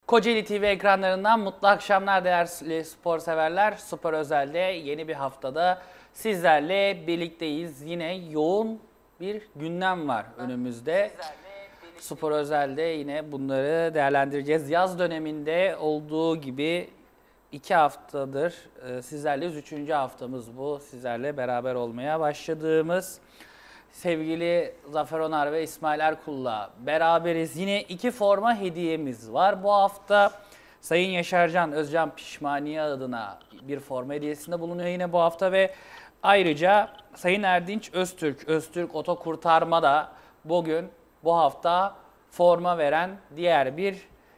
Kocaeli TV ekranlarından mutlu akşamlar değerli spor severler. Spor Özel'de yeni bir haftada sizlerle birlikteyiz. Yine yoğun bir gündem var önümüzde. Spor Özel'de yine bunları değerlendireceğiz. Yaz döneminde olduğu gibi 2 haftadır sizlerleyiz. 3. haftamız bu. Sizlerle beraber olmaya başladığımız. Sevgili Zafer Onar ve İsmail Erkul'la beraberiz. Yine 2 forma hediyemiz var. Bu hafta Sayın Yaşarcan Özcan Pişmaniye adına bir forma hediyesinde bulunuyor yine bu hafta ve ayrıca Sayın Erdinç Öztürk Oto Kurtarma'da bugün bu hafta forma veren diğer bir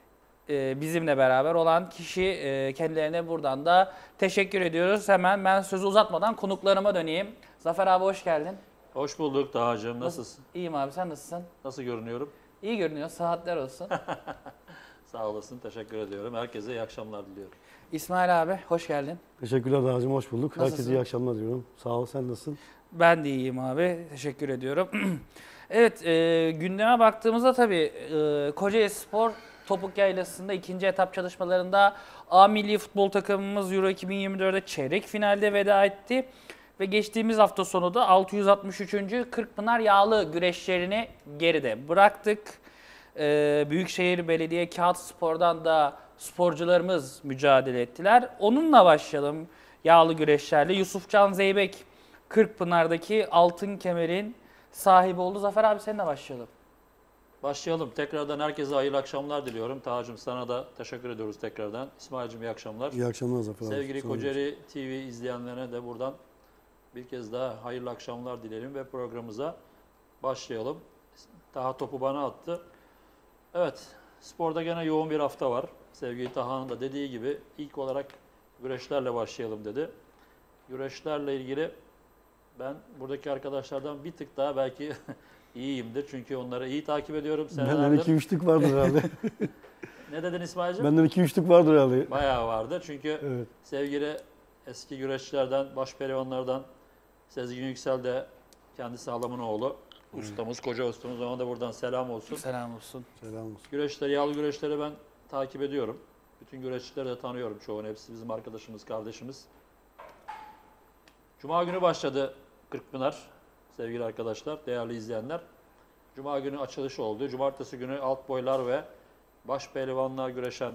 bizimle beraber olan kişi, kendilerine buradan da teşekkür ediyoruz. Hemen ben sözü uzatmadan konuklarıma döneyim. Zafer abi hoş geldin. Hoş bulduk Dağcığım. Nasılsın? İyiyim abi, sen nasılsın? Nasıl görünüyorum? İyi görünüyor, saatler olsun. Sağ olasın, teşekkür ediyorum. Herkese iyi akşamlar diliyorum. İsmail abi hoş geldin. Teşekkürler Dağcığım, hoş bulduk. Nasılsın? Herkese iyi akşamlar diyorum. Sağ ol, sen nasılsın? Ben de iyiyim abi, teşekkür ediyorum. Evet, gündeme baktığımızda tabii Kocaeli Spor Topuk Yaylası'nda 2. etap çalışmalarında A milli futbol takımımız Euro 2024'de çeyrek finalde veda etti. Ve geçtiğimiz hafta sonu da 663. Kırkpınar Yağlı güreşlerini geride bıraktık. Büyükşehir Belediye Kağıtspor'dan da sporcularımız mücadele ettiler. Onunla başlayalım yağlı güreşlerle. Yusufcan Zeybek Kırkpınar'daki altın kemerin sahibi oldu. Zafer abi seninle başlayalım. Başlayalım. Tekrardan herkese hayırlı akşamlar diliyorum. Tacım sana da teşekkür ediyoruz tekrardan. İsmail'cim iyi akşamlar. İyi akşamlar Zafer abi. Sevgili Sağ olun. Kocaeli TV izleyenlerine de buradan bir kez daha hayırlı akşamlar dileyelim ve programımıza başlayalım. Taha topu bana attı. Evet, sporda gene yoğun bir hafta var. Sevgili Taha'nın da dediği gibi ilk olarak güreşlerle başlayalım dedi. Güreşlerle ilgili ben buradaki arkadaşlardan bir tık daha belki iyiyimdir. Çünkü onları iyi takip ediyorum Benden senelerdir. 2-3'lük vardır herhalde. Ne dedin İsmail'cim? Benden 2-3'lük vardır herhalde. Bayağı vardı. Çünkü Evet. sevgili eski güreşçilerden, baş pehlivanlardan Sezgin Yüksel de kendisi halamın oğlu. Ustamız, koca ustamız. Ona da buradan selam olsun. Selam olsun. Selam olsun. Güreşleri, yağlı güreşleri ben takip ediyorum. Bütün güreşçileri de tanıyorum çoğunu. Hepsi bizim arkadaşımız, kardeşimiz. Cuma günü başladı Kırkpınar sevgili arkadaşlar, değerli izleyenler. Cuma günü açılış oldu. Cumartesi günü alt boylar ve baş pehlivanlar güreşen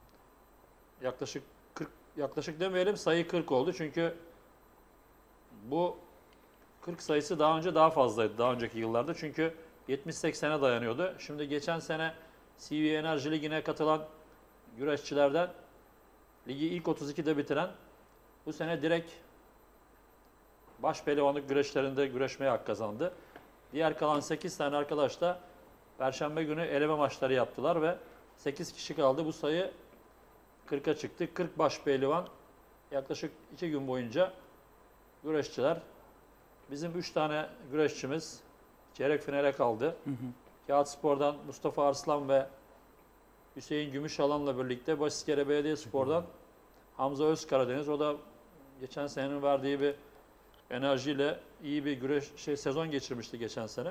yaklaşık demeyelim sayı 40 oldu. Çünkü bu 40 sayısı daha önce daha fazlaydı daha önceki yıllarda. Çünkü 70-80'e dayanıyordu. Şimdi geçen sene CV Enerji Ligi'ne katılan güreşçilerden ligi ilk 32'de bitiren bu sene direkt baş pehlivanlık güreşlerinde güreşmeye hak kazandı. Diğer kalan 8 tane arkadaş da Perşembe günü eleme maçları yaptılar ve 8 kişi kaldı. Bu sayı 40'a çıktı. 40 baş pehlivan yaklaşık 2 gün boyunca güreşçiler. Bizim 3 tane güreşçimiz çeyrek finale kaldı. Kağıtspor'dan Mustafa Arslan ve Hüseyin Gümüşalan'la birlikte Başiskele Belediyespor'dan Hamza Özkaradeniz. O da geçen senenin verdiği bir enerjiyle iyi bir sezon geçirmişti geçen sene.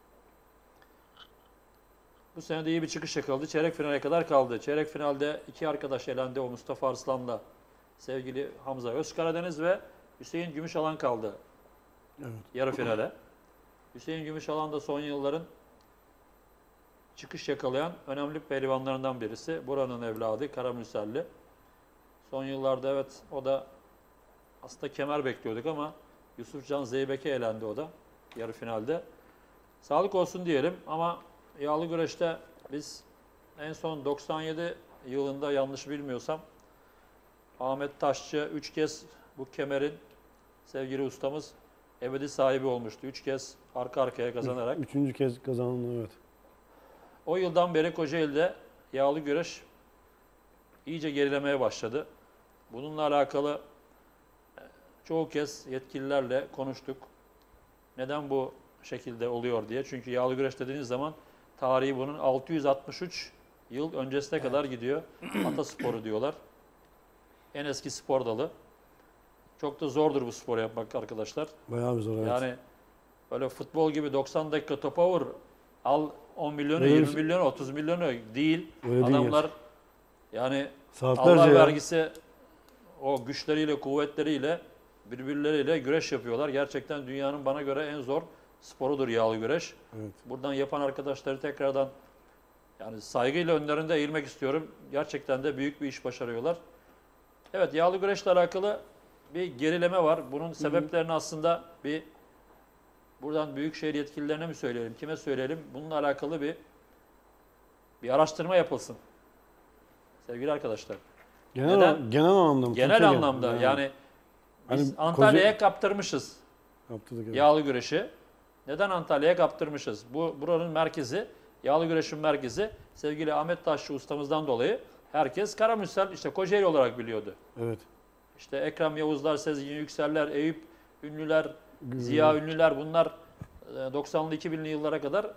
Bu sene de iyi bir çıkış yakaladı. Çeyrek finale kadar kaldı. Çeyrek finalde 2 arkadaş elendi. O Mustafa Arslan'la sevgili Hamza Özkaradeniz ve Hüseyin Gümüşalan kaldı. Evet. Yarı finale. Hüseyin Gümüşalan da son yılların çıkış yakalayan önemli pehlivanlarından birisi. Buranın evladı Karamürselli. Son yıllarda evet o da aslında kemer bekliyorduk ama Yusufcan Zeybek'e elendi o da yarı finalde. Sağlık olsun diyelim ama yağlı güreşte biz en son 97 yılında yanlış bilmiyorsam Ahmet Taşçı 3 kez bu kemerin sevgili ustamız ebedi sahibi olmuştu. 3 kez arka arkaya kazanarak. 3. kez kazandı, evet. O yıldan beri Kocaeli'de yağlı güreş iyice gerilemeye başladı. Bununla alakalı çoğu kez yetkililerle konuştuk. Neden bu şekilde oluyor diye. Çünkü yağlı güreş dediğiniz zaman tarihi bunun 663 yıl öncesine kadar gidiyor. Atasporu diyorlar. En eski spor dalı. Çok da zordur bu sporu yapmak arkadaşlar. Bayağı bir zor, evet. Yani böyle futbol gibi 90 dakika topa vur, al 10 milyonu, Öyle 20 bir- milyonu, 30 milyonu değil. Öyle değil Adamlar Yani Saatlerce Allah ya. vergisi o güçleriyle, kuvvetleriyle, birbirleriyle güreş yapıyorlar. Gerçekten dünyanın bana göre en zor sporudur yağlı güreş. Evet. Buradan yapan arkadaşları tekrardan yani saygıyla önlerinde eğilmek istiyorum. Gerçekten de büyük bir iş başarıyorlar. Evet, yağlı güreşle alakalı bir gerileme var. Bunun sebeplerini aslında buradan büyükşehir yetkililerine mi söyleyelim, kime söyleyelim? Bununla alakalı bir araştırma yapılsın. Sevgili arkadaşlar. Genel anlamda mı? Genel Türkiye anlamda yani biz Hani Antalya'ya kaptırmışız Yaptırdık, evet. yağlı güreşi. Neden Antalya'ya kaptırmışız? Buranın merkezi, yağlı güreşin merkezi sevgili Ahmet Taşçı ustamızdan dolayı herkes Karamürsel, işte Kocaeli olarak biliyordu. Evet. İşte Ekrem Yavuzlar, Sezgin Yükseller, Eyüp Ünlüler, Ziya Ünlüler, bunlar 90'lı 2000'li yıllara kadar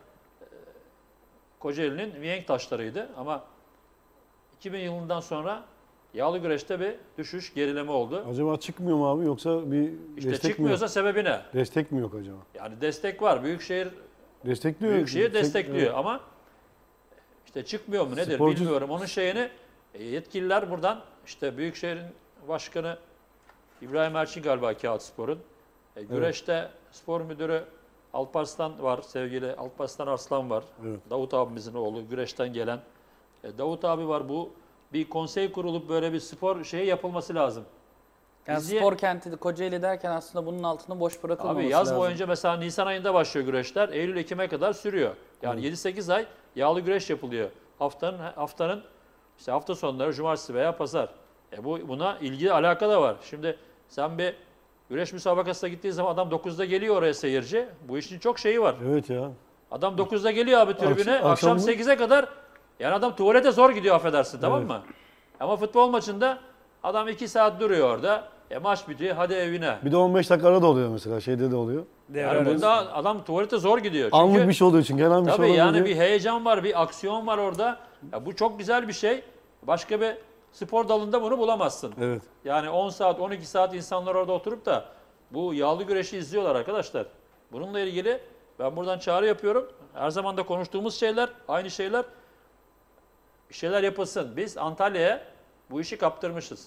Kocaeli'nin mihenk taşlarıydı. Ama 2000 yılından sonra yağlı güreşte bir düşüş, gerileme oldu. Acaba çıkmıyor mu abi yoksa bir İşte destek mi çıkmıyorsa yok? sebebi ne? Destek mi yok acaba? Yani destek var. Büyükşehir Destekliyor. destekliyor Evet. ama işte çıkmıyor mu nedir Sporcu- bilmiyorum. Onun şeyini yetkililer buradan, işte Büyükşehir'in başkanı İbrahim Erçin galiba Kağıtspor'un. Güreşte spor müdürü Alparslan var, sevgili Alparslan Arslan var. Evet. Davut abimizin oğlu, güreşten gelen. Davut abi var. Bu bir konsey kurulup böyle bir spor şeyi yapılması lazım. Yani Bizi- spor kenti de Kocaeli derken aslında bunun altını boş bırakılmaması Abi yaz lazım. boyunca mesela Nisan ayında başlıyor güreşler. Eylül-Ekim'e kadar sürüyor. Yani 7-8 ay yağlı güreş yapılıyor. Haftanın işte hafta sonları cumartesi veya pazar. Buna ilgili alaka da var. Şimdi sen bir güreş müsabakasına gittiğin zaman adam 9'da geliyor oraya seyirci. Bu işin çok şeyi var. Evet ya. Adam 9'da geliyor abi tribüne. Akşam- Akşam 8'e kadar yani adam tuvalete zor gidiyor, affedersin, tamam Evet. mı? Ama futbol maçında adam 2 saat duruyor orada. Maç bitiyor, hadi evine. Bir de 15 dakika ara da oluyor mesela. Şeyde de oluyor. Yani bunda adam tuvalete zor gidiyor. Çünkü Anlık bir şey olduğu için. Gelen bir şey tabii olduğu yani için. bir heyecan var, bir aksiyon var orada. Bu çok güzel bir şey. Başka bir spor dalında bunu bulamazsın. Evet. Yani 10 saat, 12 saat insanlar orada oturup da bu yağlı güreşi izliyorlar arkadaşlar. Bununla ilgili ben buradan çağrı yapıyorum. Her zaman da konuştuğumuz şeyler, aynı şeyler. Bir şeyler yapılsın. Biz Antalya'ya bu işi kaptırmışız.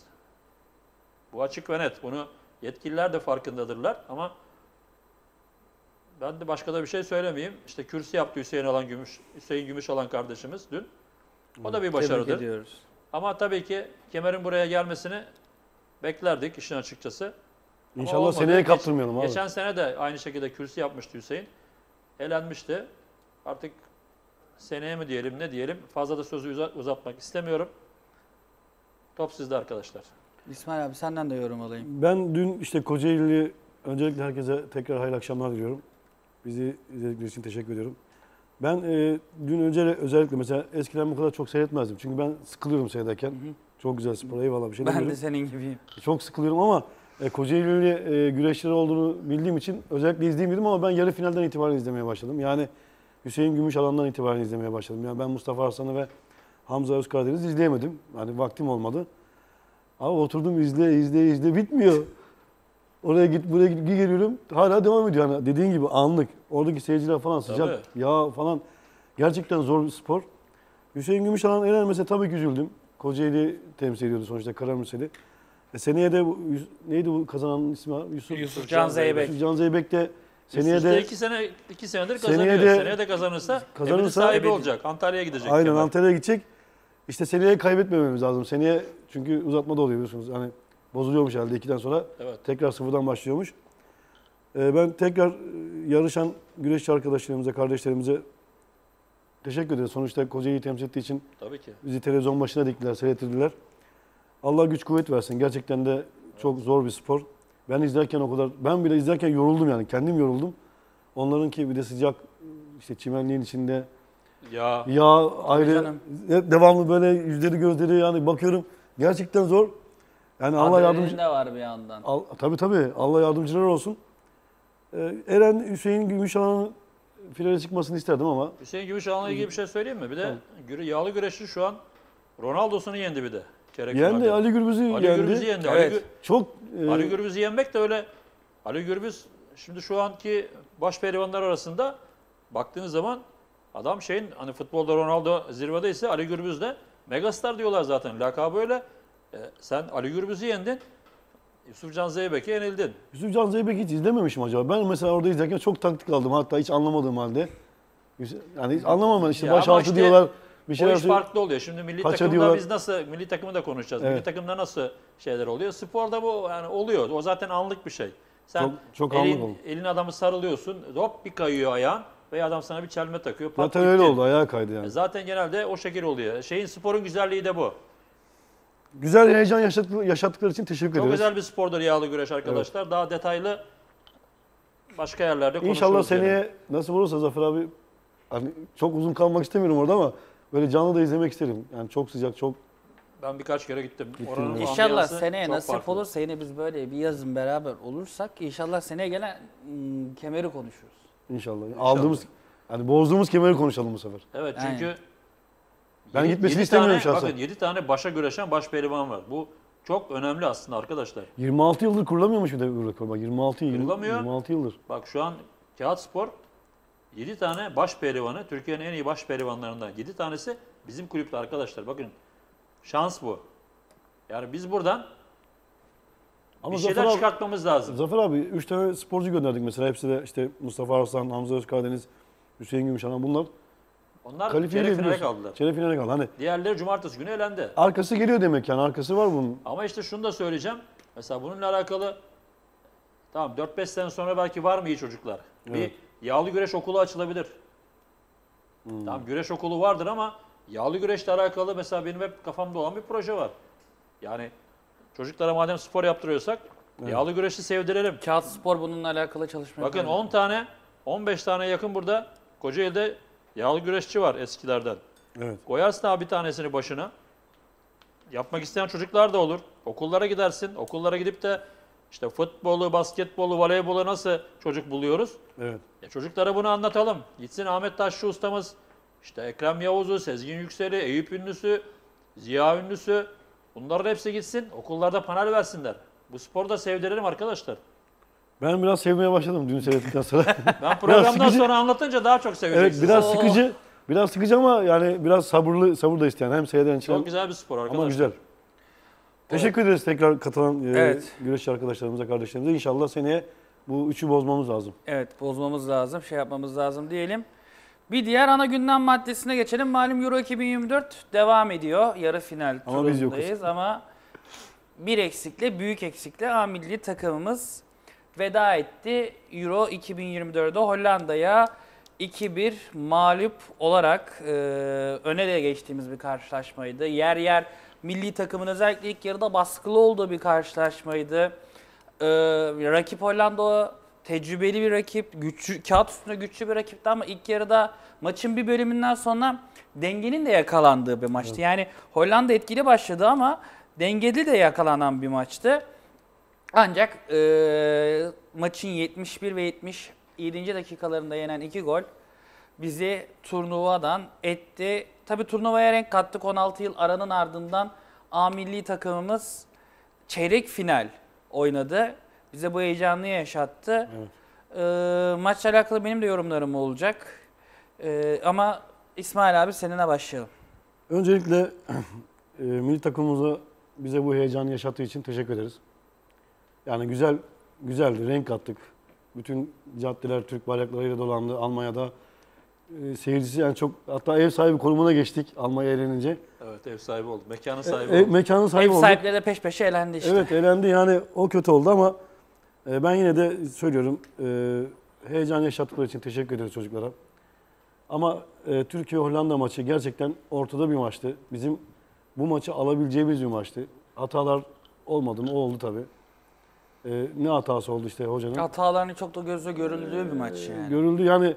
Bu açık ve net. Bunu yetkililer de farkındadırlar ama ben de başka da bir şey söylemeyeyim. İşte kürsü yaptı Hüseyin Gümüşalan kardeşimiz dün. O da bir Tebrik başarıdır. ediyoruz. Ama tabii ki kemerin buraya gelmesini beklerdik işin açıkçası. Ama İnşallah olmadı. seneye kaptırmayalım abi. Geçen sene de aynı şekilde kürsü yapmıştı Hüseyin. Elenmişti. Artık seneye mi diyelim, ne diyelim, fazla da sözü uzatmak istemiyorum. Top sizde arkadaşlar. İsmail abi senden de yorum alayım. Ben dün işte Kocaeli, öncelikle herkese tekrar hayırlı akşamlar diliyorum. Bizi izledikleri için teşekkür ediyorum. Ben dün özellikle mesela eskiden bu kadar çok seyretmezdim. Çünkü ben sıkılıyorum seyrederken. Çok güzel spor, eyvallah, bir şey Ben de demiyorum. senin gibiyim. Çok sıkılıyorum ama Kocaeli'li güreşçiler olduğunu bildiğim için özellikle izleyeyim dedim ama ben yarı finalden itibaren izlemeye başladım. Yani Hüseyin Gümüşalan'dan itibaren izlemeye başladım. Yani ben Mustafa Arslan'ı ve Hamza Özkaradeniz'i izleyemedim. Yani vaktim olmadı. Abi oturdum izle bitmiyor. Oraya git buraya git geliyorum hala devam ediyor. Yani dediğin gibi anlık. Oradaki seyirciler falan sıcak yağ falan. Gerçekten zor bir spor. Hüseyin Gümüşalan elenmese tabii ki üzüldüm. Kocaeli temsil ediyordu sonuçta Karamürsel'i. Seneye de neydi bu kazananın ismi abi? Yusuf Can Zeybek. Yusuf Can Zeybek de seneye Üst üste de 2 senedir seneye kazanıyor. de- Seneye de kazanırsa kazanırsa sahibi ebedi. olacak. Antalya'ya gidecek. aynen Kemal. Antalya'ya gidecek. İşte seneye kaybetmememiz lazım. Seneye çünkü uzatma da oluyor biliyorsunuz. Hani bozuluyormuş herhalde 2'den sonra. Evet. Tekrar sıfırdan başlıyormuş. Ben tekrar yarışan güreşçi arkadaşlarımıza, kardeşlerimize teşekkür ederiz. Sonuçta Kocaeli'yi temsil ettiği için Tabii ki. bizi televizyon başına diktiler, seyrettirdiler. Allah güç kuvvet versin. Gerçekten de çok zor bir spor. Ben bile izlerken yoruldum yani. Kendim yoruldum. Onlarınki bir de sıcak, işte çimenliğin içinde Ya yağ ayrı, canım. devamlı böyle yüzleri gözleri yani bakıyorum. Gerçekten zor. Yani Allah yardımcı. de var bir yandan. Tabii Allah yardımcılar olsun. Eren Hüseyin Gümüşalan'ın finale çıkmasını isterdim ama Hüseyin Gümüşalan'la ilgili bir şey söyleyeyim mi? Bir de yağlı güreşçi şu an Ronaldo'sunu yendi bir de. Çeyrek yendi, finalde. Ali Gürbüz'ü Ali yendi. Gürbüz'ü yendi. Evet. Çok Ali Gürbüz'ü yenmek de öyle. Ali Gürbüz şimdi şu anki baş pehlivanlar arasında baktığınız zaman adam hani futbolda Ronaldo zirvedeyse Ali Gürbüz de Megastar diyorlar zaten. Lakabı öyle. Sen Ali Gürbüz'ü yendin. Yusufcan Zeybek'e yenildin. Yusuf Can Zeybek'i hiç izlememişim acaba. Ben mesela orada izlerken çok taktik aldım. Hatta hiç anlamadığım halde. Yani hiç anlamam ben işte Ya baş ama altı işte diyorlar. Bir O şeyler iş söylüyor. farklı oluyor. Şimdi milli Kaça takımda diyorlar. biz nasıl, milli takımı da konuşacağız. Evet. Milli takımda nasıl şeyler oluyor? Sporda bu yani oluyor. O zaten anlık bir şey. Sen Çok anlık oldu. elin adamı sarılıyorsun. Hop bir kayıyor ayağın ve adam sana bir çelme takıyor. Pat Zaten öyle gitti. oldu. Ayağa kaydı yani. Zaten genelde o şekil oluyor. Sporun güzelliği de bu. Güzel heyecan yaşattıkları için teşekkür Çok ederiz. güzel bir spordur yağlı güreş arkadaşlar. Daha detaylı başka yerlerde konuşuruz. İnşallah gene. seneye nasip olursa Zafer abi, hani çok uzun kalmak istemiyorum orada ama böyle canlı da izlemek isterim. Yani çok sıcak, çok Ben birkaç kere gittim. Gittin Oranın mi? İnşallah ambiyansı seneye çok nasip farklı. olursa yine biz böyle bir yazın beraber olursak inşallah seneye gelen kemeri konuşuruz. inşallah. Aldığımız, hani bozduğumuz kemeri konuşalım bu sefer. Evet çünkü Ben gitmesini yedi istemiyorum tane, şahsen. Bakın 7 tane başa güreşen baş pehlivan var. Bu çok önemli aslında arkadaşlar. 26 yıldır kurulamıyormuş bir de bu rekor. Bak 26 yıl. Kurulamıyor. 26 yıldır. Bak şu an Kağıt Spor 7 tane baş pehlivanı, Türkiye'nin en iyi baş pehlivanlarından 7 tanesi bizim kulüpte arkadaşlar. Bakın şans bu. Yani biz buradan Ama bir şeyler çıkartmamız lazım. Zafer abi 3 tane sporcu gönderdik mesela. Hepsi de işte Mustafa Arslan, Hamza Özkaradeniz, Hüseyin Gümüşhanan. Bunlar Onlar kalifiye çeyrek finale biliyorsun. kaldılar. Çeyrek finale kaldı. Hani Diğerleri cumartesi günü elendi. arkası geliyor demek yani. Arkası var bunun. Ama işte şunu da söyleyeceğim. Mesela bununla alakalı tamam 4-5 sene sonra belki var mı iyi çocuklar? Evet. Bir yağlı güreş okulu açılabilir. Tamam güreş okulu vardır ama yağlı güreşle alakalı mesela benim hep kafamda olan bir proje var. Yani çocuklara madem spor yaptırıyorsak yağlı güreşi sevdirelim. Kağıt Spor bununla alakalı çalışma Bakın yapıyor. 10 tane 15 tane yakın burada Kocaeli'de yağlı güreşçi var eskilerden. Evet. Koyarsın abi bir tanesini başına. Yapmak isteyen çocuklar da olur. Okullara gidersin. Okullara gidip de işte futbolu, basketbolu, voleybolu nasıl çocuk buluyoruz? Evet. Çocuklara bunu anlatalım. Gitsin Ahmet Taşçı ustamız, işte Ekrem Yavuz'u, Sezgin Yüksel'i, Eyüp Ünlüsü, Ziya Ünlüsü. Bunların hepsi gitsin. Okullarda panel versinler. Bu sporu da sevdirelim arkadaşlar. Ben biraz sevmeye başladım dün seyrettikten sonra. Ben programdan sıkıcı. sonra anlatınca daha çok Evet seveceksiniz. biraz sıkıcı. Biraz sıkıcı ama yani biraz sabır da isteyen. Hem seyreden için Çok güzel bir spor arkadaşlar. ama güzel. Teşekkür ederiz tekrar katılan Evet. güreşçi arkadaşlarımıza, kardeşlerimize. İnşallah seneye bu üçü bozmamız lazım. Evet, bozmamız lazım, şey yapmamız lazım diyelim. Bir diğer ana gündem maddesine geçelim. Malum Euro 2024 devam ediyor. Yarı final Ama biz turundayız ama bir eksikle, büyük eksikle A milli takımımız veda etti. Euro 2024'de Hollanda'ya 2-1 mağlup olarak öne de geçtiğimiz bir karşılaşmaydı. Yer yer milli takımın özellikle ilk yarıda baskılı olduğu bir karşılaşmaydı. Rakip Hollanda tecrübeli bir rakip, güçlü, kağıt üstünde güçlü bir rakipti ama ilk yarıda maçın bir bölümünden sonra dengenin de yakalandığı bir maçtı. Yani Hollanda etkili başladı ama dengeli de yakalanan bir maçtı. Ancak maçın 71 ve 77. dakikalarında yenen 2 gol bizi turnuvadan etti. Tabii turnuvaya renk kattık. 16 yıl aranın ardından A milli takımımız çeyrek final oynadı. Bize bu heyecanlı yaşattı. Evet. Maçla alakalı benim de yorumlarım olacak. Ama İsmail abi seninle başlayalım. Öncelikle milli takımımıza bize bu heyecanı yaşattığı için teşekkür ederiz. Yani güzeldi, renk kattık. Bütün caddeler Türk bayraklarıyla dolandı. Almanya'da seyircisi yani çok, hatta ev sahibi konumuna geçtik Almanya eğlenince. Evet ev sahibi oldu. Mekanın sahibi oldu. Mekanın sahibi Ev olduk. sahipleri de peş peşe elendi işte. Evet elendi yani o kötü oldu ama ben yine de söylüyorum heyecan yaşattıkları için teşekkür ederiz çocuklara. Ama Türkiye-Hollanda maçı gerçekten ortada bir maçtı. Bizim bu maçı alabileceğimiz bir maçtı. Hatalar olmadı mı? Oldu tabii. Ne hatası oldu işte hocanın? Hatalarının çok da gözle görüldüğü bir maç yani. Görüldü yani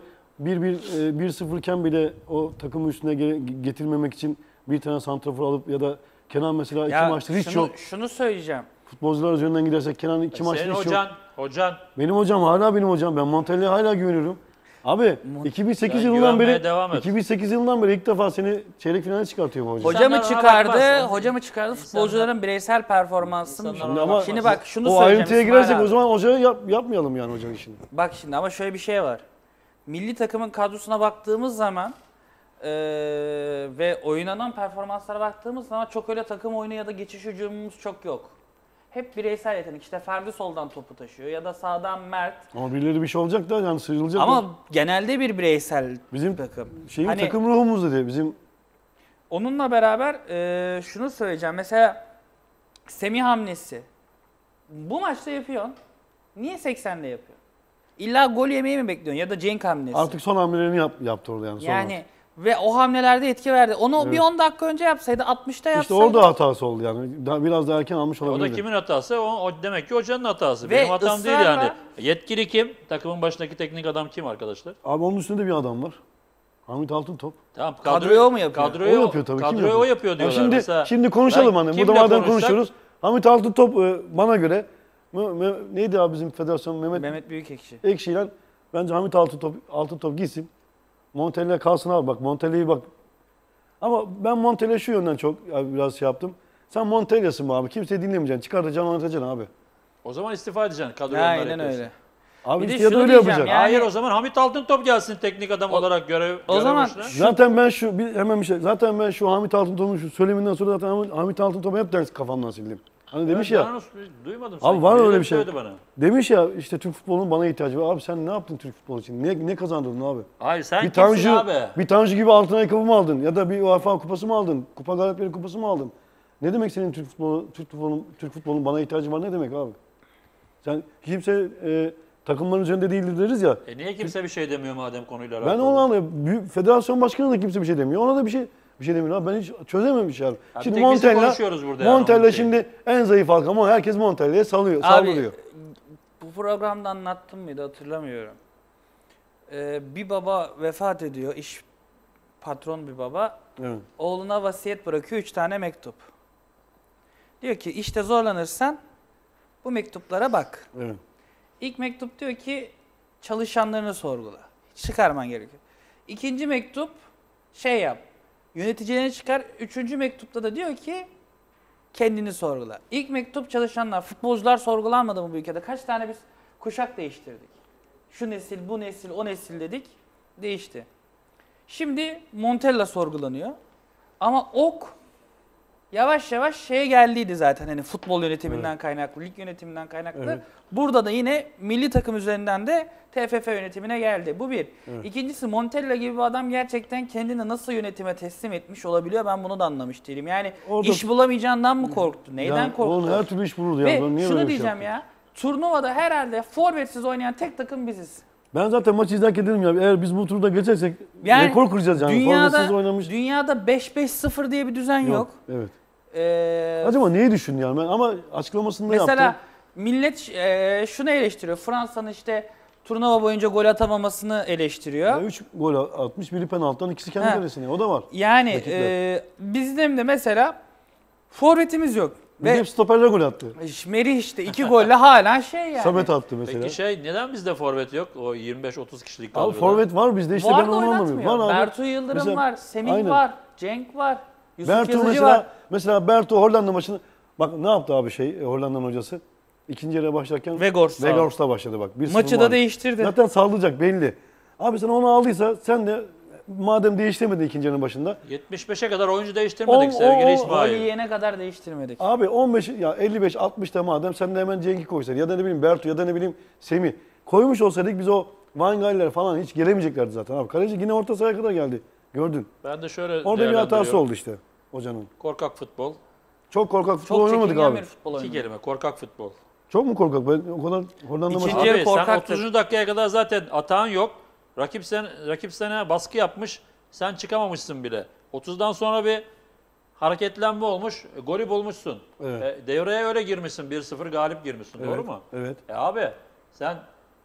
1-0 iken bile o takımı üstüne getirmemek için bir tane santrafor alıp ya da Kenan mesela iki maçtır hiç yok. Şunu söyleyeceğim. Futbolcular üzerinden gidersek Kenan iki maçtır Senin hiç hocan, yok. hocan. Benim hocam hala benim hocam. Ben Montella'ya hala güveniyorum. Abi 2008 Sen yılından güvenmeye beri devam et. 2008 yılından beri ilk defa seni çeyrek finale çıkartıyor bu hoca. Hoca mı İnsanlar ona çıkardı? bakmaz. Hoca mı çıkardı? Futbolcuların bireysel performansı mı? İnsanlar Şimdi ona ama bakmaz. Şimdi bak şunu o söyleyeceğim ayrıntıya İsmail girersek abi. o zaman hocaya yapmayalım yani hocanın işini. Bak şimdi ama şöyle bir şey var. Milli takımın kadrosuna baktığımız zaman Ve oynanan performanslara baktığımız zaman çok öyle takım oyunu ya da geçiş hücumumuz çok yok. Hep bireysel yetenek. İşte Ferdi soldan topu taşıyor ya da sağdan Mert. Ama birileri bir şey olacak da yani sıyrılacak. Ama da. genelde bir bireysel Bizim takım. şeyin Hani- takım ruhumuz dedi. Bizim Onunla beraber şunu söyleyeceğim. Mesela Semih hamlesi. Bu maçta yapıyorsun. Niye 80'de yapıyorsun? İlla gol yemeyi mi bekliyorsun ya da Cenk hamlesi? artık son hamlelerini yaptı orada yani. Sonra. Yani ve o hamlelerde etki verdi. Onu bir Evet. 10 dakika önce yapsaydı, 60'ta yapsaydı. İşte orada hatası oldu yani. Biraz daha erken almış O olabilirdi. da kimin hatası? O demek ki hocanın hatası. Ve Benim hatam değil ısrarla- yani. Yetkili kim? Takımın başındaki teknik adam kim arkadaşlar? Abi onun üstünde bir adam var. Hamit Altıntop. Tamam, Kadroyu o mu yapıyor? Kadroyu O yapıyor tabii. Kim Kadroyu yapıyor? o yapıyor Ya diyorlar. şimdi, Mesela şimdi konuşalım ben hani. kimle Burada madem konuşsak- konuşuyoruz. Hamit Altıntop bana göre neydi abi bizim federasyon Mehmet Büyükekşi. Ekşi'yle bence Hamit Altıntop gitsin. Montella kalsın abi bak Montella'yı bak. Ama ben Montella şu yönden çok biraz şey yaptım. Sen Montella'sın abi. Kimseyi dinlemeyeceksin. Çıkartacaksın anlatacaksın abi. O zaman istifa edeceksin. Kadroyu Aynen öyle. Abi Bir de işte ya da şunu öyle diyeceğim yapacak. ya. Hayır, Yani- o zaman Hamit Altıntop gelsin teknik adam olarak görev zaman başına. Zaten ben hemen bir şey. Zaten ben şu Hamit Altıntop'un şu söyleminden sonra zaten Hamit Altıntop'u hep ders kafamdan sildim. Hani demiş Ben ya. onu duymadım. Abi sanki. var Birileri öyle bir şey. söyledi bana. Demiş ya işte Türk futbolunun bana ihtiyacı var. Abi sen ne yaptın Türk futbolu için? Ne kazandırdın abi? Hayır, sen Bir kimsin Tanju, abi? bir Tanju gibi altın ayakkabı mı aldın? Ya da bir UEFA kupası mı aldın? Kupa Galatasaray kupası mı aldın? Ne demek senin Türk futbolunun bana ihtiyacı var ne demek abi? Sen kimse takımların üzerinde değildir deriz ya. Niye kimse bir şey demiyor madem konuyla Ben alakalı? onu anlıyorum. Federasyon başkanı da kimse bir şey demiyor. Ona da bir şey demiyor abi. Ben hiç çözememiş abi. Ya Şimdi bir tek bizim Montella, konuşuyoruz burada yani, Montella onun şeyi. şimdi en zayıf halka ama herkes Montella'ya saldırıyor. Bu programda anlattım mıydı hatırlamıyorum. Bir baba vefat ediyor, patron bir baba. Evet. Oğluna vasiyet bırakıyor 3 tane mektup. Diyor ki işte zorlanırsan bu mektuplara bak. Evet. İlk mektup diyor ki çalışanlarını sorgula. Çıkarman gerekiyor. İkinci mektup şey yap. Yöneticilerini çıkar. Üçüncü mektupta da diyor ki kendini sorgula. İlk mektup çalışanlar, futbolcular sorgulanmadı mı bu ülkede? Kaç tane biz kuşak değiştirdik? Şu nesil, bu nesil, o nesil dedik. Değişti. Şimdi Montella sorgulanıyor. Ama ok yavaş yavaş şeye geldiydi zaten hani futbol yönetiminden kaynaklı, lig yönetiminden kaynaklı. Evet. Burada da yine milli takım üzerinden de TFF yönetimine geldi. Bu bir. Evet. İkincisi Montella gibi bir adam gerçekten kendini nasıl yönetime teslim etmiş olabiliyor ben bunu da anlamış değilim. Yani Orada- iş bulamayacağından mı korktu? Neyden Yani korktu? onun her türlü iş bulurdu Ve yani. Ben niye şunu böyle bir şey diyeceğim yaptım? ya. Turnuvada herhalde forvetsiz oynayan tek takım biziz. Ben zaten maçı izlerken dedim ya eğer biz bu turda geçersek Yani rekor kıracağız yani. Forvetsiz oynamış. Dünyada 5-5-0 diye bir düzen yok. Evet. Ee, Acaba neyi düşündü yani ben ama açıklamasını da Mesela yaptı. millet şunu eleştiriyor. Fransa'nın işte turnuva boyunca gol atamamasını eleştiriyor. 3 gol atmış, biri penaltıdan, ikisi kendi Ha. kalesine. O da var. Yani Rakipler. bizim de mesela forvetimiz yok. Bir de hep stoperler gol attı. Merih işte 2 golle hala şey yani. Samet attı mesela. Peki neden bizde forvet yok? O 25-30 kişilik Abi kadroda. forvet var bizde işte var ben da onu anlamıyorum. oynatmıyor. Var abi. Bertu Yıldırım Mesela- var, Semih Aynen. var, Cenk var, Yusuf Bertu Yazıcı mesela, var. mesela Bertu Hollanda maçını bak ne yaptı abi Hollanda'nın hocası? İkinci yarıya başlarken Weghorst'la başladı bak. 1-0 Maçı da mağlup. değiştirdi. Zaten sallayacak belli. Abi sen onu aldıysa sen de madem değiştirmedin ikinci yarının başında. 75'e kadar oyuncu değiştirmedik sevgili Gol İsmail. yiyene kadar değiştirmedik. Abi 15 ya 55-60'da madem sen de hemen Cenk'i koysaydın ya da ne bileyim Bertu ya da ne bileyim Semih. Koymuş olsaydık biz o Van Gaal'ler falan hiç gelemeyeceklerdi zaten abi. Kaleci yine orta sahaya kadar geldi. Gördün. Ben de şöyle Orada bir hatası değerlendiriyorum. oldu işte hocanın. Korkak futbol. Çok korkak futbol Çok oynamadık çekingen abi. bir futbol İki oynadı. kelime, korkak futbol. Çok mu korkak? Ben o kadar Hollanda İkinci maçı... yarı Abi sen korkaktır. 30. dakikaya kadar zaten atağın yok. Rakip sana baskı yapmış. Sen çıkamamışsın bile. 30'dan sonra bir hareketlenme olmuş. Golü bulmuşsun. Evet. Devreye öyle girmişsin. 1-0 galip girmişsin. Doğru mu? Evet. Abi sen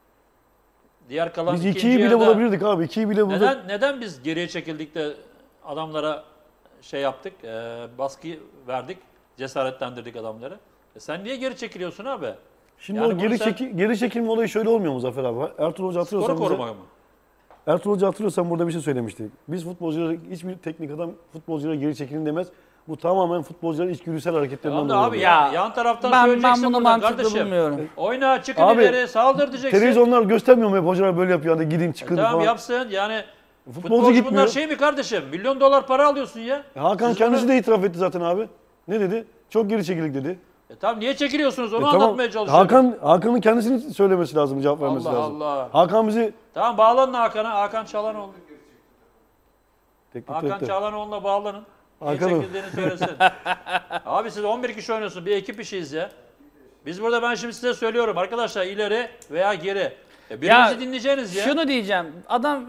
diğer kalan Biz ikinci 2'yi bile yarıda- bulabilirdik abi. 2'yi bile bulacak. Neden biz geriye çekildik de adamlara şey yaptık, baskı verdik, cesaretlendirdik adamları? Sen niye geri çekiliyorsun abi? Şimdi Yani o bunu sen- geri çekilme olayı şöyle olmuyor mu Zafer abi? Ertuğrul Hoca Skoru hatırlıyorsan bize, korumak mı? Ertuğrul Hoca hatırlıyorsan burada bir şey söylemişti. Biz futbolculara, hiçbir teknik adam futbolculara geri çekilin demez. Bu tamamen futbolcuların içgüdüsel hareketlerinden Tamam da dolayı. abi oluyor. ya yan taraftan Ben söyleyeceksin bunu buradan mantıklı kardeşim. bulmuyorum. Oyna, çıkın Abi, ileri, saldır diyeceksin. Televizyonlar göstermiyor mu hep hocalar böyle yapıyor hani gidin çıkın Tamam falan. yapsın yani Futbolcu gitmiyor. bunlar şey mi kardeşim? Milyon dolar para alıyorsun ya. Hakan Siz kendisi bunu- de itiraf etti zaten abi. Ne dedi? Çok geri çekildik dedi. Tamam niye çekiliyorsunuz onu Tamam. anlatmaya çalışıyorum. Hakan'ın kendisinin söylemesi lazım, cevap vermesi Allah lazım. Allah. Hakan bizi Tamam bağlanın Hakan'a. Hakan Çalhanoğlu. teknik Hakan direktör. Çalhanoğlu'na bağlanın. Niye Hakan'ım. çekildiğini söylesin. Abi siz 11 kişi oynuyorsunuz. Bir ekip işiyiz ya. Biz burada ben şimdi size söylüyorum arkadaşlar ileri veya geri. Birinizi dinleyeceğiniz ya. Şunu diyeceğim. Adam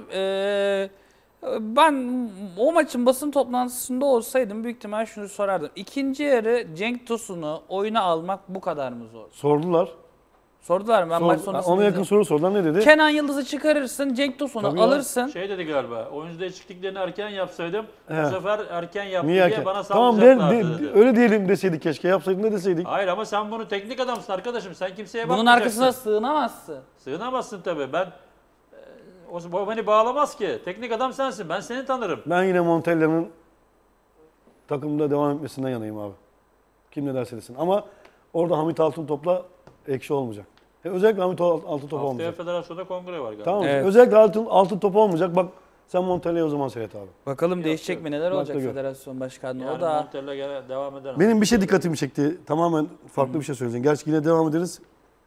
ben o maçın basın toplantısında olsaydım büyük ihtimal şunu sorardım. İkinci yarı Cenk Tosun'u oyuna almak bu kadar mı zor? Sordular. Sordular mı? Ben maç sonrasında Ona yakın izledim. soru sordular. Ne dedi? Kenan Yıldız'ı çıkarırsın, Cenk Tosun'u Tabii ya. alırsın. Şey dedi galiba. Oyuncu değişikliklerini erken yapsaydım. He. Bu sefer erken yaptı Niye diye erken? bana Tamam saldıracaklardı dedi. öyle diyelim deseydik keşke. Yapsaydın ne deseydik? Hayır ama sen bunu teknik adamsın arkadaşım. Sen kimseye Bunun bakmayacaksın. arkasına sığınamazsın. Sığınamazsın tabii. O beni bağlamaz ki. Teknik adam sensin. Ben seni tanırım. Ben yine Montella'nın takımda devam etmesinden yanayım abi. Kim ne derse desin. Ama orada Hamit Altıntop'la ekşi olmayacak. Özellikle Hamit Altıntop Haftaya olmayacak. federasyonda kongre var galiba. Tamam mı? Evet. Özellikle Altıntop olmayacak. Bak sen Montella'yı o zaman seyret abi. Bakalım değişecek mi? Neler Bak olacak da gör. federasyon başkanlığı? Yani O da Montella devam eder. Benim bir şey dikkatimi çekti. Tamamen farklı bir şey söyleyeceğim. Gerçi yine devam ederiz.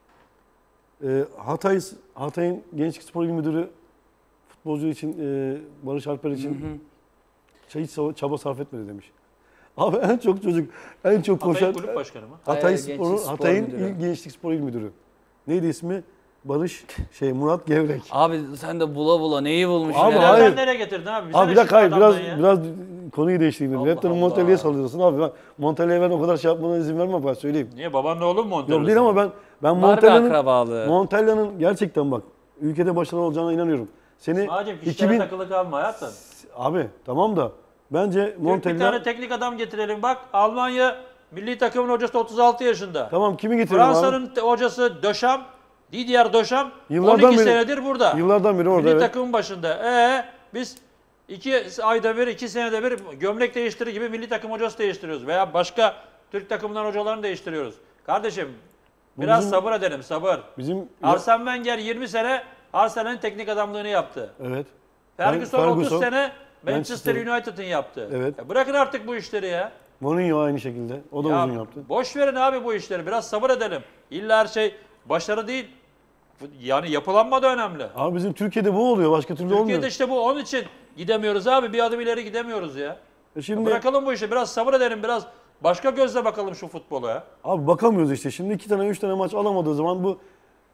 Hatay'ın Gençlik Spor İl Müdürü futbolcu için, Barış Alper için hiç çaba sarf etmedi demiş. Abi en çok koşan Hatay Kulüp Başkanı mı? Gençlik Spor Hatay'ın Müdürü. Gençlik Spor İl Müdürü. Neydi ismi? Barış Murat Gevrek. Abi sen de bula bula neyi bulmuşsun? Abi, herhalde? hayır. Nereden nereye getirdin abi? Bize Abi ne bir dakika hayır şimdi adamdan biraz ya? konuyu değiştireyim dedim. Allah Hep de Allah. Montella'ya sallıyorsun abi. Ben Montella'ya ben o kadar şey yapmana izin vermem ben söyleyeyim. Niye babanla oğlum mu Montella? Yok değil ama ben Var bir akrabalığı. Montella'nın gerçekten bak ülkede başarılı olacağına inanıyorum. Seni Hacım kişilere takılı kalma hayatım. abi tamam da bence Bir Montella tane teknik adam getirelim. Bak Almanya milli takımın hocası 36 yaşında. tamam kimi getirelim abi? Fransa'nın hocası Döşam, Didier Döşam Yıllardan 12 beri- senedir burada. Yıllardan beri orada Milli evet. takımın başında. Biz 2 ayda bir, 2 senede bir gömlek değiştirir gibi milli takım hocası değiştiriyoruz. Veya başka Türk takımından hocalarını değiştiriyoruz. Kardeşim biraz bizim- sabır edelim, sabır. Bizim Arsene Wenger 20 sene Arsenal'in teknik adamlığını yaptı. evet. Ferguson 30 sene Manchester Manchester United'ın yaptı. Evet. Ya bırakın artık bu işleri ya. Mourinho aynı şekilde. O da Ya uzun yaptı. boş verin abi bu işleri. Biraz sabır edelim. İlla her şey başarı değil. Yani yapılanma da önemli. Abi bizim Türkiye'de bu oluyor. Başka türlü olmuyor. Türkiye'de işte bu. Onun için gidemiyoruz abi. Bir adım ileri gidemiyoruz ya. Şimdi Bırakalım bu işi. Biraz sabır edelim. Biraz başka gözle bakalım şu futbola ya. abi bakamıyoruz işte. Şimdi 2 tane 3 tane maç alamadığı zaman bu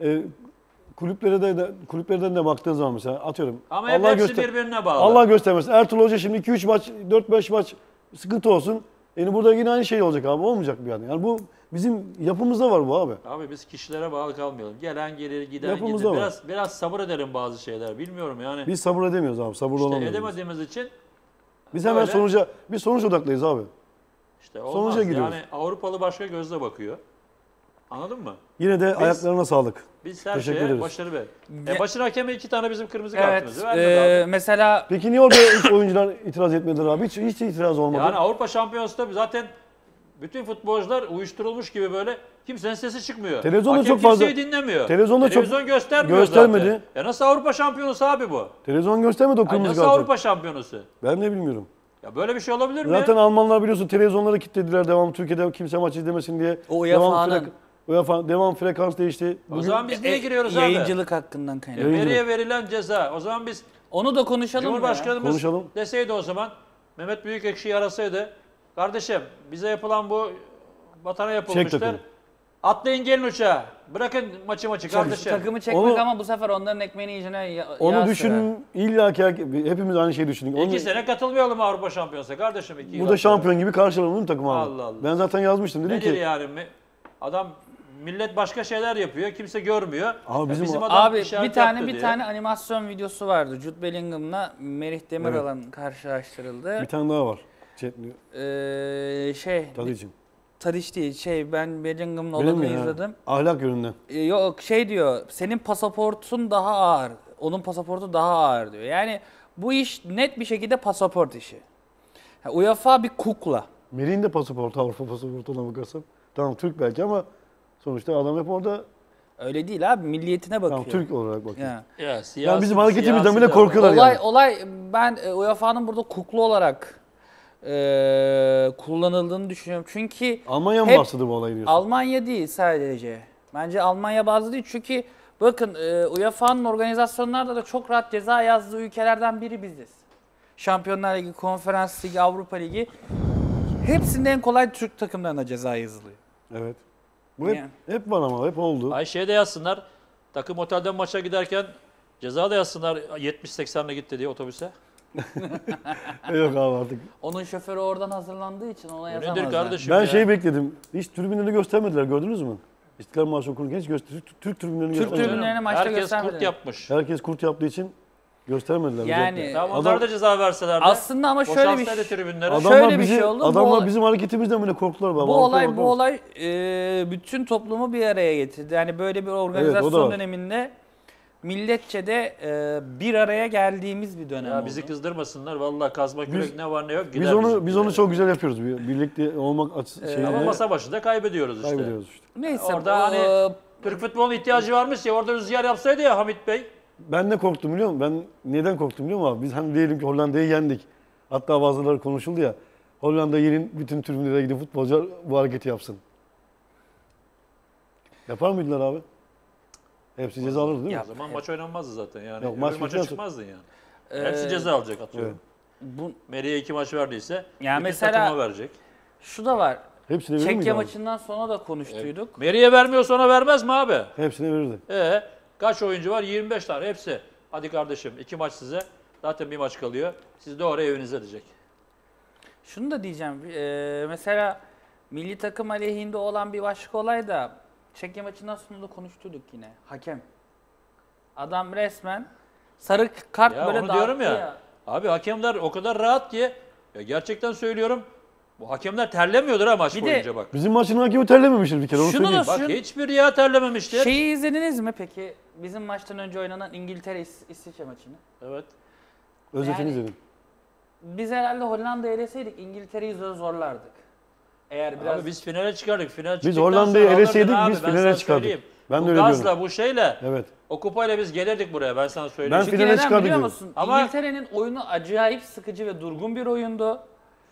kulüplerden de baktığın zaman mesela atıyorum. Ama hep hepsi birbirine bağlı. Allah göstermesin. Ertuğrul Hoca şimdi 2-3 maç, 4-5 maç sıkıntı olsun. Yani burada yine aynı şey olacak abi. Olmayacak bir yani. Yani bu bizim yapımızda var bu abi. Abi biz kişilere bağlı kalmayalım. Gelen gelir, giden Yapımızda gider. var. Biraz sabır edelim bazı şeyler. Bilmiyorum yani. Biz sabır edemiyoruz abi. Sabırlı İşte olamıyoruz. edemediğimiz için Biz hemen öyle. sonuç odaklıyız abi. işte olmaz. sonuca giriyoruz. Yani Avrupalı başka gözle bakıyor. Anladın mı? Yine de ayaklarına sağlık. Biz her Teşekkür şeye ederiz. başarı ver. Ya- Başın hakeme 2 tane bizim kırmızı Evet. kartımızı vermedi abi. Mesela Peki niye orada hiç oyuncular itiraz etmediler abi? Hiç itiraz olmadı. Yani Avrupa Şampiyonası'nda zaten bütün futbolcular uyuşturulmuş gibi böyle kimsenin sesi çıkmıyor. Televizyonda Hakem çok fazla- kimseyi dinlemiyor. Televizyonda çok- Televizyon göstermiyor göstermedi. zaten. Ya nasıl Avrupa Şampiyonası abi bu? Televizyon göstermedi o Ay kırmızı nasıl kartı. Avrupa Şampiyonası? Ben de bilmiyorum. Ya böyle bir şey olabilir mi? Zaten Almanlar biliyorsun televizyonları kilitlediler devam. Türkiye'de kimse maç izlemesin diye. O UEFA'nın. Devam frekans değişti. O zaman biz niye giriyoruz abi? yayıncılık hakkından kaynaklı. Veriye verilen ceza. O zaman biz Onu da konuşalım mı ya? Cumhurbaşkanımız Konuşalım. deseydi o zaman Mehmet Büyükekşi'yi arasaydı. Kardeşim bize yapılan bu vatana yapılmıştır. takımı. Atlayın gelin uçağa. Bırakın maçı kardeşim. Takımı çekmek Onu- ama bu sefer onların ekmeğini yiyeceğine Onu yağ düşünün. İlla ki hepimiz aynı şeyi düşündük. Onu, 2 sene katılmayalım Avrupa Şampiyonası'na kardeşim. 2 yıl burada sonra. şampiyon gibi karşılanalım değil mi takım abi? Allah Allah. Ben zaten yazmıştım. Dedim Nedir ki yani? Adam millet başka şeyler yapıyor. Kimse görmüyor. Abi Ya bizim- adam Abi işaret bir yaptı diye. tane animasyon videosu vardı. Jude Bellingham'la Merih Demiral'ın karşılaştırıldı. bir tane daha var. Chatli. Tadic'in. Tadiç değil ben Bellingham'ın Benim olanını ya, izledim. Ahlak yönünden. Yok diyor senin pasaportun daha ağır. Onun pasaportu daha ağır diyor. Yani bu iş net bir şekilde pasaport işi. UEFA bir kukla. Melih'in de pasaportu Avrupa pasaportuna bakarsam. Tamam Türk belki ama sonuçta adam hep orada Öyle değil abi, milliyetine bakıyor. Tamam, Türk olarak bakıyor. Ya. Ya, siyasi, Yani bizim hareketimizden siyasi bile de- korkuyorlar yani. Olay ben UEFA'nın burada kukla olarak kullanıldığını düşünüyorum. Çünkü Almanya mı hep bastırdı bu olayı diyorsun? Almanya değil sadece. Bence Almanya bazlı değil. Çünkü bakın UEFA'nın organizasyonlarda da çok rahat ceza yazdığı ülkelerden biri biziz. Şampiyonlar Ligi, Konferans Ligi, Avrupa Ligi. Hepsinde en kolay Türk takımlarına ceza yazılıyor. Evet. Bu hep, Yani. hep var ama hep oldu. Ay de yazsınlar. Takım otelden maça giderken ceza da yazsınlar 70-80'le gitti diye otobüse. Yok abi artık. Onun şoförü oradan hazırlandığı için ona Bu yazamazlar. nedir kardeşim Ben ya? şey bekledim. Hiç tribünlerini göstermediler, gördünüz mü? İstiklal Marşı okurken hiç Türk tribünlerini Türk göstermediler. tribünlerini maçta Herkes göstermediler. kurt yapmış. Herkes kurt yaptığı için göstermediler. Yani- özellikle. Tamam Adam- onlar da ceza verselerdi. Aslında ama şöyle bir Boşalsaydı tribünleri. Adamlar şöyle bir bizi, şey oldu. Adamlar bizim hareketimizden bile korktular. Bu olay bütün toplumu bir araya getirdi. Yani böyle bir organizasyon var. döneminde milletçe de bir araya geldiğimiz bir dönem Ya oldu. bizi kızdırmasınlar. Vallahi kazma kürek Biz- ne var ne yok gider. Biz onu bizimkiler. çok güzel yapıyoruz. Birlikte olmak Ama şeyini masa başında kaybediyoruz işte. kaybediyoruz işte. Neyse Orada hani Türk futbolunun ihtiyacı varmış ya orada rüzgar yapsaydı ya Hamit Bey. Ben ne korktum biliyor musun? Ben neden korktum biliyor musun abi? Biz hani diyelim ki Hollanda'yı yendik. Hatta bazıları konuşuldu ya. Hollanda'yı yenin, bütün tribünlere gidip futbolcular bu hareketi yapsın. Yapar mıydılar abi? Hepsi ceza alırdı değil mi? Ya. O zaman maç oynanmazdı zaten yani. Yok, Öbür maç maça bitmez. çıkmazdın yani. e, Hepsi ceza alacak atıyorum. Evet. bu, Meri'ye 2 maç verdiyse yani bütün mesela takıma verecek. şu da var. Hepsine verir miydi Çekya abi? maçından sonra da konuştuyduk. Meri'ye vermiyorsa ona vermez mi abi? Hepsine verirdi. Kaç oyuncu var? 25 tane hepsi. Hadi kardeşim 2 maç size. Zaten bir maç kalıyor. Siz de oraya evinize diyecek. Şunu da diyeceğim. Mesela milli takım aleyhinde olan bir başka olay da Çekya maçından sonra da konuştuyduk yine. Hakem. Adam resmen sarı kart Ya böyle onu diyorum dağıttı ya. Abi hakemler o kadar rahat ki ya gerçekten söylüyorum. Bu hakemler terlemiyordur ha maç Bir de- boyunca bak. Bizim maçın hakemi terlememiştir bir kere onu Şunu da söyleyeyim. Bak Şun- hiçbir ya terlememiştir. Şeyi izlediniz mi peki? Bizim maçtan önce oynanan İngiltere-İsviçre maçını. Evet. Özetini Yani- izledim. Biz herhalde Hollanda'yı eleseydik İngiltere'yi zorlardık. Eğer biraz Abi biz finale çıkardık. Final Biz çıktıktan Hollanda'yı sonra eleseydik alırdın biz abi, ben finale sana çıkardık. söyleyeyim. Ben de Bu öyle gazla diyorum. bu şeyle Evet. o kupayla biz gelirdik buraya ben sana söyleyeyim. Ben Çünkü finale neden çıkardık biliyor diyorum. musun? Ama- İngiltere'nin oyunu acayip sıkıcı ve durgun bir oyundu.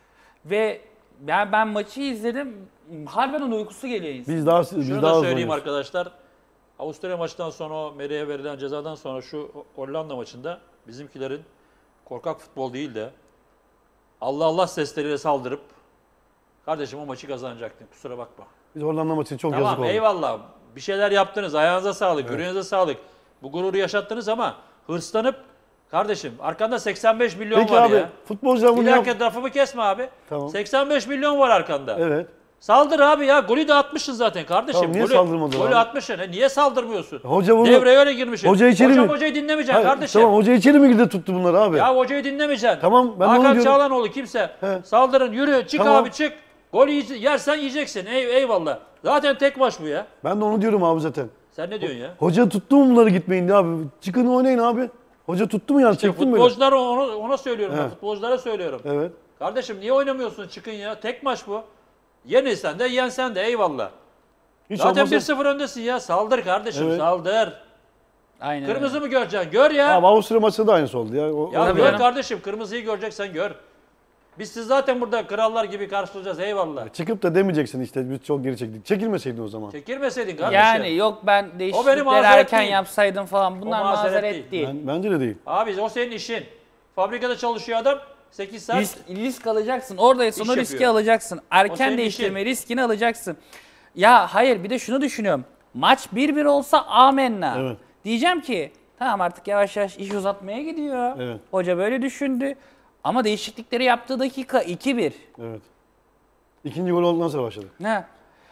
Ve ben maçı izledim. Harbiden uykusu geliyor insan. Biz daha Şunu biz da daha az söyleyeyim oynuyoruz. arkadaşlar. Avusturya maçından sonra o Meri'ye verilen cezadan sonra şu Hollanda maçında bizimkilerin korkak futbol değil de Allah Allah sesleriyle saldırıp kardeşim o maçı kazanacaktın kusura bakma. Biz Hollanda maçını çok yazık Tamam oldu. eyvallah bir şeyler yaptınız ayağınıza sağlık yüreğinize sağlık. Bu gururu yaşattınız ama hırslanıp kardeşim arkanda 85 milyon Peki var abi ya. futbolcular bunu Bir yap. dakika lafımı kesme abi. Tamam. 85 milyon var arkanda. Evet. Saldır abi ya. Golü de atmışsın zaten kardeşim. Tamam, niye saldırmadın Golü abi? atmışsın. Niye saldırmıyorsun? Hoca bunu Devreye öyle girmişsin. Hoca içeri Hocam mi? hocayı dinlemeyeceksin Hayır, kardeşim. Tamam hoca içeri mi girdi tuttu bunları abi? Ya hocayı dinlemeyeceksin. Tamam, ben de onu Hakan diyorum. Çağlanoğlu kimse. He. Saldırın yürü çık Tamam. abi çık. Golü yersen yiyeceksin. Eyvallah. Zaten tek maç bu ya. Ben de onu diyorum abi zaten. Sen ne diyorsun ya? Hoca tuttu mu bunları gitmeyin diye abi. Çıkın oynayın abi. Hoca tuttu mu yani? İşte Çektin mi? futbolculara ona söylüyorum ben. He. Futbolculara söylüyorum. Evet. Kardeşim niye oynamıyorsun çıkın ya? Tek maç bu. Yenilsen de yensen de eyvallah. Hiç Zaten olmazsa- 1-0 öndesin ya. Saldır kardeşim Evet. saldır. Aynen Kırmızı öyle. mı göreceksin? Gör ya. Abi Avusturya maçında da aynısı oldu ya. Ya Tabii gör canım. kardeşim kırmızıyı göreceksen gör. Biz siz zaten burada krallar gibi karşılayacağız eyvallah. Çıkıp da demeyeceksin işte biz çok geri çektik. Çekilmeseydin o zaman. Çekilmeseydin kardeşim. Yani yok ben değişiklikleri mazeret erken değil. yapsaydım falan. Bunlar O mazeret mazeret değil. Bence de değil. Abi o senin işin. Fabrikada çalışıyor adam 8 saat. Risk alacaksın. Oradaysan İş o riski yapıyor. alacaksın. O Erken senin değiştirme işin. riskini alacaksın. Ya hayır bir de şunu düşünüyorum. Maç 1-1 olsa amenna. Evet. Diyeceğim ki tamam artık yavaş yavaş iş uzatmaya gidiyor. Evet. Hoca böyle düşündü. Ama değişiklikleri yaptığı dakika 2-1. Evet. İkinci gol olduktan sonra başladı. Ne?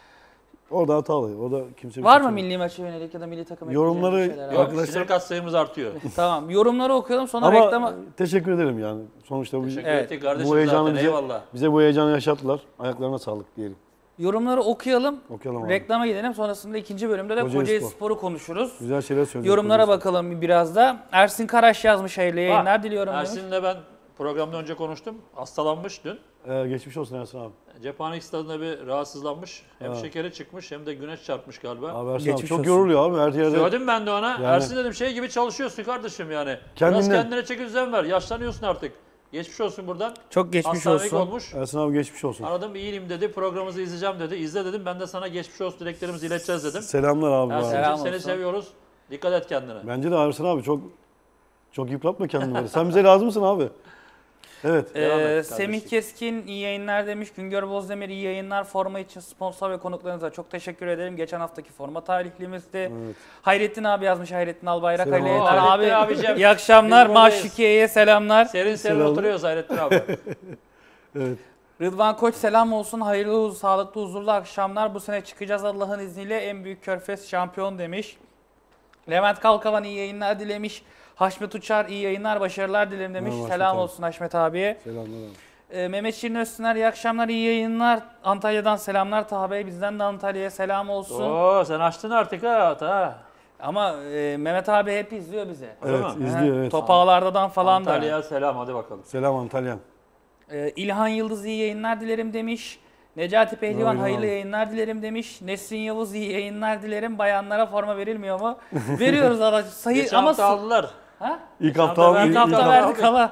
Orada hatalı. Orada kimse bir Var şey mı söylemiyor. milli maça yönelik ya da milli takım Yorumları- ekleyeceğim bir şeyler Yok abi? Arkadaşlar- sinir katsayımız artıyor. Tamam yorumları okuyalım sonra Ama reklama. teşekkür ederim yani. Sonuçta Teşekkür Evet. ettik kardeşim bu heyecanı zaten eyvallah. bize bu heyecanı yaşattılar. Ayaklarına sağlık diyelim. Yorumları okuyalım. Okuyalım abi. Reklama gidelim. Sonrasında ikinci bölümde de Kocaeli Kocaeli Spor. Spor'u konuşuruz. Güzel şeyler söylüyorsunuz. Yorumlara bakalım biraz da. Ersin Karaş yazmış hayırlı yayınlar Ha, diliyorum demiş. Ersin'le ben programdan önce konuştum. Hastalanmış dün. Geçmiş olsun Ersin abi. Cephanelik stadında bir rahatsızlanmış. Hem Ha. şekeri çıkmış hem de güneş çarpmış galiba. Abi Ersin abi Geçmiş çok olsun. yoruluyor abi her yerde. Söyledim ben de ona. Yani- Ersin dedim şey gibi çalışıyorsun kardeşim yani. Biraz Kendinden. kendine çeki düzen ver. Yaşlanıyorsun artık. Geçmiş olsun buradan. Çok geçmiş Hastanelik olsun. olmuş. Ersin abi geçmiş olsun. Aradım iyiyim dedi. Programımızı izleyeceğim dedi. İzle dedim. Ben de sana geçmiş olsun dileklerimizi ileteceğiz dedim. Selamlar abi. bu arada. Ersin'cim Selam seni olsun. seviyoruz. Dikkat et kendine. Bence de Ersin abi çok yıpratma kendini böyle. Sen bize lazımsın abi. Evet. Devam et Semih kardeşim. Keskin iyi yayınlar demiş. Güngör Bozdemir iyi yayınlar. Forma için sponsor ve konuklarınıza çok teşekkür ederim. Geçen haftaki forma talihlimizdi. Evet. Hayrettin abi yazmış. Hayrettin Albayrak. Selam Hayırlı abi. yayınlar Hayrettin abi. abicim. İyi akşamlar. Biz buradayız. Maşukiye'ye selamlar. Serin serin Selam. oturuyoruz Hayrettin abi. Evet. Rıdvan Koç selam olsun. Hayırlı, sağlıklı, huzurlu akşamlar. Bu sene çıkacağız Allah'ın izniyle. En büyük Körfez şampiyon demiş. Levent Kalkavan iyi yayınlar dilemiş. Haşmet Uçar iyi yayınlar, başarılar dilerim demiş. Merhaba Selam Haşmet abi. olsun Haşmet abiye. Selamlar abi. Mehmet Şirin Öztüner iyi akşamlar, iyi yayınlar. Antalya'dan selamlar Taha Bey. Bizden de Antalya'ya selam olsun. Oo sen açtın artık ha. Ama Mehmet abi hep izliyor bizi. Öyle Evet mi? izliyor evet. Top ağlardadan falan da. Antalya'ya selam hadi bakalım. Selam Antalya. İlhan Yıldız iyi yayınlar dilerim demiş. Necati Pehlivan Aynen hayırlı abi. yayınlar dilerim demiş. Nesrin Yavuz iyi yayınlar dilerim. Bayanlara forma verilmiyor mu? Veriyoruz aracı sayı Geçen ama hafta aldılar. ha? İlk hafta hafta ben- İlk İlk hafta hafta verdik aldık. ama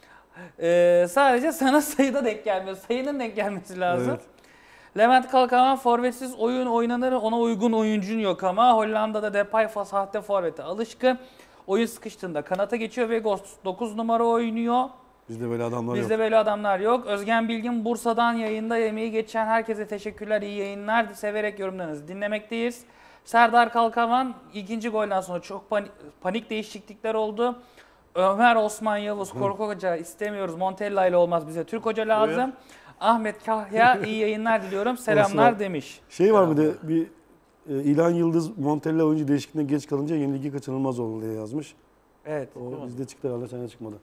sadece sana sayıda denk gelmiyor. Sayının denk gelmesi lazım. Evet. Levent Kalkavan forvetsiz oyun oynanır, ona uygun oyuncun yok ama Hollanda'da Depay sahte forvete alışkın. Oyun sıkıştığında kanata geçiyor ve 9 numara oynuyor. Bizde böyle adamlar Bizde yok. böyle adamlar yok. Özgen Bilgin Bursa'dan yayında emeği geçen herkese teşekkürler, iyi yayınlar. Severek yorumlarınızı dinlemekteyiz. Serdar Kalkavan ikinci golden sonra çok panik değişiklikler oldu. Ömer Osman Yavuz Korku Hoca istemiyoruz. Montella ile olmaz, bize Türk Hoca lazım. Buyur. Ahmet Kahya iyi yayınlar diliyorum. Selamlar Olsun. demiş. Şey var bir de bir İlhan Yıldız Montella oyuncu değişikliğine geç kalınca yenilgi kaçınılmaz oldu diye yazmış. Evet. O bizde çıktı herhalde sene çıkmadı.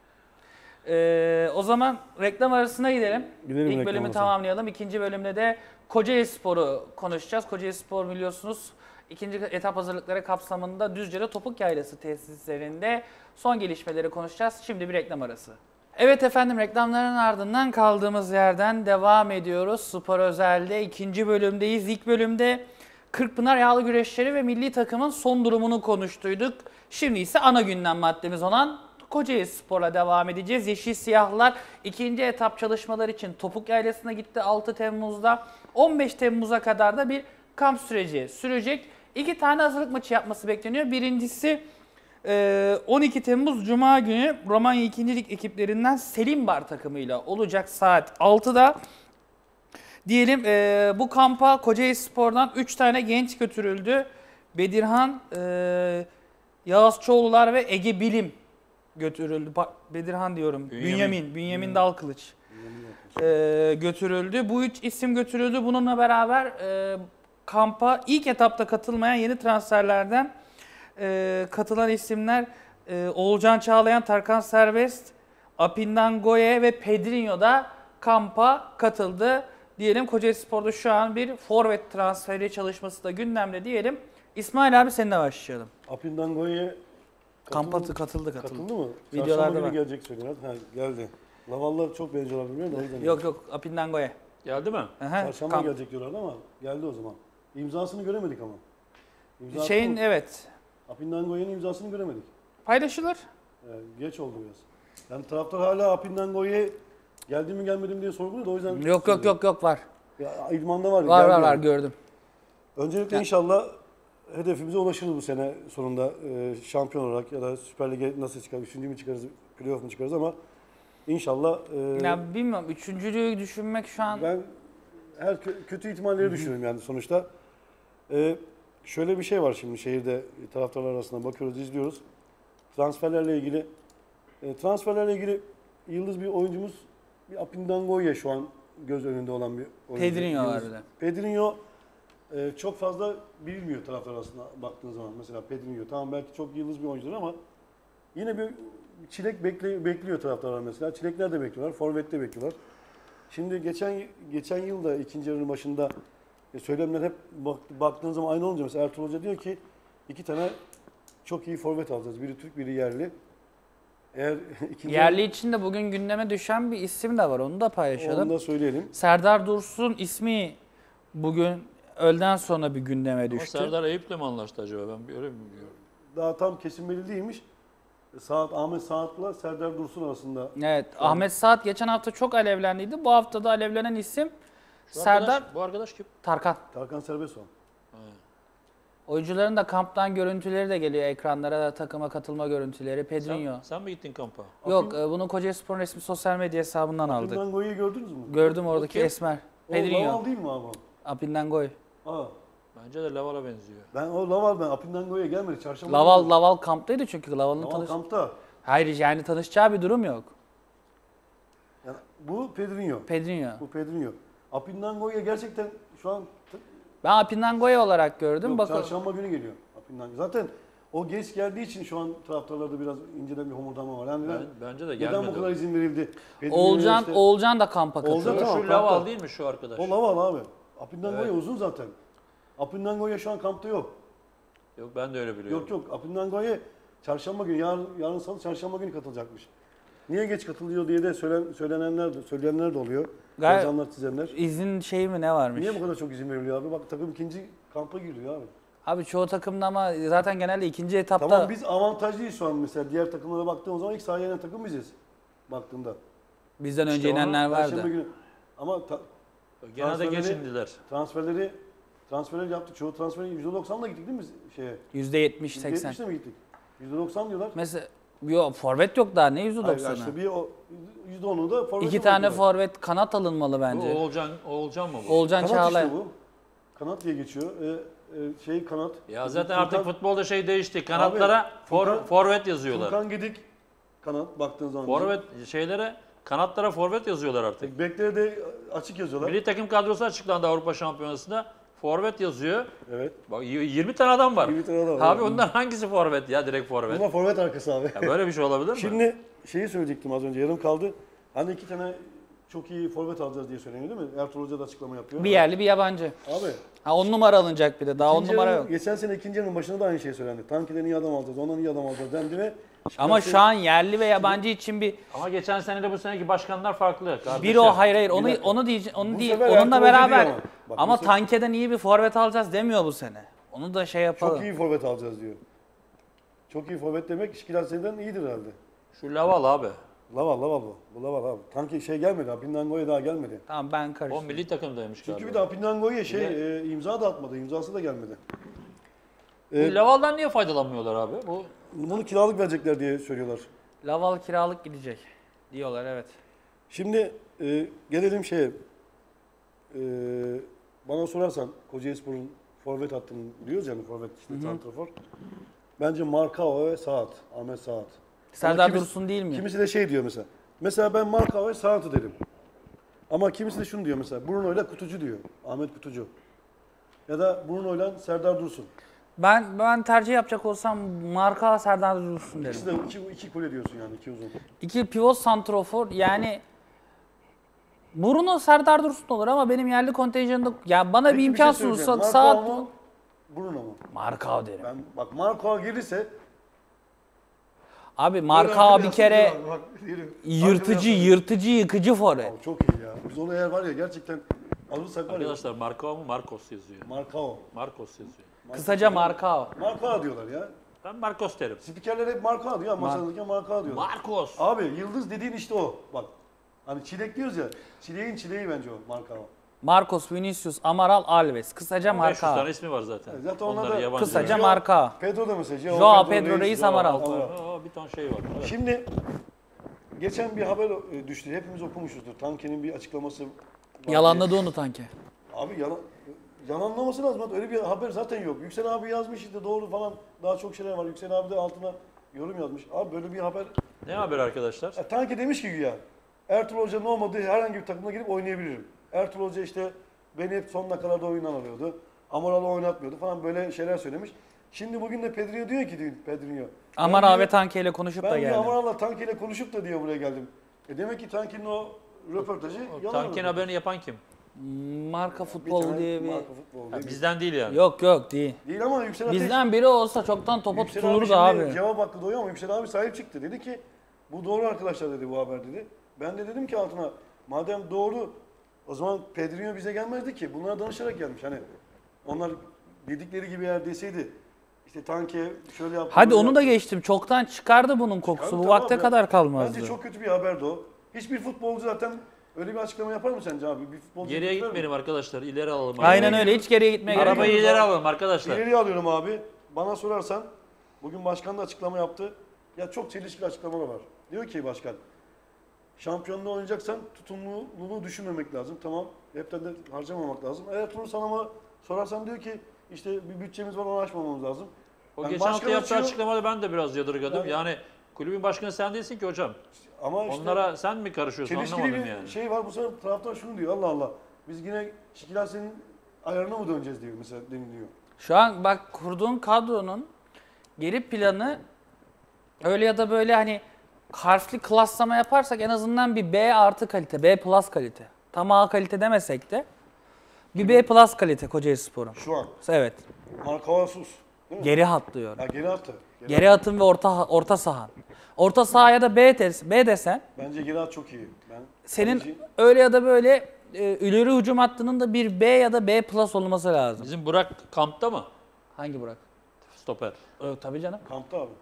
O zaman reklam arasına gidelim. Gidelim İlk reklam bölümü arasına. tamamlayalım. İkinci bölümde de Kocaelispor'u konuşacağız. Kocaelispor biliyorsunuz ikinci etap hazırlıkları kapsamında Düzce'de Topuk Yaylası tesislerinde son gelişmeleri konuşacağız. Şimdi bir reklam arası. Evet efendim, reklamların ardından kaldığımız yerden devam ediyoruz. Spor Özel'de ikinci bölümdeyiz. İlk bölümde Kırkpınar Yağlı Güreşleri ve milli takımın son durumunu konuştuyduk. Şimdi ise ana gündem maddemiz olan Kocaelispor'la devam edeceğiz. Yeşil Siyahlar ikinci etap çalışmaları için Topuk Yaylası'na gitti 6 Temmuz'da. 15 Temmuz'a kadar da bir kamp süreci sürecek. 2 tane hazırlık maçı yapması bekleniyor. Birincisi 12 Temmuz Cuma günü Romanya 2. Lig ekiplerinden Selimbar takımıyla olacak saat 6'da. Diyelim bu kampa Kocaelispor'dan 3 tane genç götürüldü. Bedirhan, Yağız Çoğlular ve Ege Bilim götürüldü. Bedirhan diyorum. Bünyamin Dalkılıç götürüldü. Bu 3 isim götürüldü. Bununla beraber kampa ilk etapta katılmayan yeni transferlerden katılan isimler Oğulcan Çağlayan, Tarkan Serbest, Apindan Goye ve Pedrinho da kampa katıldı. Diyelim Kocaelispor'da şu an bir forvet transferi çalışması da gündemde diyelim. İsmail abi seninle başlayalım. Apindan Goye Kampa katıldı. katıldı mı? Videolarda Çarşamba günü var. gelecek söylüyorlar. Ha geldi. Lavallar çok benziyorlar bilmiyorum da o yüzden. Yok Apindan Goye. Geldi mi? Aha, Çarşamba gelecek diyorlardı ama geldi o zaman. İmzasını göremedik ama. İmzası Şeyin mı? evet Apindan Goye'nin imzasını göremedik. paylaşılır. Geç oldu biraz. Yani taraftar hala Apindan Goye geldi mi gelmedi mi diye sorguluyor da o yüzden. Yok var. Ya, İdman'da var. Var geldi var yani. gördüm. Öncelikle Ya- inşallah hedefimize ulaşırız bu sene sonunda şampiyon olarak ya da Süper Lig'e nasıl çıkarız, 3. mi çıkarız, playoff mu çıkarız ama inşallah Ya bilmiyorum, üçüncülüğü düşünmek şu an ben her kötü ihtimalleri düşünüyorum yani sonuçta. Şöyle bir şey var şimdi şehirde taraftarlar arasında bakıyoruz, izliyoruz. Transferlerle ilgili yıldız bir oyuncumuz bir Apindan Goye şu an göz önünde olan bir oyuncu. Pedrinho var Yıldız. bir de. Pedrinho çok fazla bilinmiyor taraftar arasında baktığın zaman. Mesela Pedrinho tamam belki çok yıldız bir oyuncudur ama yine bir çilek bekliyor taraftarlar mesela. Çilekler de bekliyorlar, forvet de bekliyorlar. Şimdi geçen yıl da ikinci yarının başında söylemler hep baktığın zaman aynı olunca mesela Ertuğrul Hoca diyor ki 2 tane çok iyi forvet alacağız. Biri Türk, biri yerli. Eğer ikinci Yerli için de bugün gündeme düşen bir isim de var. Onu da paylaşalım. onu da söyleyelim. Serdar Dursun ismi bugün öğleden sonra bir gündeme Ama düştü. Serdar Eyüp'le mi anlaştı acaba? Ben öyle mi biliyorum? Daha tam kesin belli değilmiş. Ahmet Saat'la Serdar Dursun arasında. Evet, Ahmet Saat geçen hafta çok alevlendiydi. Bu hafta da alevlenen isim Şu Serdar arkadaş, bu arkadaş kim? Tarkan. Tarkan Serbesoğan. Oyuncuların da kamptan görüntüleri de geliyor ekranlara, da takıma katılma görüntüleri. Pedrinho. Sen mi gittin kampa? Yok, bunu Kocaelispor'un resmi sosyal medya hesabından aldık. Apindango'yu gördünüz mü? Gördüm oradaki kim? esmer. O Pedrinho. Laval değil mi abi? Apindangoy. Ha. Bence de Laval'a benziyor. Ben Apindango'ya gelmedi. Çarşamba Laval kamptaydı çünkü Laval'ın Laval tanış. kampta. Hayır yani tanışacağı bir durum yok. Yani bu Pedrinho. Pedrinho. Bu Pedrinho. Apindango'ya gerçekten şu an Ben Apindangoy olarak gördüm. yok, Bakalım. çarşamba günü geliyor Apindango. Zaten o geç geldiği için şu an taraftarlarda biraz inceden bir homurdama var. Yani Bence de neden gelmedi. bu kadar izin verildi? Pedrinho'ya Oğulcan, işte- Oğulcan da kampa katıldı. Oğulcan tamam, Şu Laval kampta. değil mi şu arkadaş? O Laval abi. Apindango'ya Evet. uzun zaten. Apindango'ya şu an kampta yok. Yok ben de öyle biliyorum. Yok. Apindango'ya çarşamba günü, yarın salı çarşamba günü katılacakmış. Niye geç katılıyor diye de söyleyenler de oluyor. Gayet- Yazanlar, çizenler. İzin şeyi mi ne varmış? Niye bu kadar çok izin veriliyor abi? Bak takım ikinci kampa giriyor abi. Abi çoğu takımda ama zaten genelde ikinci etapta Tamam biz avantajlıyız şu an mesela. Diğer takımlara baktığımız zaman ilk sahaya inen takım biziz. Baktığında. bizden önce İşte inenler Perşembe vardı. günü. Ama Genelde geç Transferleri- indiler. transferleri yaptık. Çoğu transferi %90'la gittik değil mi biz şeye? %70-80. %70'le mi gittik? %90 diyorlar. Mesela yok forvet yok daha ne Hayır, %90'ı? işte bir o %10'u da forvet. İki tane forvet kanat alınmalı bence. Oğulcan mı bu? Oğulcan Kanat Çağlayan. işte bu. Kanat diye geçiyor. Kanat. Ya zaten Furkan- artık futbolda şey değişti. Kanatlara Furkan- forvet yazıyorlar. Furkan Gedik kanat baktığın zaman. Forvet şeylere kanatlara forvet yazıyorlar artık. Beklere de açık yazıyorlar. Milli takım kadrosu açıklandı Avrupa Şampiyonası'nda. Forvet yazıyor. Evet. Bak 20 tane adam var. 20 tane adam var. Abi ondan hangisi forvet ya direkt forvet? Bunlar forvet arkası abi. Ya böyle bir şey olabilir mi? Şimdi şeyi söyleyecektim az önce yarım kaldı. Hani iki tane çok iyi forvet alacağız diye söyleniyor değil mi? Ertuğrul Hoca da açıklama yapıyor. Bir yerli bir yabancı. Abi. Ha 10 numara alınacak bir de. Daha 10 ikinci numara yarının- yok. Geçen sene ikinci yarının başında da aynı şey söylendi. Tankiden iyi adam alacağız, ondan iyi adam alacağız dendi ve Ama şu an yerli ve yabancı için bir Ama geçen sene de bu seneki başkanlar farklı. Kardeşim. bir o hayır onu dakika. onu diyeceğim onu Bu değil. sefer Onunla Ertuğrul Hoca beraber diyor ama. Bak, ama bu sefer- Tanke'den iyi bir forvet alacağız demiyor bu sene. Onu da şey yapalım. çok iyi forvet alacağız diyor. Çok iyi forvet demek Şikil seneden iyidir herhalde. Şu Laval abi. Laval bu. Bu Laval abi. Tanki şey gelmedi. Apindango'ya daha gelmedi. Tamam ben O karıştırdım. milli takımdaymış Çünkü galiba. bir de Apindango'ya Bir imza da atmadı. İmzası da gelmedi. Bu Laval'dan niye faydalanmıyorlar abi? Bu Bunu kiralık verecekler diye söylüyorlar. Laval kiralık gidecek diyorlar evet. Şimdi gelelim şeye. Bana sorarsan Kocaelispor'un forvet hattını biliyoruz yani forvet işte santrafor. Bence Markao ve Saat. Ahmet Saat. Serdar kimisi- Dursun değil mi? Kimisi de şey diyor mesela. Mesela ben Markao ve Saat'ı derim. Ama kimisi de şunu diyor mesela. Bruno ile Kutucu diyor. Ahmet Kutucu. Ya da Bruno ile Serdar Dursun. Ben tercih yapacak olsam marka Serdar Dursun İkisi derim. de iki kule diyorsun yani. İki uzun. İki pivot santrofor yani Bruno Serdar Dursun olur ama benim yerli kontenjanında ya bana bir Peki, imkan şey söyleyeceğim. sunsa Markao saat mu, Bruno mu? Marka derim. Ben bak Markao gelirse Abi Marka bir kere Bak, yürü. yırtıcı yıkıcı forvet. Abi çok iyi ya. Biz onu eğer var ya gerçekten alırsak var ya. arkadaşlar Marco mu Marcos yazıyor. Markao. Marcos yazıyor. Kısaca Marka. Markao diyorlar ya. Ben Marcos derim. Spikerler hep Markao diyor ama maçlardaki Markao diyorlar. Marcos. Abi yıldız dediğin işte o. Bak. Hani çilek diyoruz ya. Çileğin çileği bence o Markao. Marcos, Vinicius, Amaral, Alves. Kısaca 500 tane Marka. ismi var zaten. Zaten onlar Onları da yabancı. Kısaca Joao- Marka. Pedro da mesela. Joao Pedro Reis, Amaral. Bir ton şey var. Evet. Şimdi geçen bir haber düştü. Hepimiz okumuşuzdur. Tanke'nin bir açıklaması var diye. Yalanladı onu Tanke. Abi yalanlaması lazım. Öyle bir haber zaten yok. Yüksel abi yazmış işte doğru falan. Daha çok şeyler var. Yüksel abi de altına yorum yazmış. Abi böyle bir haber. Ne haber arkadaşlar? Tanke demiş ki güya. Ertuğrul Hoca'nın olmadığı herhangi bir takımda girip oynayabilirim. Ertuğrul Hoca işte beni hep son dakikalarda oyundan alıyordu. Amaral'ı oynatmıyordu falan böyle şeyler söylemiş. Şimdi bugün de Pedrinho diyor ki Pedrinho. Amaral ve Tanke ile konuşup da Ben geldi. Amaral'la Tanke ile konuşup da diye buraya geldim. Demek ki Tanke'nin o röportajı yalan. Tankin haberini yapan kim? Marka Bir futbol tane diye bir... marka futbol diye bir- Bizden değil yani. Yok değil. Değil ama Yüksel Ateş. Bizden biri olsa çoktan topa Yüksel tutulurdu şimdi abi. Cevap hakkı doğuyor ama Yüksel abi sahip çıktı. Dedi ki bu doğru arkadaşlar dedi bu haber dedi. Ben de dedim ki altına madem doğru o zaman Pedrinho bize gelmezdi ki. Bunlara danışarak gelmiş. Hani onlar dedikleri gibi eğer deseydi işte Tanke şöyle yaptı. Hadi böyle onu da yaptı. geçtim. Çoktan çıkardı bunun kokusu. Abi Bu tamam vakte ya. kadar kalmazdı. Bence çok kötü bir haberdi o. Hiçbir futbolcu zaten öyle bir açıklama yapar mı sence abi? Bir futbolcu Geriye yapar mı? gitmeyelim arkadaşlar. İleri alalım. Aynen öyle. Hiç geriye gitmeye gerek yok. Arabayı ileri alalım arkadaşlar. İleriye alıyorum abi. Bana sorarsan bugün başkan da açıklama yaptı. Ya çok çelişkili açıklamalar var. Diyor ki başkan şampiyonluğu oynayacaksan tutumluluğu düşünmemek lazım. Tamam. Hepten de harcamamak lazım. Eğer Turun sana sorarsan diyor ki işte bir bütçemiz var onu aşmamamız lazım. O Yani geçen hafta başkan yaptığı açıyor- açıklamada ben de biraz yadırgadım. Yani- Yani kulübün başkanı sen değilsin ki hocam. Ama işte Onlara sen mi karışıyorsun çelişkili anlamadım bir yani. şey var. Bu sefer taraftar şunu diyor. Allah Allah. Biz yine Şikil senin ayarına mı döneceğiz diyor mesela deniliyor. Şu an bak kurduğun kadronun geri planı öyle ya da böyle hani harfli klaslama yaparsak en azından bir B artı kalite, B plus kalite. Tam A kalite demesek de bir B plus kalite Kocaelispor'un. Şu an. Evet. Markavasus. Değil mi? Geri hat diyorum. Ha, geri attı. Geri atın ve orta sahan. Orta sahaya da B desen Bence geri at çok iyi. Ben senin kaleci- öyle ya da böyle ileri hücum hattının da bir B ya da B plus olması lazım. Bizim Burak kampta mı? Hangi Burak? Stoper. Tabii canım. Kampta abi.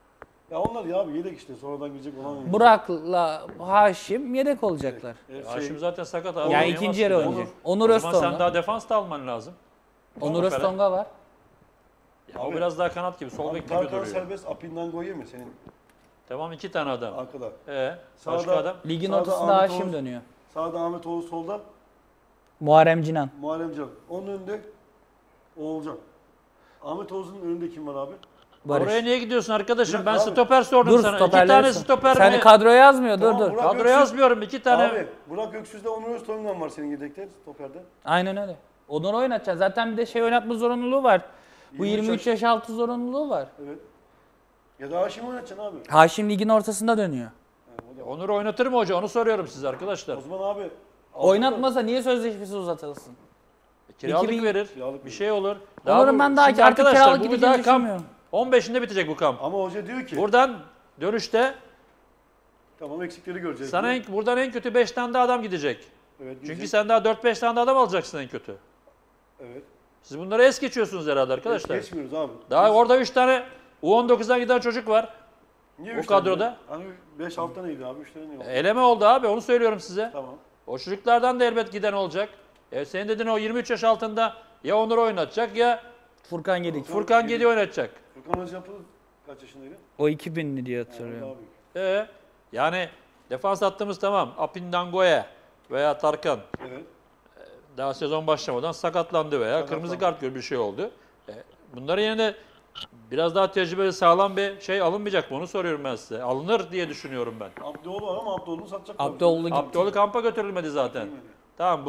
Ya onlar ya abi yedek işte sonradan girecek olan. Burak'la Haşim yedek olacaklar. Haşim zaten sakat abi. Yani oynayamaz ikinci ki yarı daha. oynayacak. Onur O zaman sen Öztonga. daha defans da alman lazım. Onur Stopere. Öztonga var. Ya o Abi- biraz daha kanat gibi, sol bek gibi Tarkan duruyor. serbest Apin'den Goye mi senin Tamam 2 tane adam. arkada? Başka Sağda- adam? Ligin Sağda ortasında Ahmet Haşim Oğuz. dönüyor. Sağda Ahmet Oğuz, solda Muharrem Cinan. Muharrem Can. Onun önünde Oğulcan. Ahmet Oğuz'un önünde kim var abi? Barış. Oraya niye gidiyorsun arkadaşım? Bir Ben dakika abi. stoper sordum Dur sana. 2 stoperleri tane sor. stoper Sen mi? kadro yazmıyor. Tamam, dur dur. Burak Kadro Öksüz- yazmıyorum. 2 tane. Abi Burak Öksüz'le Onur Öztoy'un var senin yedekte stoperde. Aynen öyle. Onları oynatacaksın. Zaten bir de şey oynatma zorunluluğu var. Bu 23 yaş altı zorunluluğu var. Evet. Ya da Haşim oynatacaksın abi. Haşim ligin ortasında dönüyor. Yani o da- Onur oynatır mı hoca? Onu soruyorum size arkadaşlar. O zaman abi Oynatmasa niye sözleşmesi uzatılsın? Kiralık 2000 verir. Kiralık Bir şey olur. Onur'un ben daha şimdi artık arkadaşlar, kiralık bu bir gideceğini daha kamp düşünmüyorum. 15'inde bitecek bu kamp. ama hoca diyor ki Buradan dönüşte tamam eksikleri göreceğiz. sana diyor. buradan en kötü 5 tane daha adam gidecek. Evet, Çünkü gidecek. sen daha 4-5 tane de adam alacaksın en kötü. Evet. Siz bunları es geçiyorsunuz herhalde arkadaşlar. Geçmiyoruz abi. Daha Biz- orada 3 tane U19'dan giden çocuk var. Niye o üç tane kadroda? ya? Hani 5-6 taneydi abi 3 tane niye oldu? Eleme oldu abi, onu söylüyorum size. Tamam. O çocuklardan da elbet giden olacak. Senin dediğin o 23 yaş altında ya Onur oynatacak ya Furkan Gedik. Furkan Gedi oynatacak. Furkan Özyapı kaç yaşındaydı? O 2000'li diye Yani hatırlıyorum. daha büyük. Yani defans hattımız tamam. Apindangoye veya Tarkan Evet. daha sezon başlamadan sakatlandı veya Sakatlandı. kırmızı kart gibi bir şey oldu. Bunların yerine biraz daha tecrübeli sağlam bir şey alınmayacak mı? Onu soruyorum ben size. Alınır diye düşünüyorum ben. Abdioğlu var ama Abdioğlu'nu satacaklar. Abdioğlu gitti. Abdioğlu kampa götürülmedi zaten. Bilmedi. Tamam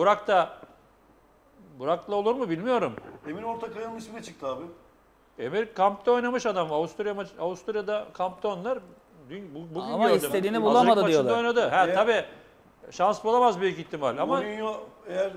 Burak'la olur mu bilmiyorum. Emin Ortakaya'nın ismi de çıktı abi. Emir kampta oynamış adam. Avusturya'da kampta onlar. Bugün Ama gördüm. istediğini Hazırlık bulamadı maçında diyorlar. oynadı. Ha Eğer- tabii. Şans bulamaz büyük ihtimal ama Mourinho eğer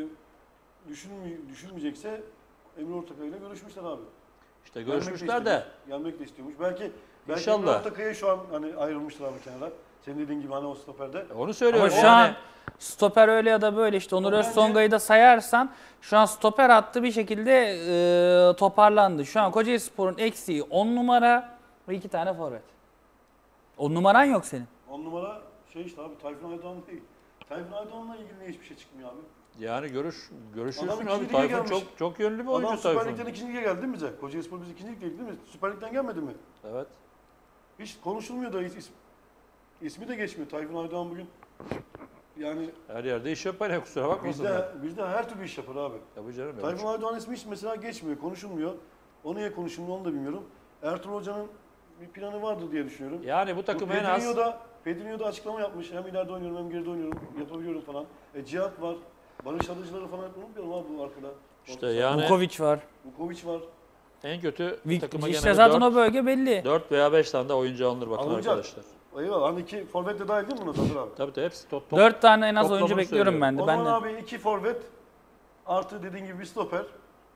düşünmeyecekse Emre Ortakaya'yla görüşmüşler abi. işte Gelmek görüşmüşler de. istiyormuş, gelmek de istiyormuş. Belki İnşallah. Emre Ortakaya şu an hani ayrılmışlar abi kenara. Senin dediğin gibi hani o stoperde. Onu Ama söylüyorum. şu Yani an stoper öyle ya da böyle işte Onur Ama bence- Öztonga'yı da sayarsan şu an stoper hattı bir şekilde toparlandı. Şu an Kocaelispor'un eksiği 10 numara ve 2 tane forvet. 10 numaran yok senin. 10 numara şey işte abi Tayfun Aydoğan değil. Tayfun Aydoğan'la ilgili hiçbir şey çıkmıyor abi. yani görüşürsün Adam abi. ikinci lige Tayfun gelmiş. çok yönlü bir Adam oyuncu Süper Tayfun. Lig'den 2. lige geldi değil mi bize? Kocaelispor biz 2. ligdeydik değil mi? Süper Lig'den gelmedi mi? Evet. Hiç konuşulmuyor da ismi de geçmiyor. Tayfun Aydoğan bugün yani Her yerde iş yapar ya kusura bakmasınlar. bizde her türlü iş yapar abi. Tabii canım. ya. Tayfun Aydoğan ismi hiç mesela geçmiyor, konuşulmuyor. O niye konuşulmuyor onu da bilmiyorum. Ertuğrul Hoca'nın bir planı vardır diye düşünüyorum. Yani bu takım en az Pedrinho da açıklama yapmış. Hem ileride oynuyorum hem geride oynuyorum, yapabiliyorum falan. Cihat var. Barış Alıcıları falan unutmuyorum abi bu arkada. işte yani Vukovic var. Vukovic var. en kötü bu takıma İşte genelde zaten o bölge belli. 4 veya 5 tane de oyuncu alınır bakın Alınacak. arkadaşlar. Eyvallah. Hani 2 forvet de dahil değil mi buna Tadır abi? Tabii hepsi top. 4 tane en az toplamını oyuncu bekliyorum söylüyorum. ben de. O Ben zaman de. abi 2 forvet artı dediğin gibi bir stoper.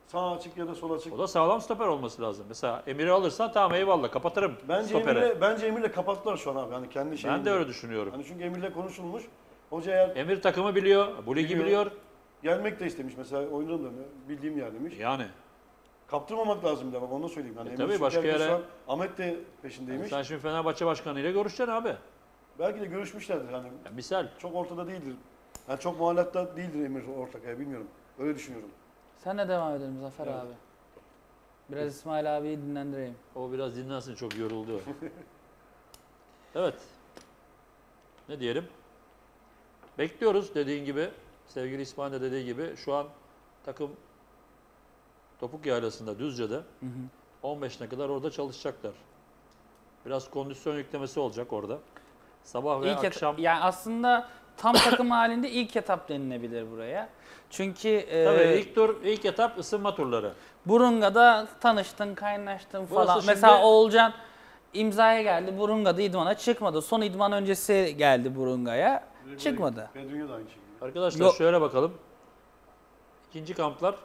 Sağ açık ya da sol açık. O da sağlam stoper olması lazım. Mesela Emir'i alırsan tamam eyvallah kapatırım stoperi. Bence Emir'le kapattılar şu an abi. Yani kendi şeyini. Ben de öyle düşünüyorum. Hani çünkü Emir'le konuşulmuş. Hoca eğer Emir takımı biliyor, bu ligi biliyor. gelmek de istemiş mesela oynarım da bildiğim yer demiş. Yani. Kaptırmamak lazım demek onu söyleyeyim. Yani Emir tabii çünkü başka herkes yere- şu an Ahmet de peşindeymiş. Sen şimdi Fenerbahçe Başkanı ile görüşeceksin abi. Belki de görüşmüşlerdir hani. Ya misal. Çok ortada değildir. Yani çok muhallatta değildir Emir Ortakaya bilmiyorum. Öyle düşünüyorum. Sen de devam edelim Zafer Evet. abi. Biraz İsmail abiyi dinlendireyim. O biraz dinlensin, çok yoruldu. Evet. Ne diyelim? Bekliyoruz dediğin gibi. Sevgili İsmail de dediği gibi şu an takım Topuk Yaylası'nda, Düzce'de 15'ine kadar orada çalışacaklar. Biraz kondisyon yüklemesi olacak orada. Sabah ve akşam. Yani aslında tam takım halinde ilk etap denilebilir buraya. Çünkü Tabii ilk etap ısınma turları. Burunga'da tanıştın, kaynaştın Burası falan. şimdi- Mesela Oğulcan imzaya geldi, Burunga'da idmana çıkmadı. Son idman öncesi geldi Burunga'ya, çıkmadı. Pedrinho da aynı şekilde. Arkadaşlar Yok. şöyle bakalım. İkinci kamplar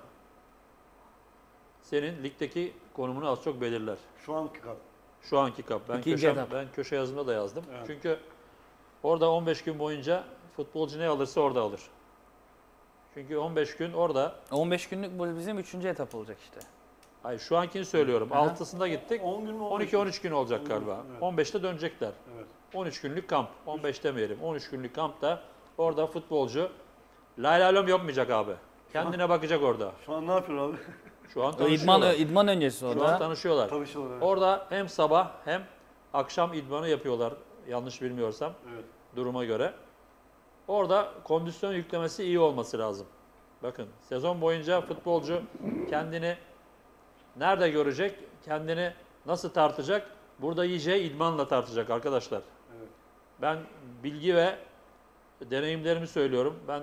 senin ligdeki konumunu az çok belirler. Şu anki kap. Şu anki kap. İkinci etap. Ben köşe yazımda da yazdım. Evet. Çünkü orada 15 gün boyunca futbolcu ne alırsa orada alır. Çünkü 15 gün orada, 15 günlük bu bizim 3. etap olacak işte. hayır şu ankini söylüyorum. Aha. 6'sında gittik. 10 gün mü? 12-13 gün olacak 10 gün, galiba. evet. 15'te dönecekler. Evet. 13 günlük kamp. 15 demeyelim. 13 günlük kampta orada futbolcu lay lay lom yapmayacak abi. Kendine bakacak orada. Şu an ne yapıyor abi? Şu an O tanışıyorlar. idman öncesi Şu an orada. tanışıyorlar. Tanışıyorlar. Evet. Orada hem sabah hem akşam idmanı yapıyorlar. Yanlış bilmiyorsam Evet. duruma göre. Orada kondisyon yüklemesi iyi olması lazım. Bakın sezon boyunca futbolcu kendini nerede görecek, kendini nasıl tartacak? Burada iyice idmanla tartacak arkadaşlar. Evet. Ben bilgi ve deneyimlerimi söylüyorum. Ben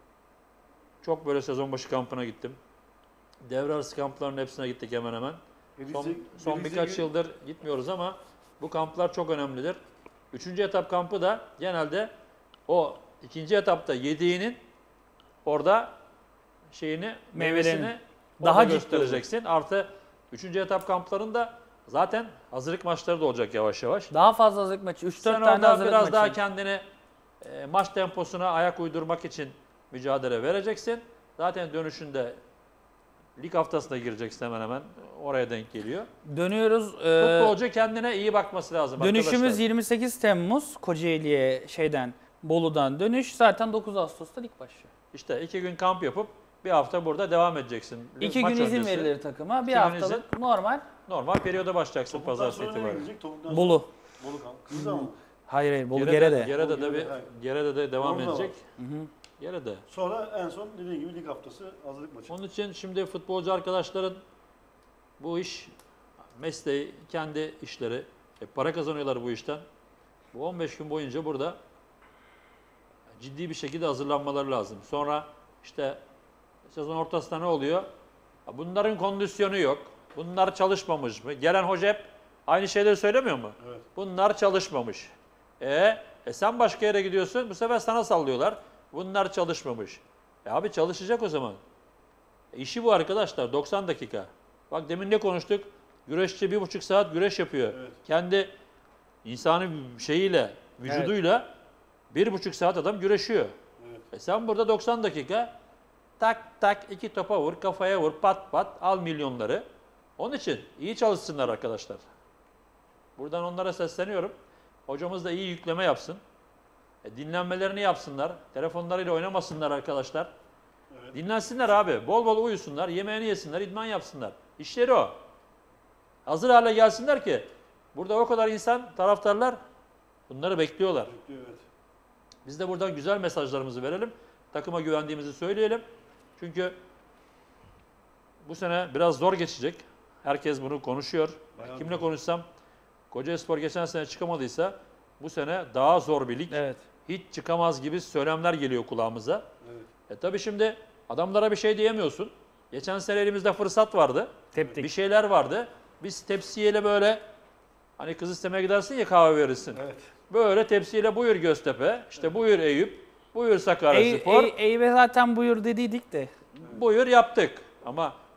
çok böyle sezon başı kampına gittim. Devre arası kampların hepsine gittik hemen hemen. Son birkaç yıldır gitmiyoruz ama bu kamplar çok önemlidir. 3. etap kampı da genelde o 2. etapta yediğinin orada meyvesini Meyvelerini daha daha ciddi göstereceksin. Artı 3. etap kamplarında zaten hazırlık maçları da olacak yavaş yavaş. Daha fazla hazırlık maçı, 3-4 Sen tane orada hazırlık biraz maçı. daha kendini maç temposuna ayak uydurmak için mücadele vereceksin. Zaten dönüşünde lig haftasına gireceksin hemen hemen. Oraya denk geliyor. Dönüyoruz. Futbolcu kendine iyi bakması lazım Dönüşümüz arkadaşlar. 28 Temmuz Kocaeli'ye Bolu'dan dönüş. Zaten 9 Ağustos'ta lig başlıyor. İşte 2 gün kamp yapıp bir hafta burada devam edeceksin. 2 Maç gün izin öncesi. verilir takıma. Bir İki gün haftalık normal. Normal periyoda başlayacaksın Topuktan pazartesi sonra nereye itibaren. gidecek? Topuktan Bolu. sonra Bolu kamp. Kızılca mı? Hayır Bolu Gere'de. Gere'de de Gere'de, Gere'de de devam Orada edecek. var. Gere'de. Sonra en son dediğin gibi lig haftası hazırlık maçı. Onun için şimdi futbolcu arkadaşların bu iş mesleği, kendi işleri, para kazanıyorlar bu işten. Bu 15 gün boyunca burada ciddi bir şekilde hazırlanmaları lazım. Sonra işte sezon ortasında ne oluyor? Bunların kondisyonu yok. Bunlar çalışmamış mı? Gelen hoca hep aynı şeyleri söylemiyor mu? Evet. Bunlar çalışmamış. Sen başka yere gidiyorsun, bu sefer sana sallıyorlar. Bunlar çalışmamış. Abi çalışacak o zaman. İşi bu arkadaşlar, 90 dakika. Bak demin ne konuştuk? Güreşçi 1,5 saat güreş yapıyor. Evet. Kendi insani şeyiyle, vücuduyla 1,5 saat adam güreşiyor. Evet. Sen burada 90 dakika tak tak 2 topa vur, kafaya vur, pat pat al milyonları. Onun için iyi çalışsınlar arkadaşlar. Buradan onlara sesleniyorum. Hocamız da iyi yükleme yapsın. Dinlenmelerini yapsınlar. Telefonlarıyla oynamasınlar arkadaşlar. Evet. Dinlensinler abi. Bol bol uyusunlar, yemeğini yesinler, idman yapsınlar. İşleri o. Hazır hale gelsinler ki burada o kadar insan, taraftarlar bunları bekliyorlar. Bekliyor, evet. Biz de buradan güzel mesajlarımızı verelim. Takıma güvendiğimizi söyleyelim. Çünkü bu sene biraz zor geçecek. Herkes bunu konuşuyor. Bayağı Kimle zor. konuşsam Kocaelispor geçen sene çıkamadıysa bu sene daha zor bir lig. Evet. Hiç çıkamaz gibi söylemler geliyor kulağımıza. Evet. Tabii şimdi adamlara bir şey diyemiyorsun. Geçen sene elimizde fırsat vardı. Teptik. Bir şeyler vardı. Biz tepsiyle böyle hani kız istemeye gidersin ya kahve verirsin. Evet. Böyle tepsiyle buyur Göztepe, işte buyur Eyüp, buyur Sakaryaspor, Eyüp'e zaten buyur dediydik de. buyur yaptık. Ama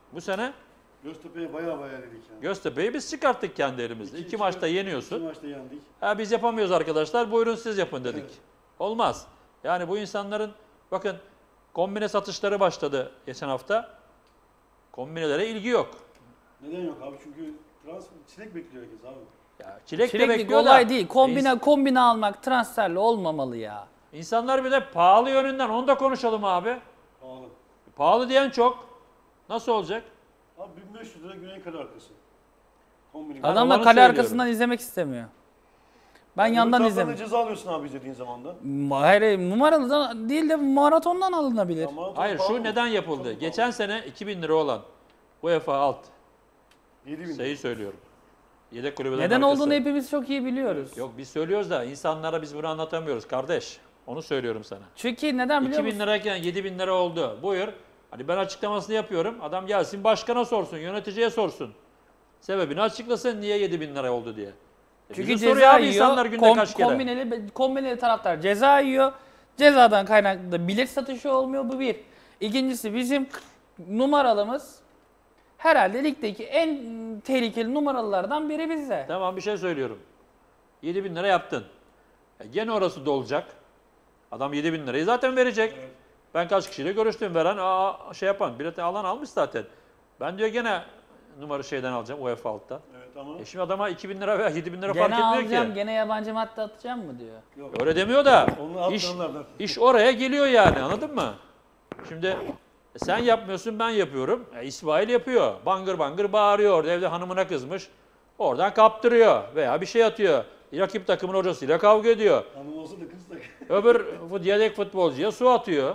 Bu sene Göztepe'ye baya dedik yani. Göztepe'yi biz çıkarttık kendi elimizde. İki maçta yeniyorsun. 2 maçta yendik. Ha, biz yapamıyoruz arkadaşlar, buyurun siz yapın dedik. Evet. Olmaz. Yani bu insanların, bakın kombine satışları başladı geçen hafta. Kombinelere ilgi yok. Neden yok abi? Çünkü çilek bekliyor herkes abi. Ya çilek de Çileklik bekliyor da. olay değil. Kombine almak transferle olmamalı ya. İnsanlar bir de pahalı yönünden, onu da konuşalım abi. Pahalı. Pahalı diyen çok. Nasıl olacak? Abi 1500 lira Güney Kale arkası. Kombini. Adam da olanı kale söylüyorum. arkasından izlemek istemiyor. Ben yandan Öbür izlemek. taraftan da ceza alıyorsun abi izlediğin zaman da. Hayır, numaralı değil de maratondan alınabilir. Ama Hayır, pahalı şu mı? neden yapıldı? Çok Geçen sene 2000 lira olan UEFA alt 7000 sayıyı söylüyorum. Yedek kulübelerin Neden arkası. olduğunu hepimiz çok iyi biliyoruz. Yok, biz söylüyoruz da insanlara biz bunu anlatamıyoruz kardeş. Onu söylüyorum sana. Çünkü neden biliyor 2000 musun? lirayken 7000 lira oldu. Buyur. Hani ben açıklamasını yapıyorum. Adam gelsin başkana sorsun, yöneticiye sorsun. Sebebini açıklasın niye 7000 lira oldu diye. Çünkü bize soruyor ceza abi yiyor. insanlar günde kaç kere. Kombineli taraftar ceza yiyor. Cezadan kaynaklı da bilet satışı olmuyor, bu bir. İkincisi, bizim numaralımız herhalde ligdeki en tehlikeli numaralılardan biri bizde. Tamam, bir şey söylüyorum. 7000 lira yaptın. Gene orası dolacak. Adam 7000 lirayı zaten verecek. Evet. Ben kaç kişiyle görüştüm, veren şey yapan, bileti alan almış zaten. Ben diyor gene numara şeyden alacağım, UEFA alttan. Evet ama Şimdi adama 2000 lira veya 7000 lira Gene fark etmiyor alacağım, ki. gene yabancı madde atacağım mı diyor. yok. Öyle demiyor da Onu iş, atmayanlar da. iş oraya geliyor yani, anladın mı? Şimdi sen yapmıyorsun, ben yapıyorum. İsmail yapıyor. Bangır bangır bağırıyor. Evde hanımına kızmış. Oradan kaptırıyor veya bir şey atıyor. Rakip takımın hocasıyla kavga ediyor. Hanım olsa da kız da. Öbür yedek futbolcuya su atıyor.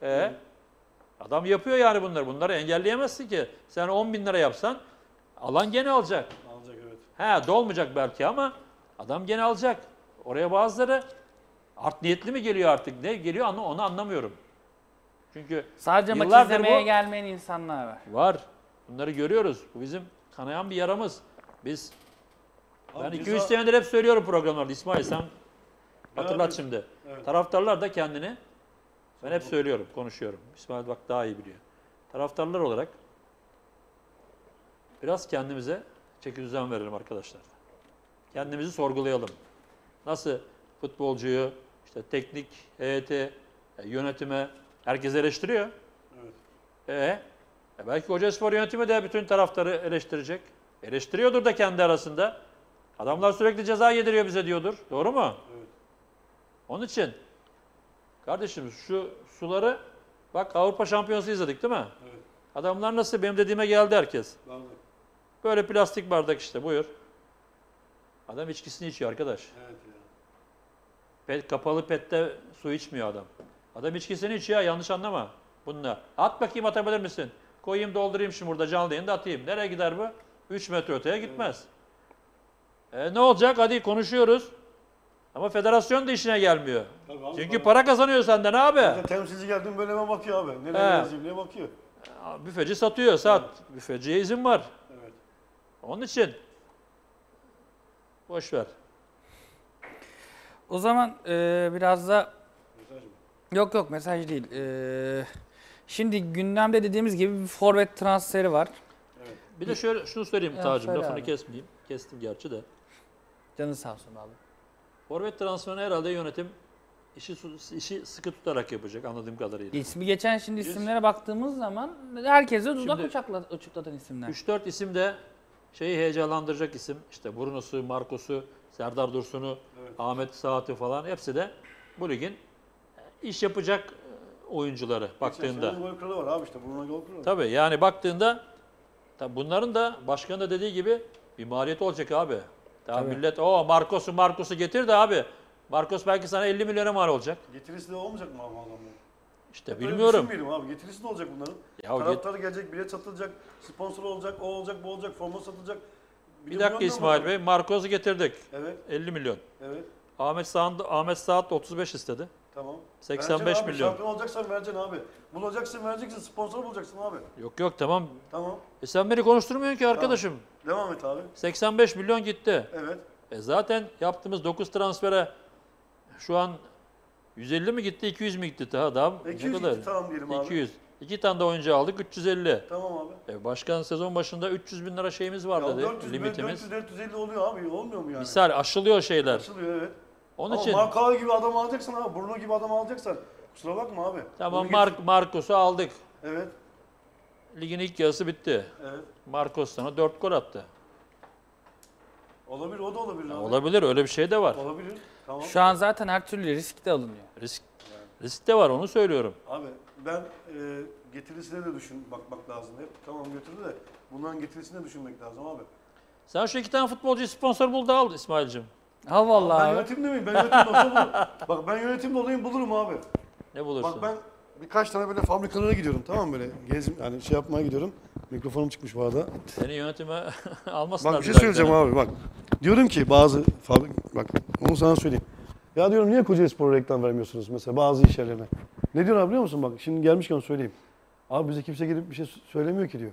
Adam yapıyor yani bunları. Bunları engelleyemezsin ki. Sen 10 bin lira yapsan alan gene alacak. Alacak evet. Dolmayacak belki ama adam gene alacak. Oraya bazıları art niyetli mi geliyor artık? Ne geliyor onu anlamıyorum. Çünkü Sadece maç yıllardır izlemeye bu gelmeyen insanlar var. var. Bunları görüyoruz. Bu bizim kanayan bir yaramız. Ben Abi 2-3 ceza- senedir hep söylüyorum programlarda. İsmail sen hatırlat abi- şimdi. Evet. Taraftarlar da kendini, ben hep söylüyorum, konuşuyorum. İsmail bak daha iyi biliyor. Taraftarlar olarak biraz kendimize çekidüzen verelim arkadaşlar. Kendimizi sorgulayalım. Nasıl futbolcuyu, işte teknik heyeti, yönetime herkes eleştiriyor. Evet. Belki Kocaspor yönetimi de bütün taraftarı eleştirecek. Eleştiriyordur da kendi arasında. Adamlar sürekli ceza yediriyor bize diyordur. Doğru mu? Evet. Onun için kardeşim şu suları bak Avrupa Şampiyonası izledik değil mi? Evet. Adamlar nasıl benim dediğime geldi herkes. Vallahi. Böyle plastik bardak işte buyur. Adam içkisini içiyor arkadaş. Evet ya. Kapalı pette su içmiyor adam. Adam içkisini içiyor yanlış anlama. Bununla. At bakayım atabilir misin? Koyayım doldurayım şimdi burada canlı yayında atayım. Nereye gider bu? 3 metre öteye gitmez. Ne olacak? Hadi konuşuyoruz. Ama federasyon da işine gelmiyor. Tabii abi, Çünkü para kazanıyor senden abi. Zaten temsilci geldiğinde böyle hemen bakıyor abi. Nereye He. yazayım diye bakıyor. Büfeci satıyor, sat. Büfeciye izin var. Evet. Onun için boş ver. O zaman biraz da Mesaj mı? yok mesaj değil. Şimdi gündemde dediğimiz gibi bir forvet transferi var. Evet. Bir de şöyle şunu söyleyeyim Evet, Tacım, söyle lafını abi. kesmeyeyim. Kestim gerçi de. Canı sağ olsun abi. Forvet transferini herhalde yönetim işi sıkı tutarak yapacak anladığım kadarıyla. İsmi geçen şimdi isimlere baktığımız zaman herkese dudak Şimdi- uçuklatan isimler. 3-4 isim de şeyi heyecanlandıracak isim. İşte Bruno'su, Marcos'u, Serdar Dursun'u, Evet. Ahmet Saat'i falan hepsi de bu ligin iş yapacak oyuncuları baktığında. Geçen sene gol kralı var abi işte. Bruno gol kralı. Tabii yani baktığında tabii bunların da başkanın da dediği gibi bir maliyeti olacak abi. Daha Tabii. millet Marcos'u getir de abi. Marcos belki sana 50 milyona mal olacak. Getirisi de olmayacak mı abi adamların? İşte Böyle bilmiyorum. düşünmeyelim abi. Getirisi ne olacak bunların? Ya Taraftarı gelecek, bilet satılacak, sponsor olacak, o olacak, bu olacak, forma satılacak. Bir de dakika bu yönden İsmail bakalım. Bey, Marcos'u getirdik. Evet, 50 milyon. evet. Ahmet Saat 35 istedi. Tamam. 85 Vereceksin abi, milyon. Şampiyon olacaksan vereceksin abi. Bulacaksın, vereceksin, sponsor bulacaksın abi. Yok tamam. Tamam. Sen beni konuşturmuyorsun ki arkadaşım. Devam et abi. 85 milyon gitti. Evet. Zaten yaptığımız 9 transfere şu an 150 mi gitti, 200 mi gitti daha ne 200 kadar? gitti tamam diyelim abi. 200. 2 tane de oyuncu aldık 350. Tamam abi. Başkan sezon başında 300 bin lira şeyimiz var Ya dedi. 400, Limitimiz. 400-450 oluyor abi. Olmuyor mu yani? Misal aşılıyor şeyler. Açılıyor evet. Onun Ama için Markao gibi adam alacaksan abi, Bruno gibi adam alacaksan kusura bakma abi. tamam Bunu Marcos'u aldık. Evet, Ligin ilk yarısı bitti. evet. Marcos sana 4 gol attı. Olabilir, o da olabilir abi. Olabilir öyle bir şey de var. Olabilir. Tamam. Şu an zaten her türlü risk de alınıyor. Risk de var onu söylüyorum. Abi ben getirisine de bakmak lazım hep. Tamam götürdü de bundan getirisine de düşünmek lazım abi. Sen şu 2 tane futbolcu sponsor bul da al İsmail'cim. Ha vallahi Ben abi. yönetimde miyim? Ben yönetimde olsa bulurum. Bak ben yönetimde olayım bulurum abi. Ne bulursun? Bak ben birkaç tane böyle fabrikalara gidiyorum tamam mı böyle yani şey yapmaya gidiyorum. Mikrofonum çıkmış bu arada. Seni yönetime almasınlar. Bak bir şey dahaki söyleyeceğim dönem. abi bak. Diyorum ki bazı bak onu sana söyleyeyim. Ya diyorum niye Kocaelispor'a reklam vermiyorsunuz mesela bazı iş yerlerine? Ne diyorlar biliyor musun bak şimdi gelmişken söyleyeyim. Abi bize kimse gelip bir şey söylemiyor ki diyor.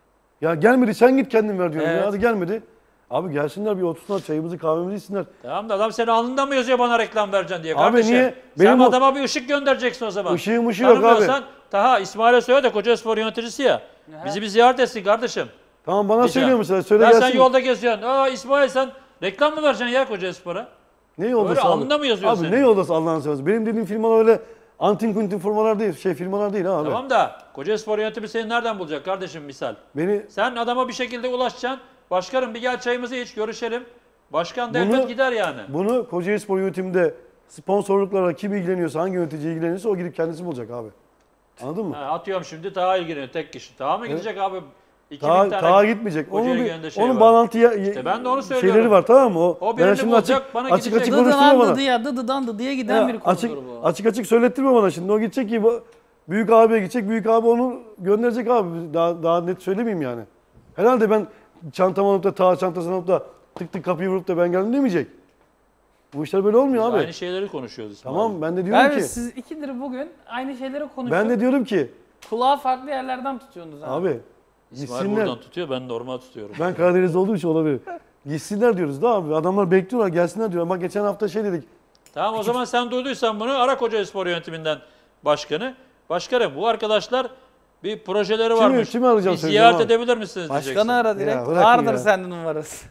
Ya gelmedi sen git kendin ver diyorum. Evet. Ya hadi gelmedi. Abi gelsinler bir otursunlar çayımızı kahvemizi içsinler. Tamam da adam seni alnında mı yazıyor bana reklam vereceksin diye Abi kardeşim. niye? Sen Benim o- adama bir ışık göndereceksin o zaman. Işığı yok abi. Tanımıyorsan, Taha İsmail'e söyle de Kocaelispor yöneticisi ya. Aha. Bizi bir ziyaret etsin kardeşim. Tamam bana Diyeceğim. söylüyor mesela söyle Ya gelsin. sen yolda geziyorsun. Aa İsmail sen reklam mı vereceksin ya Kocaelispor'a? Ne yoldası Öyle abi? alnında mı yazıyor Abi senin? ne yoldası Allah'ını seversen. Benim dediğim firmalar öyle antin kuntin firmalar değil. Firmalar değil abi. Tamam da Kocaelispor yönetimi seni nereden bulacak kardeşim misal? Beni Sen adama bir şekilde ulaşacaksın. Başkanım bir gel çayımızı iç görüşelim. Başkan da elbet gider yani. Bunu Kocaelispor yönetiminde sponsorluklarla kim ilgileniyorsa, hangi yönetici ilgileniyorsa o gidip kendisi bulacak abi. Anladın mı? Ha, atıyorum şimdi Taha ilgileniyor tek kişi. Taha mı gidecek abi? 2000 Daha tane gitmeyecek. Kocaeli Onun, yönünde şey onun var. bağlantıya ben de onu söylüyorum. şeyleri var tamam mı? O ben birini şimdi bulacak, bana açık gidecek. konuşturma Dıdıdan bana. dıdıya, dıdıdan dıdıya giden Ya, bir konudur bu. açık söylettirme bana şimdi. O gidecek ki büyük abiye gidecek. Büyük abi onu gönderecek abi. Daha net söylemeyeyim yani. Herhalde ben çantamı alıp da ta çantasını alıp da tık tık kapıyı vurup da ben geldim demeyecek. Bu işler böyle olmuyor abi. Aynı şeyleri konuşuyoruz İsmail. Tamam ben de diyorum Evet ki siz ikidir bugün aynı şeyleri ben konuşuyorsunuz. de diyorum ki Kulağı farklı yerlerden tutuyorsunuz abi. abi İsmail gitsinler. buradan tutuyor ben normal tutuyorum. Ben Karadeniz'de olduğum için olabilir. Gitsinler diyoruz da abi. Adamlar bekliyorlar gelsinler diyorlar. Bak geçen hafta şey dedik. Tamam o zaman sen duyduysan bunu ara Kocaelispor yönetiminden başkanı. Başkanım bu arkadaşlar bir projeleri varmış. Kimi arayacağım Bir söyleyeceğim ziyaret abi. edebilir misiniz diyeceksin. Başkanı ara direkt. Ya bırakın Vardır ya. sende numarası.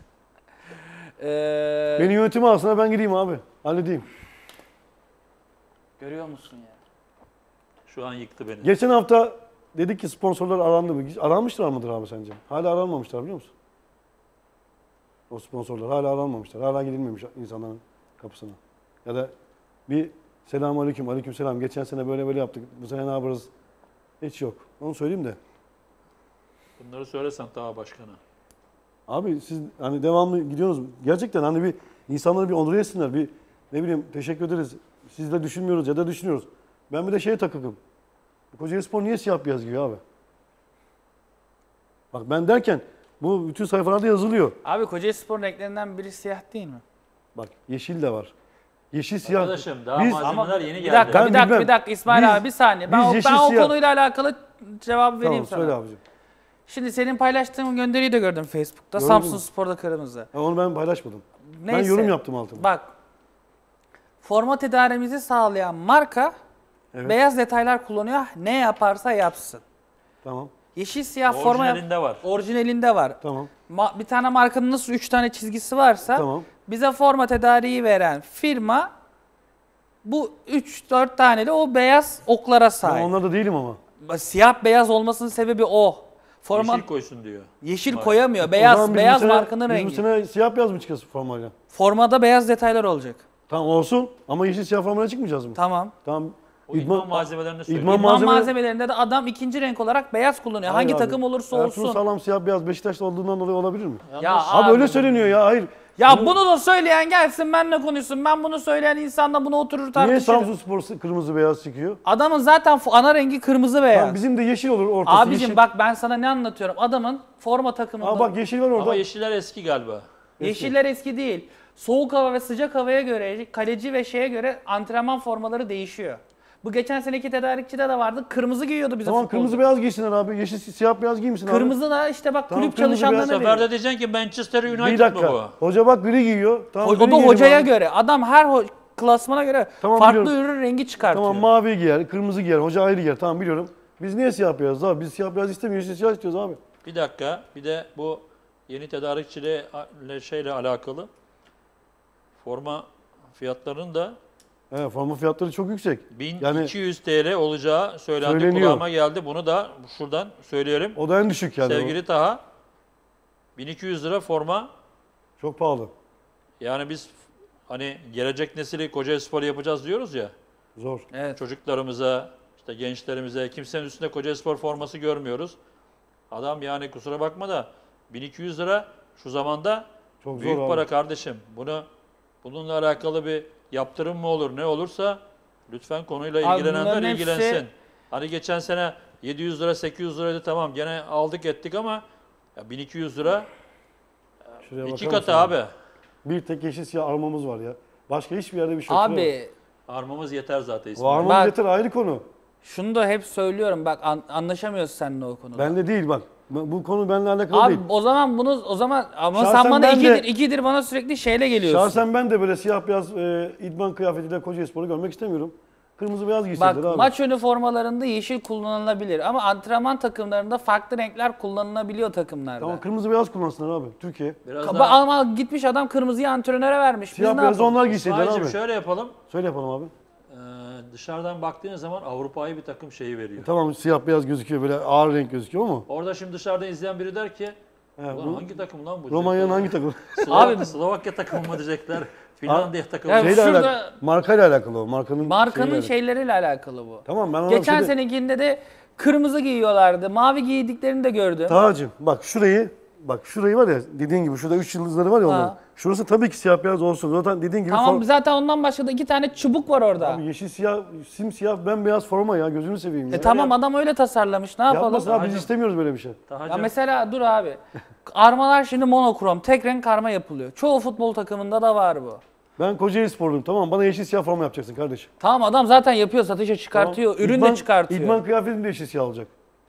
Beni yönetime alsınlar ben gideyim abi. Halledeyim. Görüyor musun ya? Şu an yıktı beni. Geçen hafta dedik ki sponsorlar arandı mı? Aranmışlar mıdır abi sence? Hala aranmamışlar biliyor musun? O sponsorlar hala aranmamışlar. Hala gidilmemiş insanların kapısına. Ya da bir selamun aleyküm, aleyküm selam. Geçen sene böyle yaptık. Bu sene ne yaparız? Hiç yok. Onu söyleyeyim de. Bunları söylesen Taha başkana. Abi siz hani devamlı gidiyorsunuz. Gerçekten hani bir insanları bir onur etsinler. Bir ne bileyim teşekkür ederiz. Siz de düşünmüyoruz ya da düşünüyoruz. Ben bir de şeye takıldım. Kocaelispor niye siyah beyaz giyiyor abi? Bak ben derken bu bütün sayfalarda yazılıyor. Abi Kocaelispor'un renklerinden biri siyah değil mi? Bak yeşil de var. Yeşil siyah. Arkadaşım daha Biz- malzemeler yeni Bir geldi. dakika, Ben bir dakika, bilmem. bir dakika İsmail Biz- abi bir saniye. Ben, biz o, yeşil ben o siyah- konuyla alakalı cevap vereyim Tamam sana. söyle abicim. Şimdi senin paylaştığın gönderiyi de gördüm Facebook'ta. Gördün Samsun mü? Spor'da kırmızı. Ya onu ben paylaşmadım. Neyse. Ben yorum yaptım altına. Bak. Forma tedarimizi sağlayan marka Evet. beyaz detaylar kullanıyor. Ne yaparsa yapsın. Tamam. Yeşil siyah forma Orijinalinde var. orijinalinde var. Tamam. Bir tane markanın nasıl 3 tane çizgisi varsa Tamam. bize forma tedariği veren firma bu 3-4 taneli o beyaz oklara Ben sahip. onlarda değilim ama. Siyah beyaz olmasının sebebi o. Forma Yeşil koysun diyor. yeşil Var. koyamıyor. O zaman Beyaz biz beyaz bu sene- markanın biz rengi. bu sene siyah beyaz mı çıkacağız formayla? Formada beyaz detaylar olacak. Tamam olsun ama yeşil siyah formaya çıkmayacağız mı? Tamam. Tamam. O idman malzemelerini söylüyor. İdman İdman malzeme- malzemelerinde de adam ikinci renk olarak beyaz kullanıyor. Hayır Hangi abi. takım olursa Ertuğrul olsun. Sağlam siyah beyaz Beşiktaş'ta olduğundan dolayı olabilir mi? Ya Abi öyle söyleniyor ya hayır. Ya bunu da söyleyen gelsin benimle konuşsun. Ben bunu söyleyen insanla bunu oturur Niye tartışırım. Samsun Spor kırmızı beyaz çıkıyor? Adamın zaten ana rengi kırmızı beyaz. Tamam, bizim de yeşil olur ortası. Abicim yeşil. bak ben sana ne anlatıyorum. Adamın forma takımında. Aa bak yeşil var orada. Ama yeşiller eski galiba. Yeşiller eski değil. Soğuk hava ve sıcak havaya göre, kaleci ve şeye göre antrenman formaları değişiyor. Bu geçen seneki tedarikçide de vardı. Kırmızı giyiyordu bizim Tamam futbolcu. kırmızı beyaz giysinler abi. Yeşil siyah beyaz giymişsin abi. Kırmızı da işte bak Tamam, kulüp kırmızı Bu çalışanlarına sefer veriyor. de diyeceksin ki Manchester Bir United dakika. mı bu? Hoca bak gri giyiyor. Tamam, O gri da giyelim hocaya abi. göre. Adam her klasmana göre Tamam, farklı biliyorum. ürün rengi çıkartıyor. Tamam mavi giyer, kırmızı giyer, hoca ayrı giyer. Tamam biliyorum. Biz niye siyah beyaz abi? Biz siyah beyaz istemiyoruz, siyah istiyoruz abi. Bir dakika, bir de bu yeni tedarikçiyle şeyle alakalı forma fiyatlarının da Evet, forma fiyatları çok yüksek. 1200 TL olacağı Söyleniyor. kulağıma geldi. Bunu da şuradan söyleyelim. O da en düşük yani. Sevgili Taha, 1200 lira forma. Çok pahalı. Yani biz hani gelecek nesili Kocaelispor'u yapacağız diyoruz ya. Zor. Evet. Çocuklarımıza, işte gençlerimize, kimsenin üstünde Kocaelispor forması görmüyoruz. Adam yani kusura bakma da 1200 lira şu zamanda Çok büyük zor para abi. kardeşim. Bununla alakalı bir yaptırım mı olur, ne olursa lütfen konuyla Abi ilgilenenler bunların hepsi- ilgilensin. Hani geçen sene 700 lira, 800 liraydı, tamam gene aldık ettik ama ya 1200 lira Şuraya iki bakar katı mısın abi. Bir tek yeşil siyah armamız var ya. Başka hiçbir yerde bir şey yok. Abi Armamız yeter zaten O İsmail. armamız Bak- yeter, ayrı konu. şunu da hep söylüyorum bak anlaşamıyoruz seninle o konuda. Bende değil bak. Bu konu benimle alakalı Abi değil. o zaman ama Şahsen sen bana ben de- ikidir bana sürekli şeyle geliyorsun. Şahsen ben de böyle siyah beyaz idman kıyafetiyle Kocaelispor'u görmek istemiyorum. Kırmızı beyaz Bak giysinler abi. maç önü formalarında yeşil kullanılabilir ama antrenman takımlarında farklı renkler kullanılabiliyor takımlarda. Tamam, kırmızı beyaz kullansınlar abi. Türkiye. Biraz Ba- daha Ama gitmiş adam kırmızıyı antrenöre vermiş. Biz Siyah ne beyaz yapalım? onlar giysinler İsmail'cim abi. şöyle yapalım. Söyle yapalım abi. Dışarıdan baktığın zaman Avrupa'yı bir takım şeyi veriyor. Tamam, siyah beyaz gözüküyor, böyle ağır renk gözüküyor mu? Orada şimdi dışarıdan izleyen biri der ki He, ulan hangi takım lan bu? Romanya'nın hangi takımı? Abi- Slovakya takımı mı diyecekler? Finlandiya takımı Ya mı? Şeyle şurada- alakalı, markayla alakalı o. Markanın Markanın şeyiyle şeyleriyle alakalı bu. Tamam, ben ona Geçen bir şey de- senekinde de kırmızı giyiyorlardı. Mavi giydiklerini de gördüm. Tağcığım bak şurayı var ya, dediğin gibi şurada 3 yıldızları var ya onların. Ha. Şurası tabii ki siyah beyaz olsun. Zaten dediğin gibi Tamam zaten ondan başka da 2 tane çubuk var orada. Abi yeşil siyah, simsiyah, bembeyaz forma ya, gözünü seveyim ya. Tamam adam öyle tasarlamış. Ne yapalım? Yapmasın abi, biz Hacım. istemiyoruz böyle bir şey. Ya Tahacığım, mesela dur abi. Armalar şimdi monokrom. Tek renk karma yapılıyor. Çoğu futbol takımında da var bu. Ben Kocaelisporluyum, tamam, bana yeşil siyah forma yapacaksın kardeşim. Tamam adam zaten yapıyor, satışa çıkartıyor, Tamam. ürün İdman- de çıkartıyor. İdman kıyafetim de yeşil siyah olacak.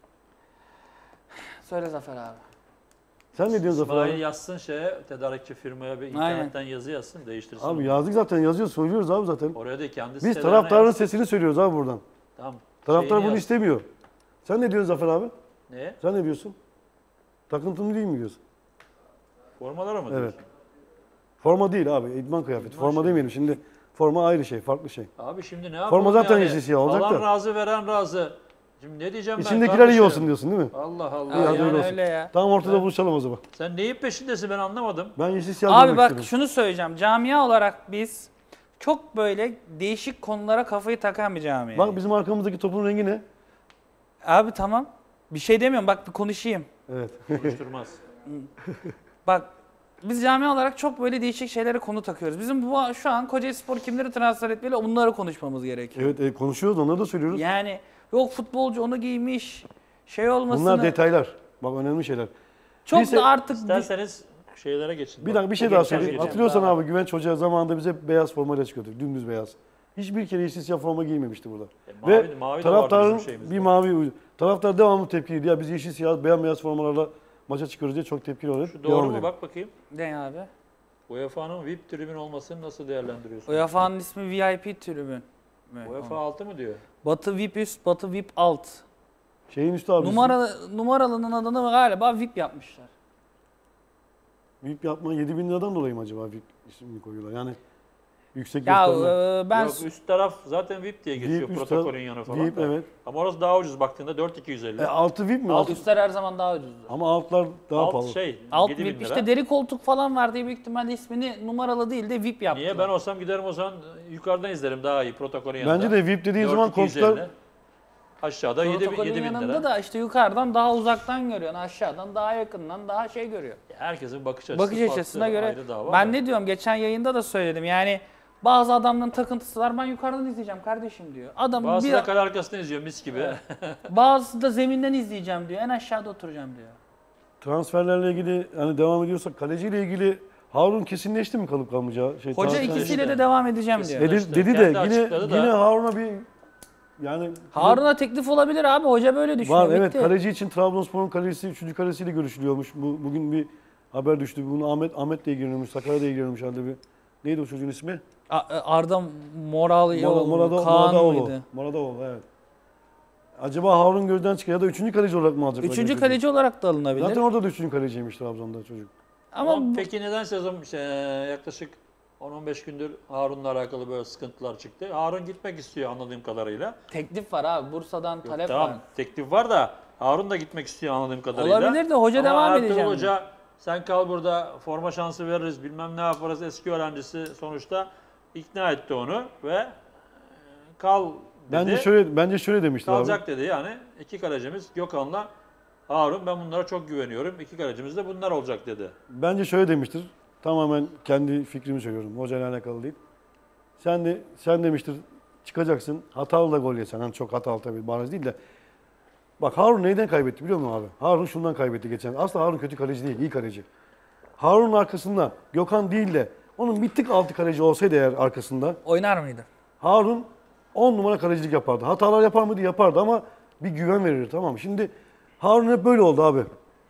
Söyle Zafer abi. Sen ne diyorsun Zafer İsmail abi? yazsın şeye, tedarikçi firmaya bir internetten yazı yazsın, değiştirsin. Abi onu. yazdık zaten, yazıyoruz, söylüyoruz abi zaten. Oraya da kendi Biz sitelerine taraftarın yazsın. sesini söylüyoruz abi buradan. Tamam. Taraftar Şeyini bunu yaz. istemiyor. Sen ne diyorsun Zafer abi? Ne? Sen ne diyorsun? Takıntılı değil mi diyorsun? Formalara mı Evet. diyorsun? Forma değil abi, idman kıyafeti. İdman Forma şey. demeyelim şimdi. Forma ayrı şey, farklı şey. Abi şimdi ne yapalım Forma zaten yani? yeşil siyah olacak Alan da. razı, veren razı. Şimdi ne diyeceğim ben İçindekiler iyi kardeşim? olsun diyorsun değil mi? Allah Allah. İyi, hadi Yani öyle olsun. öyle ya. Tamam, ortada buluşalım o zaman. Sen neyin peşindesin ben anlamadım. Ben yeşil siyah Abi görmek bak istedim. şunu söyleyeceğim. Camia olarak biz çok böyle değişik konulara kafayı takan bir camia. Bak bizim arkamızdaki topun rengi ne? Abi tamam. Bir şey demiyorum. Bak bir konuşayım. Evet. Konuşturmaz. Bak biz camia olarak çok böyle değişik şeylere konu takıyoruz. Bizim bu şu an Kocaelispor kimleri transfer etmeli bunları konuşmamız gerekiyor. Evet, konuşuyoruz, onları da söylüyoruz. Yani yok futbolcu onu giymiş. Şey olmasını. Bunlar detaylar. Bak, önemli şeyler. çok Neyse, da artık İsterseniz şeylere geçin. Bir Bak, dakika, bir şey bugün daha sen söyleyeyim. geçeceğim. Hatırlıyorsan Daha- abi, Güvenç Hoca zamanında bize beyaz formayla çıkıyordu. Dümdüz beyaz. Hiçbir kere yeşil siyah forma giymemişti burada. Mavi, Ve mavi de vardı taraftarın bizim şeyimizde. bir mavi, taraftar devamlı tepkiliydi. Ya biz yeşil siyah, beyaz formalarla maça çıkıyoruz diye çok tepkili oluyor. Şu doğru mu? Bak bakayım. ne abi? UEFA'nın VIP tribün olmasını nasıl değerlendiriyorsun? UEFA'nın ismi VIP tribün. mü? UEFA 6 mı diyor? Batı VIP üst, Batı VIP alt. Şeyin üstü abi. Numaralının adını galiba VIP yapmışlar. VIP yapma 7.000 liradan dolayı mı acaba VIP ismini koyuyorlar? Yani yüksek Ya gösterme. ben Yok, üst taraf zaten VIP diye geçiyor VIP üst protokolün taraf- yanı falan. VIP, da. evet. Ama orası daha ucuz baktığında 4250. Altı VIP mi? alt üstler her zaman daha ucuzdu. Ama altlar daha Alt pahalı. şey Alt 7000 VIP lira. işte deri koltuk falan var diye büyük ihtimalle ismini numaralı değil de VIP yaptılar. Niye? Ben olsam giderim o zaman yukarıdan izlerim daha iyi protokolün yanında. Bence de VIP dediğin zaman 4250. koltuklar Aşağıda Protokolün 7000 yanında lira. da işte yukarıdan daha uzaktan görüyorsun, aşağıdan daha yakından daha şey görüyor. Herkesin bakış açısı Bakış farklı, açısına göre ayrı dava ben da. ne diyorum geçen yayında da söyledim yani bazı adamların takıntısı var ben yukarıdan izleyeceğim kardeşim diyor. Adam Bazısı bir, da kale arkasından izliyor mis gibi. bazısı da zeminden izleyeceğim diyor en aşağıda oturacağım diyor. transferlerle ilgili hani devam ediyorsak kaleciyle ilgili Harun kesinleşti mi kalıp kalmayacağı? Hoca transfer- ikisiyle de devam edeceğim diyor. Dedi, dedi de Kendi yine açıkladı da. yine Harun'a bir yani Harun'a teklif olabilir abi hoca böyle düşünüyor. var, evet, bitti. kaleci için Trabzonspor'un kalecisi 3. kalesiyle görüşülüyormuş. Bugün bir haber düştü. Bunu Ahmet de ilgileniyormuş, Sakarya'da ilgileniyormuş halde bir. Neydi o çocuğun ismi? Arda Moral Kaan mıydı? Moradaoğlu, evet. acaba Harun gözden çıkıyor ya da 3. kaleci olarak mı alacak? Üçüncü kaleci olarak da alınabilir. Zaten orada da 3. kaleciymiş Trabzon'da çocuk. Ama Peki neden sezon yaklaşık 10-15 gündür Harun'la alakalı böyle sıkıntılar çıktı? Harun gitmek istiyor anladığım kadarıyla. teklif var abi. Bursa'dan Yok, talep tamam var. teklif var da Harun da gitmek istiyor anladığım kadarıyla. Olabilir de hoca Ama devam Ertuğrul edeceğim. Hoca sen kal burada forma şansı veririz bilmem ne yaparız eski öğrencisi sonuçta ikna etti onu ve kal dedi. Bence şöyle demiştir abi. Kalacak dedi yani. İki kalecimiz Gökhan'la Harun ben bunlara çok güveniyorum. İki kalecimiz de bunlar olacak dedi. Bence şöyle demiştir. Tamamen kendi fikrimi söylüyorum. Hocayla alakalı değil. Sen demiştir çıkacaksın. Hatalı da gol yesen. Hani çok hatalı tabii bariz değil de. Bak Harun neyden kaybetti biliyor musun abi? Harun şundan kaybetti geçen. Aslında Harun kötü kaleci değil, iyi kaleci. Harun'un arkasında Gökhan değil de onun bir tık altı kaleci olsaydı eğer arkasında Oynar mıydı? Harun 10 numara kalecilik yapardı. Hatalar yapar mıydı? Yapardı ama bir güven verirdi tamam mı? Şimdi Harun hep böyle oldu abi.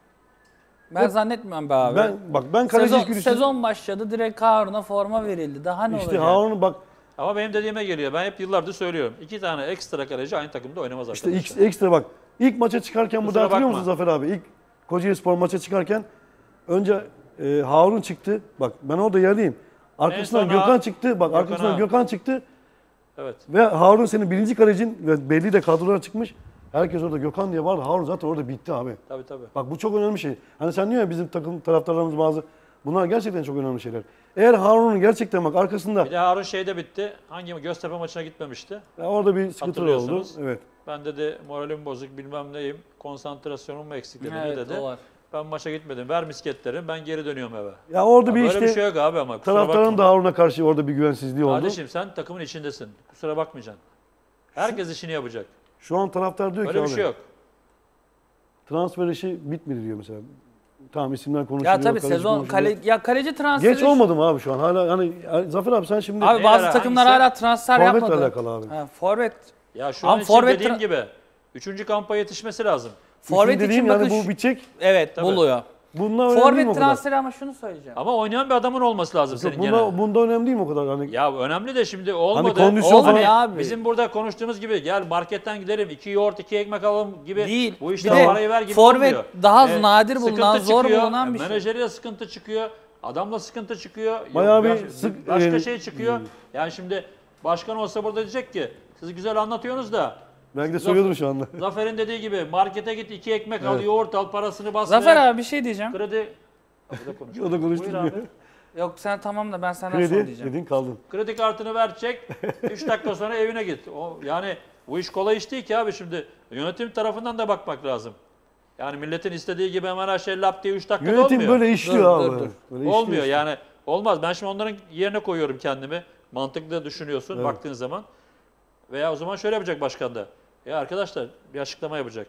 Ben zannetmiyorum be abi. Ben kalecilik Sezon başladı direkt Harun'a forma verildi. Daha ne İşte olacak? Harun'un bak Ama benim dediğime geliyor. Ben hep yıllardır söylüyorum. İki tane ekstra kaleci aynı takımda oynamaz işte arkadaşlar. ekstra bak. İlk maça çıkarken burada Kusura hatırlıyor bakma. musun Zafer abi? İlk Kocaelispor maça çıkarken önce Harun çıktı. Bak ben orada yerdeyim. Arkasından En sonra Gökhan çıktı. Bak Gökhan'a- arkasından Gökhan çıktı. Evet. Ve Harun senin birinci kalecin ve belli de kadrolara çıkmış. Herkes orada Gökhan diye vardı. Harun zaten orada bitti abi. Tabii. Bak bu çok önemli şey. Hani sen diyor ya bizim takım taraftarlarımız bazı. Bunlar gerçekten çok önemli şeyler. Eğer Harun'un gerçekten bak arkasında Bir de Harun şeyde bitti. Hangi Göztepe maçına gitmemişti. orada bir sıkıntılar oldu. Hatırlıyorsunuz. Evet. Ben dedi moralim bozuk bilmem neyim. Konsantrasyonum mu eksik dedi. Evet, dedi. o var. Ben maça gitmedim. Ver misketleri ben geri dönüyorum eve. Ya orada Ya bir böyle işte bir şey yok abi ama kusura taraftarın bakma. da Harun'a karşı orada bir güvensizliği oldu. Kardeşim sen takımın içindesin. Kusura bakmayacaksın. Herkes işini yapacak. Şu an taraftar diyor Öyle ki bir abi şey yok. transfer işi bitmedi diyor mesela. Tamam isimler konuşuluyor. Ya tabii kaleci sezon konuşuluyor. kaleci transferi. Geç olmadı mı abi şu an? Hala hani Zafer abi sen şimdi Abi bazı Beyler, takımlar hangisi? hala transfer forvetle yapmadı. alakalı abi. Ha, forvet. Ya şu Abi an için forvet dediğim tra- gibi 3. kampa yetişmesi lazım. Forvet dediğim için yani bakın bu bitecek. evet Tabii. buluyor. Bunlar önemli değil mi o Forvet kadar? transferi ama şunu söyleyeceğim. Ama oynayan bir adamın olması lazım senin gene. Bunda önemli değil mi o kadar? Hani Ya önemli de şimdi olmadı. kondisyon Olmuyor falan- abi. Bizim burada konuştuğumuz gibi gel marketten gidelim 2 yoğurt 2 ekmek alalım gibi Değil. bu Bir işte de parayı ver gibi forvet olmuyor. daha nadir Sıkıntı bulunan, zor çıkıyor, bulunan bir şey. menajeriyle sıkıntı çıkıyor, adamla sıkıntı çıkıyor. Bayağı bir başka sık- şey çıkıyor. Yani şimdi başkan olsa burada diyecek ki siz güzel anlatıyorsunuz da belki de söylüyordur şu anda. Zafer'in dediği gibi markete git 2 ekmek al, Evet. yoğurt al, parasını bas. Zafer ver. abi bir şey diyeceğim. Kredi. Burada konuş. O da konuştu Buyur abi. diyor. Yok sen tamam da ben senden sonra Kredi diyeceğim. dedin kaldın. Kredi kartını ver çek. 3 dakika sonra evine git. Yani bu iş kolay iş değil ki abi şimdi. Yönetim tarafından da bakmak lazım. Yani milletin istediği gibi hemen her şey lap diye 3 dakikada Yönetim olmuyor. böyle işliyor Dur, abi. dur. Böyle Olmuyor işliyor. yani. Olmaz. Ben şimdi onların yerine koyuyorum kendimi. Mantıklı düşünüyorsun Evet. baktığın zaman. Veya o zaman şöyle yapacak başkan da. Ya arkadaşlar bir açıklama yapacak.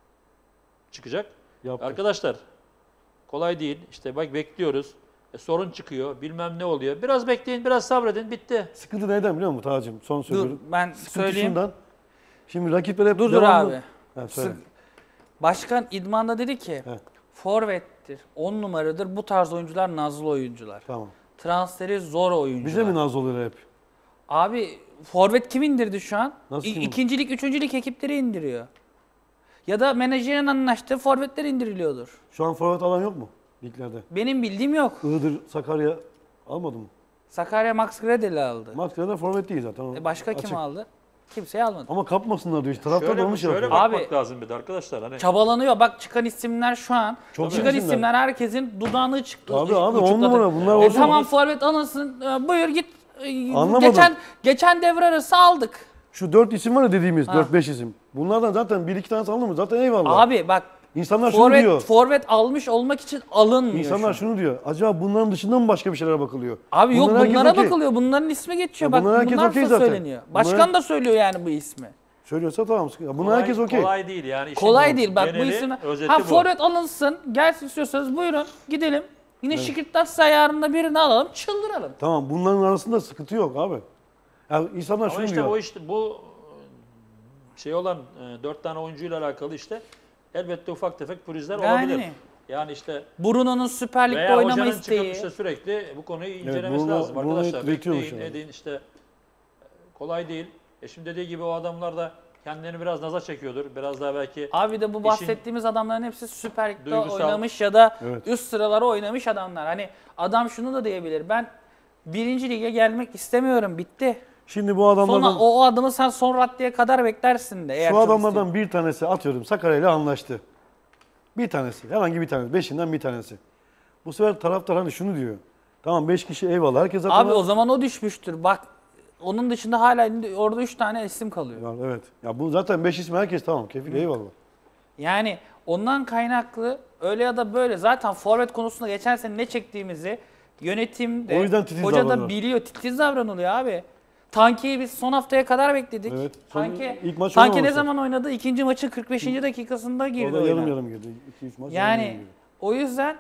Çıkacak. Yaptı. Arkadaşlar kolay değil. İşte bak bekliyoruz. Sorun çıkıyor. Bilmem ne oluyor. Biraz bekleyin, biraz sabredin. Bitti. Sıkıntı neyden biliyor musun Tacım? Son Dur söylüyorum. ben Sıkıntı söyleyeyim. şundan. Şimdi rakipler hep Dur devamlı... abi. Ha, söyle. Sık- Başkan idmanda dedi ki Evet. forvettir, 10 numaradır. Bu tarz oyuncular nazlı oyuncular. Tamam. Transferi zor oyuncular. Bize mi naz oluyor hep? Abi forvet kim indirdi şu an? Nasıl kim? İkincilik, üçüncülük ekipleri indiriyor. Ya da menajerin anlaştığı forvetler indiriliyordur. Şu an forvet alan yok mu liglerde? Benim bildiğim yok. Iğdır, Sakarya almadı mı? Sakarya Max Gredel'i aldı. Maksa'da forvet değil zaten. o Başka açık. kim aldı? Kimseyi almadı. Ama kapmasınlar diyor. Taraftar da Şöyle, onu şey şöyle yapıyor. bakmak Abi- lazım bir de arkadaşlar. Hani Çabalanıyor. Bak çıkan isimler şu an. Çok iyi çıkan isimler. isimler herkesin dudağını çıktı. Abi, abi, uçukladı. 10 numara bunlar olsun. Tamam forvet alınsın. Buyur git. Anlamadım. Geçen devre arası aldık. Şu 4 isim var ya dediğimiz, Ha. 4-5 isim. Bunlardan zaten 1-2 tane alınır mı? Zaten eyvallah. Abi bak İnsanlar şunu diyor. forvet almış olmak için alınmıyor. İnsanlar şu an. şunu diyor. Acaba bunların dışında mı başka bir şeylere bakılıyor? Abi yok Bunlar herkes bunlara okey. bakılıyor. Bunların ismi geçiyor. Ya Bak bunlar herkes bunlar okey da zaten. söyleniyor. Bunlar- Başkan da söylüyor yani bu ismi. Söylüyorsa tamam. Bunlar kolay, herkes okey. kolay değil yani. İşin Kolay değil bak bu geneli, isimler. özeti Ha bu. forvet alınsın. Gelsin istiyorsanız buyurun gidelim. Yine Şikirtas ayarında birini alalım çıldıralım. Tamam bunların arasında sıkıntı yok abi. Yani insanlar Ama şunu işte diyor. o işte bu şey olan 4 tane oyuncuyla alakalı işte elbette ufak tefek pürüzler Yani. olabilir. Yani işte Bruno'nun Süper Lig'de veya oynama hocanın isteği. çıkıp işte sürekli bu konuyu incelemesi Bruno- lazım. Bruno Arkadaşlar üretiyormuş bekleyin yani. edin işte kolay değil. Şimdi dediği gibi o adamlar da kendilerini biraz naza çekiyordur. Biraz daha belki Abi de bu İşin bahsettiğimiz adamların hepsi Süper Lig'de duygusal- oynamış ya da Evet. üst sıralara oynamış adamlar. Hani adam şunu da diyebilir. Ben 1. lige gelmek istemiyorum. Bitti. Şimdi bu adamlardan Sonra o adımı sen son raddeye kadar beklersin de. Eğer şu çok adamlardan istiyorsan. bir tanesi atıyorum Sakarya ile anlaştı. Bir tanesi. Herhangi bir tanesi. 5'inden bir tanesi. Bu sefer taraftar hani şunu diyor. Tamam 5 kişi eyvallah. Herkes zaten Abi o zaman o düşmüştür. Bak onun dışında hala orada 3 tane isim kalıyor. Ya, evet. Ya bu zaten 5 ismi herkes tamam. Kefil eyvallah. Yani ondan kaynaklı öyle ya da böyle zaten forvet konusunda geçen sene ne çektiğimizi yönetim de O yüzden titiz hoca da davranıyor. biliyor. Titiz davranılıyor abi. Tanki'yi biz son haftaya kadar bekledik. Evet. Son- Tanki, ilk maç Tanki ne oynamamıştı. zaman oynadı? İkinci maçın 45. dakikasında girdi Orada oyuna. yarım yarım girdi. 2-3 maç yarım yarım Yani girdi. o yüzden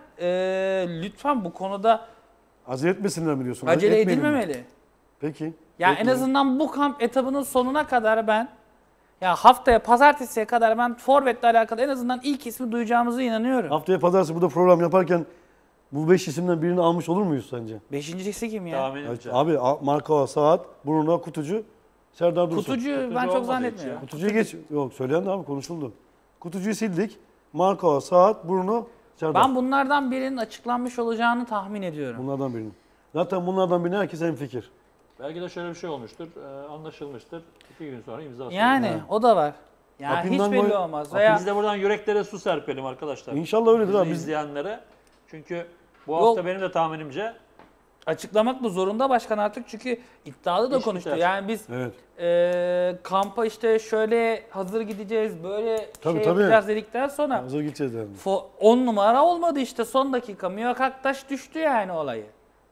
lütfen bu konuda Acele etmesinler mi diyorsun? acele Etmeyelim mi? edilmemeli. Peki. Yani en Etmeyelim. azından bu kamp etabının sonuna kadar ben ya haftaya pazartesiye kadar ben forvetle alakalı en azından ilk ismi duyacağımıza inanıyorum. Haftaya pazartesi burada program yaparken bu 5 isimden birini almış olur muyuz sence? Beşincisi kim ya? tahminimce. Abi Markova, Saat, Bruno, Kutucu, Serdar Dursun. Kutucu ben Kutucu çok olmadı hiç zannetmiyorum. ya. Kutucuyu geç. Yok söyleyen de abi konuşuldu. Kutucuyu sildik. Markova, Saat, Bruno, Serdar. Ben bunlardan birinin açıklanmış olacağını tahmin ediyorum. Bunlardan birini. Zaten bunlardan birine herkes hemfikir. Belki de şöyle bir şey olmuştur. Anlaşılmıştır. 2 gün sonra imza atılır. Yani Ha. o da var. Yani Apin'den hiç belli gol- olmaz. Veya Biz de buradan yüreklere su serpelim arkadaşlar. İnşallah öyledir Bizi abi. Biz izleyenlere. Çünkü bu Yok. hafta benim de tahminimce açıklamak mı zorunda başkan artık çünkü iddialı da İş konuştu. biter. Yani biz evet. kampa işte şöyle hazır gideceğiz, böyle Tabii, şey tabii. yapacağız dedikten sonra Hazır gideceğiz yani. 10 numara olmadı işte son dakika. Mihak Aktaş düştü yani olayı.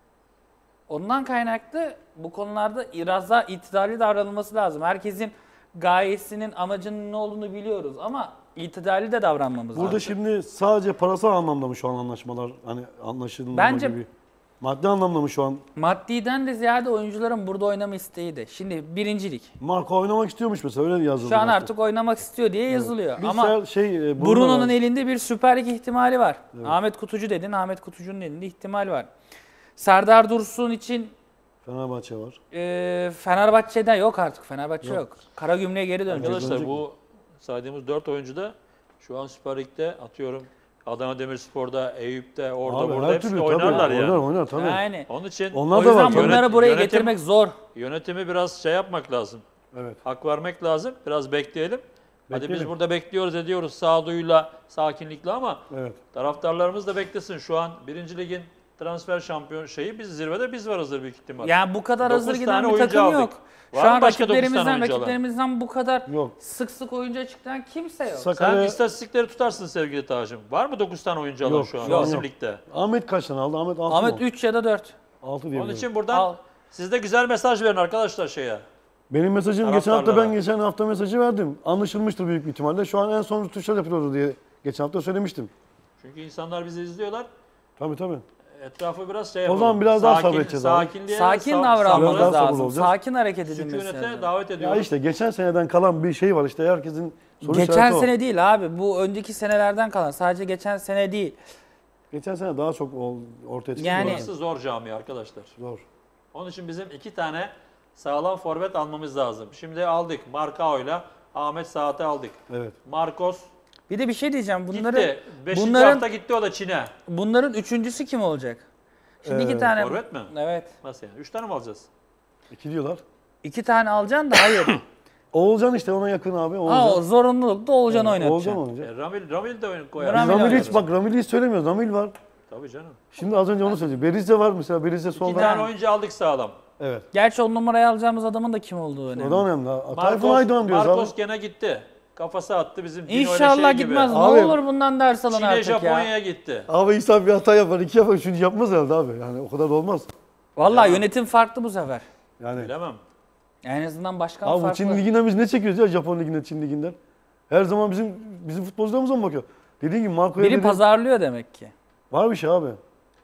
Ondan kaynaklı bu konularda biraz daha itidalli davranılması lazım. Herkesin gayesinin, amacının ne olduğunu biliyoruz ama itidalli de davranmamız Burada lazım. şimdi sadece parasal anlamda mı şu an anlaşmalar hani anlaşılma Bence- gibi? Maddi anlamda mı şu an? Maddiden de ziyade oyuncuların burada oynama isteği de. Şimdi birincilik. Marco oynamak istiyormuş mesela öyle yazıldı. Şu an gazetede. artık oynamak istiyor diye yazılıyor. Bir Ama Bruno'nun elinde bir Süper Lig ihtimali var. Ahmet Kutucu dedin, Ahmet Kutucu'nun elinde ihtimal var. Serdar Dursun için Fenerbahçe var. Fenerbahçe'de yok artık. Fenerbahçe Yok. yok. Karagümrük'e geri dönecek. dönecek arkadaşlar mi? bu saydığımız 4 oyuncu da şu an Süper Lig'de atıyorum Adana Demirspor'da, Eyüp'te, orada Abi, burada her hepsi türlü oynarlar tabii, yani. Oynar tabii. Yani. Onun için Onlar O da var yüzden tabii. bunları buraya Yönetim- getirmek zor. yönetimi biraz şey yapmak lazım. Evet. Hak vermek lazım. Biraz bekleyelim. Hadi biz Bekleyelim. burada bekliyoruz ediyoruz sağduyuyla, sakinlikle ama Evet. taraftarlarımız da beklesin. Şu an 1. Ligin transfer şampiyon şeyi biz zirvede biz varızdır büyük ihtimal. Yani bu kadar hazır 9 giden tane bir oyuncu takım aldık. yok. Var Şu mı an başka 9 tane oyuncu alan? rakiplerimizden bu kadar Yok. sık sık oyuncu açıklayan kimse yok. Sen Sakarya, istatistikleri tutarsın sevgili Tacım. Var mı 9 tane oyuncu alan Yok, şu an şu an bizim yok. ligde? Ahmet kaç tane aldı? Ahmet 6 Ahmet 3 ya da 4. 6 diye Onun için biliyorum. buradan Al. siz de güzel mesaj verin arkadaşlar şeye. Benim mesajım geçen hafta Taraftarlara. ben geçen hafta mesajı verdim. Anlaşılmıştır büyük bir ihtimalle. Şu an en son rötuşlar yapıyordu diye geçen hafta söylemiştim. Çünkü insanlar bizi izliyorlar. Tabii tabii. Etrafı biraz şey O yapalım. zaman biraz daha sabredeceğiz abi. Sakinliğe, Sakin Biraz davranmamız daha sabırlı lazım. olacağız. Sakin hareket edilmesi sükunete lazım. davet Ya ediyoruz. işte geçen seneden kalan bir şey var işte herkesin soru Geçen işareti o. sene değil abi. Bu önceki senelerden kalan. Sadece geçen sene değil. Geçen sene daha çok ortaya çıktı. Yani- Burası zor cami arkadaşlar. Zor. Onun için bizim 2 tane sağlam forvet almamız lazım. Şimdi aldık Markao'yla Ahmet Saat'i aldık. Evet. Marcos Bir de bir şey diyeceğim. gitti. 5. bunların- hafta gitti o da Çin'e. Bunların üçüncüsü kim olacak? Şimdi iki tane. Forvet mi? Evet. Nasıl yani? 3 tane mi alacağız? 2 diyorlar. 2 tane alacaksın da hayır. Oğulcan işte ona yakın abi. Ha, Oğulcan. o zorunlulukta Oğulcan'ı Oğulcan oynatacaksın. oynayacak. Ramil de oyun koyar. Ramil Ramil oynayacak. hiç bak Ramil'i hiç söylemiyoruz. Ramil var. Tabii canım. Şimdi az önce onu söyledi. Berizze var mesela. Berizze 2 solda. tane oyuncu aldık sağlam. Evet. Gerçi 10 numaraya alacağımız adamın da kim olduğu önemli. O da önemli. Tayfun Aydoğan diyoruz Marcos abi. gene gitti. Kafası attı bizim Dino ile İnşallah şey gibi. gitmez. Abi, Ne olur bundan ders alın Çin'e artık ya. Japonya'ya gitti. Abi İhsan bir hata yapar. 2 yapar. 3. yapmaz herhalde abi. Yani o kadar da olmaz. Vallahi Ya. yönetim farklı bu sefer. Yani. Bilemem. En azından başkan Abi bu farklı. Çin liginden biz ne çekiyoruz ya Japon liginden, Çin liginden? Her zaman bizim futbolcularımıza mı bakıyor? Dediğin gibi Marco'ya Biri pazarlıyor demek ki. var bir şey abi. Ya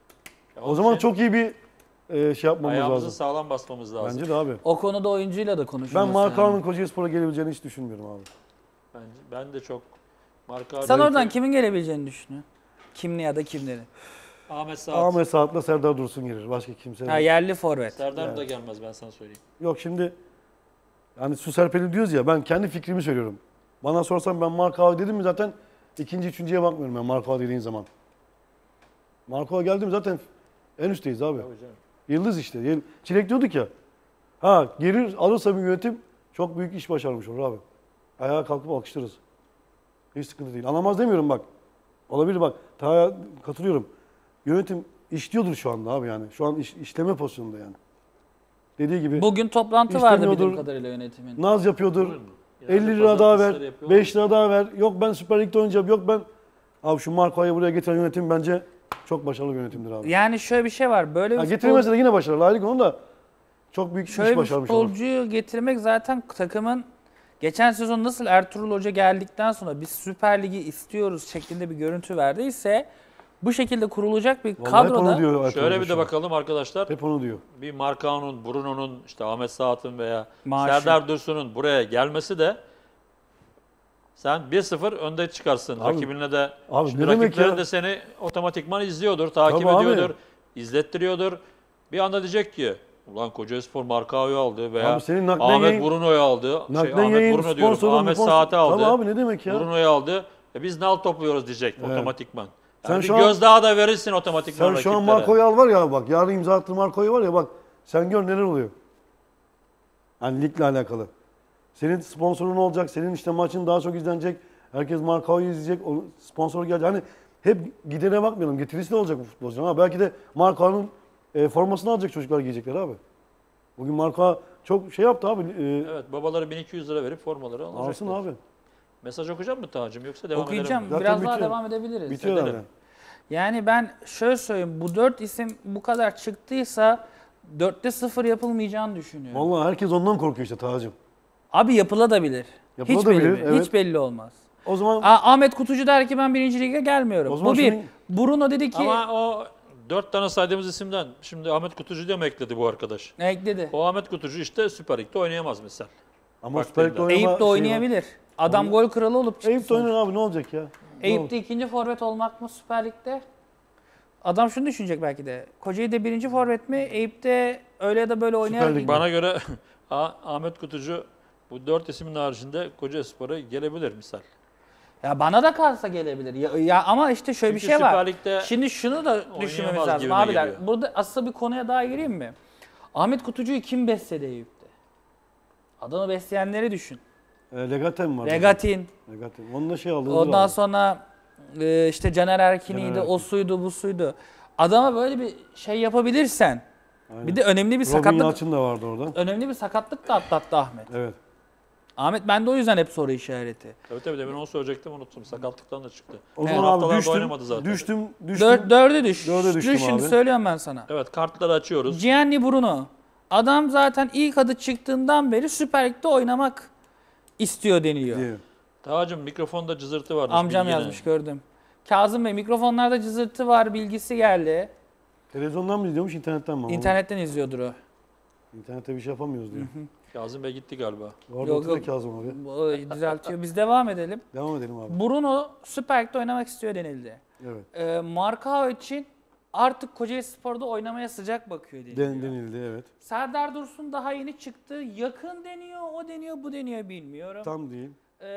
O onun zaman için çok iyi bir şey yapmamız ayağımızı lazım. sağlam basmamız lazım. Bence de abi. O konuda oyuncuyla da konuşuyoruz. Ben Marco'nun Kocaelispor'a gelebileceğini hiç düşünmüyorum abi. Ben de çok marka Sen oradan kimin gelebileceğini düşünüyorsun? Kimli ya da kimleri? Ahmet Saat. Ahmet Saat'la Serdar Dursun gelir. Başka kimse. Ha, yerli forvet. Serdar Evet. da gelmez ben sana söyleyeyim. Yok şimdi Yani su serpeli diyoruz ya, ben kendi fikrimi söylüyorum. Bana sorsan ben Marka dedim mi zaten ikinci, üçüncüye bakmıyorum ben Marka dediğin zaman. Marka geldi mi zaten en üstteyiz abi. Tabii canım. Yıldız işte. Çilek diyorduk ya. Ha geri alırsa bir yönetim çok büyük iş başarmış olur abi. Ayağa kalkıp alkışlarız. Hiç sıkıntı değil. Alamaz demiyorum bak. Olabilir bak. Katılıyorum. Yönetim işliyordur şu anda abi yani. Şu an işleme pozisyonunda yani. Dediği gibi Bugün toplantı vardı bildiğim İstemiyordur. kadarıyla yönetimin. naz yapıyordur. Olur mu? 50 lira Pazartesileri daha ver, yapıyorlar. 5 lira daha ver. Yok ben Süper Lig'de oynayacağım. Yok ben... Abi şu Marco'yu buraya getiren yönetim bence çok başarılı bir yönetimdir abi. Yani şöyle bir şey var. Böyle bir Ha, futbol- getiremese de yine başarılı. Ayrıca onu da çok büyük Şöyle iş bir başarmış olur. futbolcuyu getirmek zaten takımın geçen sezon nasıl Ertuğrul Hoca geldikten sonra biz Süper Lig'i istiyoruz şeklinde bir görüntü verdiyse bu şekilde kurulacak bir Vallahi hep onu kadroda diyor Ertuğrul Şöyle Hoca bir şu de an. bakalım arkadaşlar. Hep onu diyor. Bir Marcao'nun, Bruno'nun, işte Ahmet Saat'ın veya Maaşı. Serdar Dursun'un buraya gelmesi de sen 1-0 önde çıkarsın. Abi- Rakibinle de abi şimdi ne demek rakiplerin ya? de seni otomatikman izliyordur, takip Tabii abi. ediyordur, izlettiriyordur. Bir anda diyecek ki ulan Kocaelispor Marcao'yu aldı veya Abi senin naklen Ahmet yayın- Bruno'yu aldı. Naklen Ahmet yayın Bruno diyorum. sponsoru, Ahmet Saat'i aldı. Tabii abi ne demek ya? Bruno'yu aldı. Biz nal topluyoruz diyecek otomatikman. Sen Yani bir şu an- gözdağı da verirsin otomatikman Sen şu an rakiplere. Marco'yu al var ya bak. Yarın imza attığın Marco'yu var ya bak. Sen gör neler oluyor. Hani ligle alakalı. Senin sponsorun olacak. Senin işte maçın daha çok izlenecek. Herkes Marco'yu izleyecek. O sponsor gelecek. Hani hep gidene bakmayalım. Getirisi de olacak bu futbolcu. Ama belki de Marco'nun formasını alacak çocuklar giyecekler abi. Bugün Marco çok şey yaptı abi. Evet, babaları 1200 lira verip formaları alacaklar. Alsın abi. Mesaj okuyacak mı Tacım yoksa devam okuyacağım. edelim mi? Zaten Biraz daha bitiyor. devam edebiliriz. Bitiyor Edelim. abi. Yani ben şöyle söyleyeyim. Bu 4 isim bu kadar çıktıysa 4'te 0 yapılmayacağını düşünüyorum. Vallahi herkes ondan korkuyor işte Tacım. Abi yapılabilir. Hiç Yapılabilir, belli, evet. hiç belli olmaz. O zaman Ahmet Kutucu der ki ben 1. Lig'e gelmiyorum. O zaman Bu bir. şunun- Bruno dedi ki Ama o 4 tane saydığımız isimden şimdi Ahmet Kutucu diye mi ekledi bu arkadaş? ekledi. O Ahmet Kutucu işte Süper Lig'de oynayamaz misal. ama Bak Süper Lig'de dediler. oynama Eyüp de şeyi var. oynayabilir. Adam gol kralı olup çıktı. Eyüp de oynar abi ne olacak ya? Eyüp de 2. forvet olmak mı Süper Lig'de? Adam şunu düşünecek belki de. Kocaeli'de 1. forvet mi? Eyüp'te öyle ya da böyle oynayarak Lig. Bana göre Ahmet Kutucu bu 4 ismin haricinde Kocaelispor'a gelebilir misal. Ya bana da kalsa gelebilir. Ya ama işte şöyle bir Çünkü şey var. Süper Lig'de Şimdi şunu da düşünmemiz oynayamaz lazım gibime abiler. geliyor. Burada aslında bir konuya daha gireyim mi? Ahmet Kutucu'yu kim besledi Eyüp'te? Adamı besleyenleri düşün. Legaten var. Regatin. Legaten. Onun da şey aldı. Ondan sonra işte Caner Erkin'iydi, Caner Erkin. o suydu, bu suydu. Adama böyle bir şey yapabilirsen, Aynen. bir de önemli bir Robin sakatlık, Yalçın da vardı orada. önemli bir sakatlık da atlattı Ahmet. Evet. Ahmet bende o yüzden hep soru işareti. Tabii tabii demin onu söyleyecektim unuttum. Sakatlıktan da çıktı. O Evet. zaman abi Haftalarda oynamadı zaten. düştüm. Dörde düş. Dörde düştüm Düşün, abi. söylüyorum ben sana. Evet, kartları açıyoruz. Gianni Bruno. Adam zaten ilk adı çıktığından beri Süper Lig'de oynamak istiyor deniliyor. diye. Tacım mikrofonda cızırtı varmış. Amcam bilgine. yazmış gördüm. Kazım Bey mikrofonlarda cızırtı var bilgisi geldi. Televizyondan mı izliyormuş, internetten mi? İnternetten izliyordur o. İnternette bir şey yapamıyoruz diyor. Kazım Bey gitti galiba. Orada Yok, oturuyor yok. Kazım abi. O düzeltiyor. Biz devam edelim. Devam edelim abi. Bruno Süper Lig'de oynamak istiyor denildi. Evet. Marcao için artık Kocaelispor'da oynamaya sıcak bakıyor deniliyor. Denildi evet. Serdar Dursun daha yeni çıktı. Yakın deniyor, o deniyor, bu deniyor bilmiyorum. Tam değil.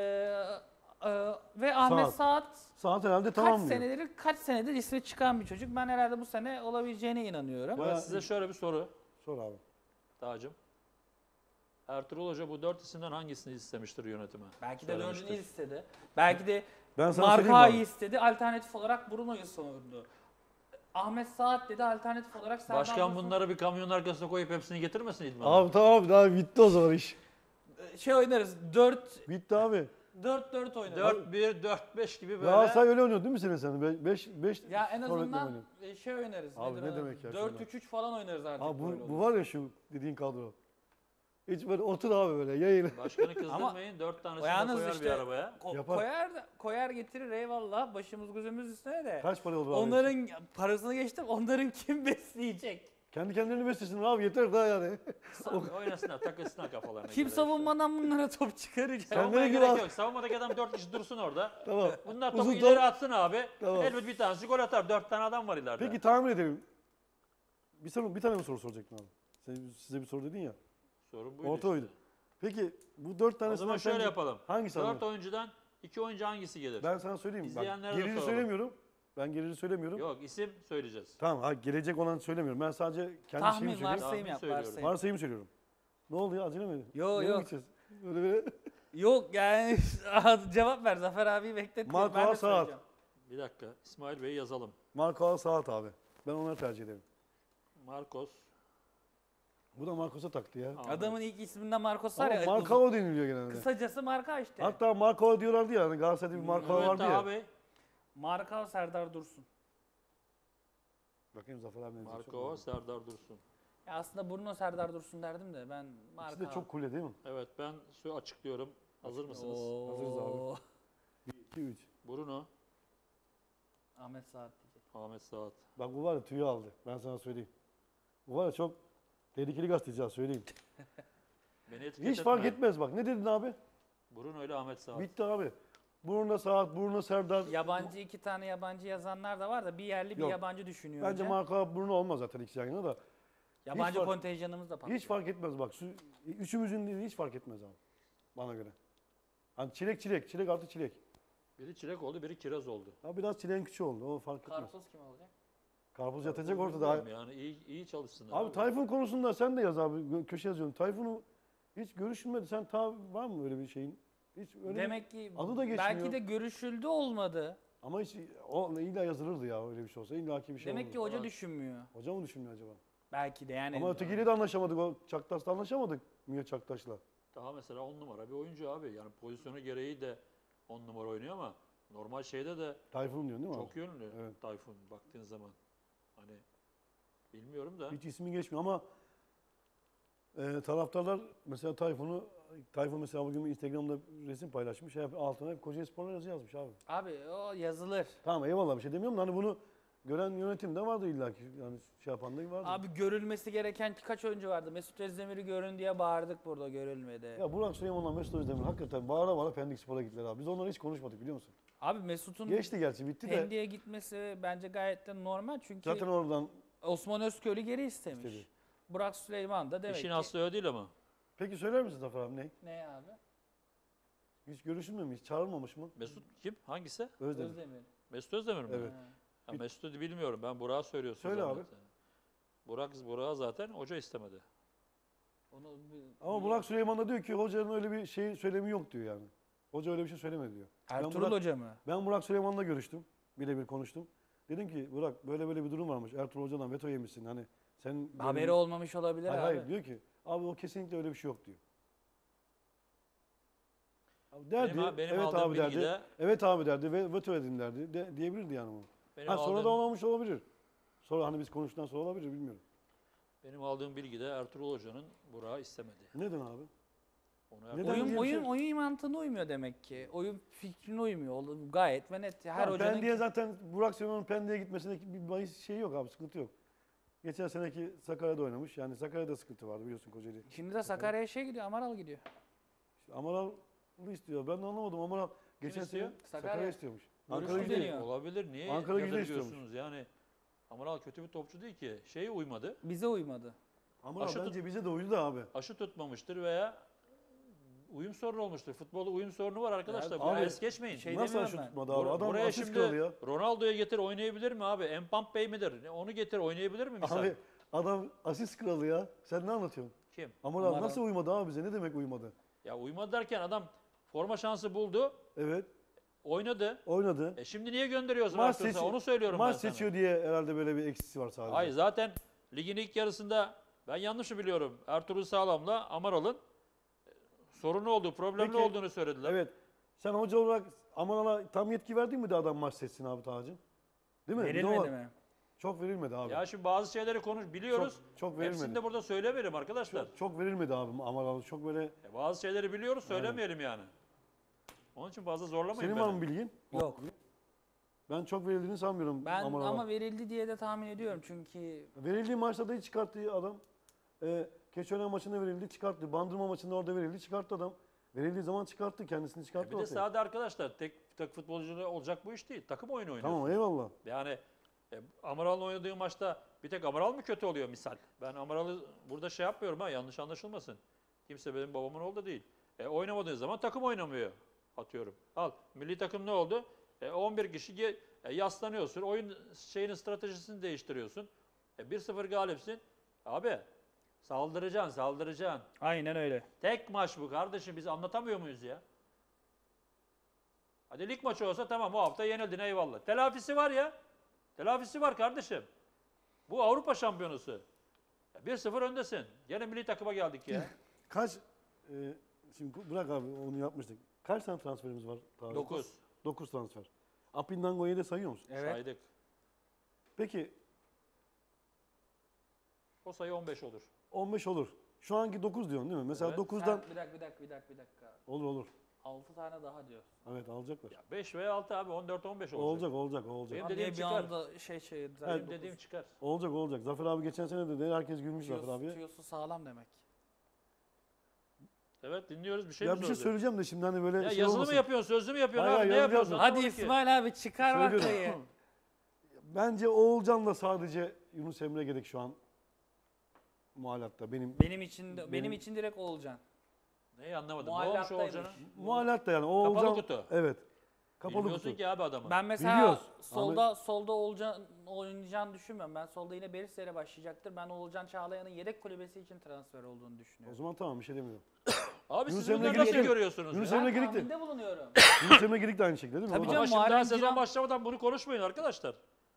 Ve Ahmet Saat. Saat Saat herhalde tamam diyor. kaç senedir ismi çıkan bir çocuk. Ben herhalde bu sene olabileceğine inanıyorum. Bayağı- Evet, size şöyle bir soru Sor abi. Tacım. Ertuğrul Hoca bu 4 isimden hangisini istemiştir yönetime? Belki de Söylemiştir. dördünü istedi. Belki de Ben sana söyleyeyim Marca'yı abi. istedi. Alternatif olarak Bruno'yu sordu. Ahmet Saat dedi. Alternatif olarak Serdar Başkan Dursun. bunları bir kamyonun arkasına koyup hepsini getirmesin idmana. Abi tamam daha bitti o zaman iş. Şey oynarız. 4 Bitti abi. 4 oynarız. 4-1, 4-5 gibi böyle. Galatasaray öyle oynuyor değil mi senin sen? 5 Ya en azından şey oynarız. Abi nedir ne o? demek ya 4-3-3 falan oynarız artık. Abi böyle bu olur. var ya şu dediğin kadro. Hiç böyle otur abi böyle yayın. Başkanı kızdırmayın. 4 tanesini O de yalnız koyar işte bir arabaya. Yapar. koyar getirir eyvallah. Başımız gözümüz üstüne de. Kaç para oldu abi? Onların parasını geçtim. Onların kim besleyecek? Kendi kendilerini beslesin abi yeter daha yani. Oynasınlar, takılsınlar kafalarına. Kim göre. savunmadan bunlara top çıkaracak? Sen- Savunmaya Kendine gerek güven. yok. Savunmadaki adam 4 kişi dursun orada. Tamam. Bunlar topu Uzun ileri top. atsın abi. Tamam. Elbet bir tanesi gol atar. 4 tane adam var ileride. Peki tahmin edelim. Bir tane mi soru soracaktın abi? Size bir soru dedin ya. Sorun buydu Orta işte. oydu. Peki bu 4 O tanesinden zaman şöyle sence yapalım. hangisi 4 alınır? oyuncudan 2 oyuncu hangisi gelir? Ben sana söyleyeyim. İzleyenlere de Geriri soralım. söylemiyorum. Ben geriri söylemiyorum. Yok, isim söyleyeceğiz. Tamam, gelecek olanı söylemiyorum. Ben sadece kendi şeyimi Tahmin söyleyeyim. varsayım Tahmin yap. söylüyorum. Varsayım. Varsayım söylüyorum. Ne oldu ya, acele mi? Yo, Nereye yok. gideceğiz? Böyle Yok yani cevap ver. Zafer abi bekletmeyin. Marco Ben de Saat. söyleyeceğim. Bir dakika. İsmail Bey'i yazalım. Marco Saat abi. Ben onları tercih ederim. Marcos. Bu da Marcos'a taktı ya. Ahmet. Adamın ilk isminde Marcos var Ama ya. Marco deniliyor genelde. Kısacası Marka işte. Hatta Marco diyorlardı ya. Hani Galatasaray'da bir Marco Evet vardı ya. abi. Marka Serdar Dursun. Bakayım Zafer abi. Marco, Serdar Dursun. Ya aslında Bruno Serdar Dursun derdim de ben Marka. İkisi de çok kule değil mi? Evet, ben açıklıyorum. Hazır mısınız? Hazırız abi. 2 3. Bruno, Ahmet Saat diyecek. Ahmet Saat. Bak bu var ya, tüyü aldı. Ben sana söyleyeyim. Bu var ya, çok tehlikeli gazeteci, söyleyeyim. Beni etiket Hiç fark etme. etmez bak. Ne dedin abi? Bruno ile Ahmet Saat. Bitti abi. Buruna Saat, Buruna Serdar. Yabancı 2 tane yabancı yazanlar da var da bir yerli bir Yok. yabancı düşünüyor Bence önce. Marco Bruno olmaz zaten ikisi yan yana da. Yabancı fark- kontenjanımız da patlıyor. Hiç fark etmez bak. Üçümüzün değil, hiç fark etmez abi. Bana göre. Hani çilek artı çilek. Biri çilek oldu, biri kiraz oldu. Abi biraz çileğin küçüğü oldu, o fark etmez. Karpuz kim olacak? Karpuz yatacak ortada. Bilmiyorum Yani iyi çalışsınlar. Abi Tayfun konusunda sen de yaz abi, köşe yazıyorsun. Tayfun'u hiç görüşülmedi. Sen var mı öyle bir şeyin? Hiç öyle Demek ki adı da geçmiyor. belki de görüşüldü olmadı. Ama hiç o illa yazılırdı ya, öyle bir şey olsa. İlla ki bir şey Demek ki olurdu. hoca Evet. düşünmüyor. Hoca mı düşünmüyor acaba? Belki de yani. Ama ötekiyle de anlaşamadık. O Çaktaş'la anlaşamadık. Mio Çaktaş'la. Daha mesela 10 numara bir oyuncu abi. Yani pozisyonu gereği de 10 numara oynuyor ama normal şeyde de Tayfun diyorsun değil mi çok yönlü Evet. Tayfun baktığın zaman. Hani bilmiyorum da. abi? Hiç ismi geçmiyor ama taraftarlar mesela Tayfun mesela bugün Instagram'da resim paylaşmış. Altına hep Kocaelispor'la yazı yazmış abi. Abi o yazılır. Tamam eyvallah, bir şey demiyorum da hani bunu gören yönetim de vardı illa ki. Yani şey yapan da vardı. Abi görülmesi gereken kaç oyuncu vardı? Mesut Özdemir'i görün diye bağırdık burada, görülmedi. Ya Burak Süleyman'la Mesut Özdemir hakikaten bağıra bağıra Pendik Spor'a gittiler abi. Biz onları hiç konuşmadık, biliyor musun? Abi Mesut'un Geçti gerçi, bitti de. Pendik'e gitmesi bence gayet de normal çünkü Zaten oradan. Osman Özköylü geri istemiş. İstedi. Burak Süleyman da demek İşin ki... aslı öyle değil ama. Peki söyler misin Zafer abi ne? Ne abi? Hiç görüşülmemiş, çağrılmamış mı? Mesut kim? Hangisi? Özdemir. Özdemir. Mesut Özdemir mi? Evet. Ha, Mesut'u bilmiyorum. Ben Burak'ı söylüyorsun. Söyle abi. Burak'ı zaten hoca istemedi. Onu Ama Burak Süleyman da diyor ki hocanın öyle bir şey söylemi yok diyor yani. Hoca öyle bir şey söylemedi diyor. Ertuğrul Burak- Hoca mı? Ben Burak Süleyman'la görüştüm. Birebir konuştum. Dedim ki Burak böyle bir durum varmış. Ertuğrul Hoca'dan veto yemişsin. Hani sen böyle Haberi bir- olmamış olabilir Hayır, abi. hayır diyor ki abi o kesinlikle öyle bir şey yok diyor. Abi derdi, Benim evet aldığım abi derdi. bilgide- Evet abi derdi ve veto edin derdi. Diyebilirdi yani onu. Benim Ha, sonra aldığım- da olmamış olabilir. Sonra hani biz konuştuktan sonra olabilir, bilmiyorum. Benim aldığım bilgide Ertuğrul Hoca'nın Burak'ı istemedi. Neden abi? Onu Neden? Ertuğrul Oyun, diye bir oyun, şey- oyun mantığına uymuyor demek ki. Oyun fikrine uymuyor. Gayet ve net. Her Ha, hocanın... Pendik'e zaten Burak Süleyman'ın Pendik'e gitmesindeki bir bahis şey yok abi, sıkıntı yok. Geçen seneki Sakarya'da oynamış. Yani Sakarya'da sıkıntı vardı biliyorsun Kocaeli. Şimdi de Sakarya'ya şey gidiyor, Amaral gidiyor. İşte Amaral'ı istiyor. Ben de anlamadım. Amaral geçen istiyor? sene Sakarya. Sakarya istiyormuş. Görüşme Ankara deniyor. gidiyor. Olabilir. Niye Ankara gücü yadırgıyorsunuz? Yani Amaral kötü bir topçu değil ki. Şeye uymadı. Bize uymadı. Amaral Aşı bence bize de uydu da abi. Aşı tutmamıştır veya uyum sorunu olmuştur. Futbolda uyum sorunu var arkadaşlar. Ya, Bunu abi, es geçmeyin. şey Nasıl demiyorum aşı ben. tutmadı abi? Adam Buraya asist şimdi kralı ya. Ronaldo'ya getir oynayabilir mi abi? Mbappe midir? Onu getir oynayabilir mi misal? Abi adam asist kralı ya. Sen ne anlatıyorsun? Kim? Amaral Amaral. nasıl uymadı abi bize? Ne demek uymadı? Ya uymadı derken adam forma şansı buldu, Evet, oynadı. oynadı. Şimdi niye gönderiyorsun Maç Arthur'sa? seçiyor. Onu söylüyorum Maç ben sana. seçiyor diye herhalde böyle bir eksisi var sadece. Hayır zaten ligin ilk yarısında ben yanlış mı biliyorum? Ertuğrul Sağlam'la Amaral'ın sorunu olduğu, problemli Peki, olduğunu söylediler. Evet. Sen hoca olarak Amaral'a tam yetki verdin mi de adam maç seçsin abi Tacım? Değil mi? Bir de o var. Verilmedi mi? Çok verilmedi abi. Ya şimdi bazı şeyleri biliyoruz. Çok verilmedi. Hepsini de burada söylemeyelim arkadaşlar. Çok verilmedi abi Amaral'a. Çok böyle. Bazı şeyleri biliyoruz, söylemeyelim yani. Onun için fazla zorlamayın Senin beni. var mı bilgin? Yok. Ben çok verildiğini sanmıyorum Ben Amaral'a. ama verildi diye de tahmin ediyorum çünkü Verildiği maçta da hiç çıkarttı adam. Keçiören maçında verildi, çıkarttı. Bandırma maçında orada verildi, çıkarttı adam. Verildiği zaman çıkarttı, kendisini çıkarttı Bir de ortaya. sahada arkadaşlar tek futbolcuyla olacak bu iş değil. Takım oyunu oynuyorsun. Tamam eyvallah. Yani Amaral'ın oynadığı maçta bir tek Amaral mı kötü oluyor misal? Ben Amaral'ı burada şey yapmıyorum ha yanlış anlaşılmasın. Kimse benim babamın oğlu da değil. Oynamadığın zaman takım oynamıyor atıyorum. Al milli takım ne oldu? 11 kişi yaslanıyorsun. Oyun stratejisini değiştiriyorsun. 1-0 galipsin. Abi saldıracaksın. Aynen öyle. Tek maç bu kardeşim. Biz anlatamıyor muyuz ya? Hadi lig maçı olsa tamam, o hafta yenildin, eyvallah. Telafisi var ya. Telafisi var kardeşim. Bu Avrupa şampiyonası. 1-0 öndesin. Gene milli takıma geldik ya. Kaç, şimdi bırak abi onu yapmıştık. Kaç tane transferimiz var? 9. 9 transfer. Apindango'yu da sayıyor musun? Evet. Saydık. Peki O sayı 15 olur. 15 olur. Şu anki 9 diyorsun değil mi? Mesela Evet. 9'dan... Bir dakika. Olur. 6 tane daha diyor. Evet alacaklar. 5 veya 6 abi, 14-15 olacak. Olacak. Benim Ama dediğim bir çıkar. anda şey Benim dediğim çıkar. Olacak. Zafer abi geçen sene de dedi. Herkes gülmüş Zafer abiye. Tüyosu sağlam demek. Evet, dinliyoruz, bir şey Ya mi bir şey soracak? söyleyeceğim de şimdi hani böyle Ya şey yazılı olmasın. mı yapıyorsun, sözlü mü yapıyorsun Hayır, abi? Ne yazılı yapıyorsun? yapmıyorum. Hadi Anlamadım ki. İsmail abi çıkar Söylüyorum. ortayı. Bence Oğulcan'la sadece Yunus Emre Gedek şu an muhallatta. Benim için direkt Oğulcan. Neyi anlamadım? Ne Muhallattaymış. olmuş Oğulcan'a? Muhallatta yani. Oğulcan, Kapalı kutu. Evet. Kapalı Bilmiyorsun kutu. ki abi adamı. Ben mesela Biliyoruz. solda Oğulcan oynayacağını düşünmüyorum. Ben solda yine Berisha ile başlayacaktır. Ben Oğulcan Çağlayan'ın yedek kulübesi için transfer olduğunu O düşünüyorum. zaman tamam bir şey demiyorum. Abi Yunus siz bunları Emre nasıl Gedik'in- görüyorsunuz Yunus ya? Emre Ben Gedik'ti. tahminde bulunuyorum. Yunus Emre Gedik de aynı şekilde değil mi? Tabii O da- canım. Ama şimdi Muharrem daha sezon Cihan- başlamadan bunu konuşmayın arkadaşlar.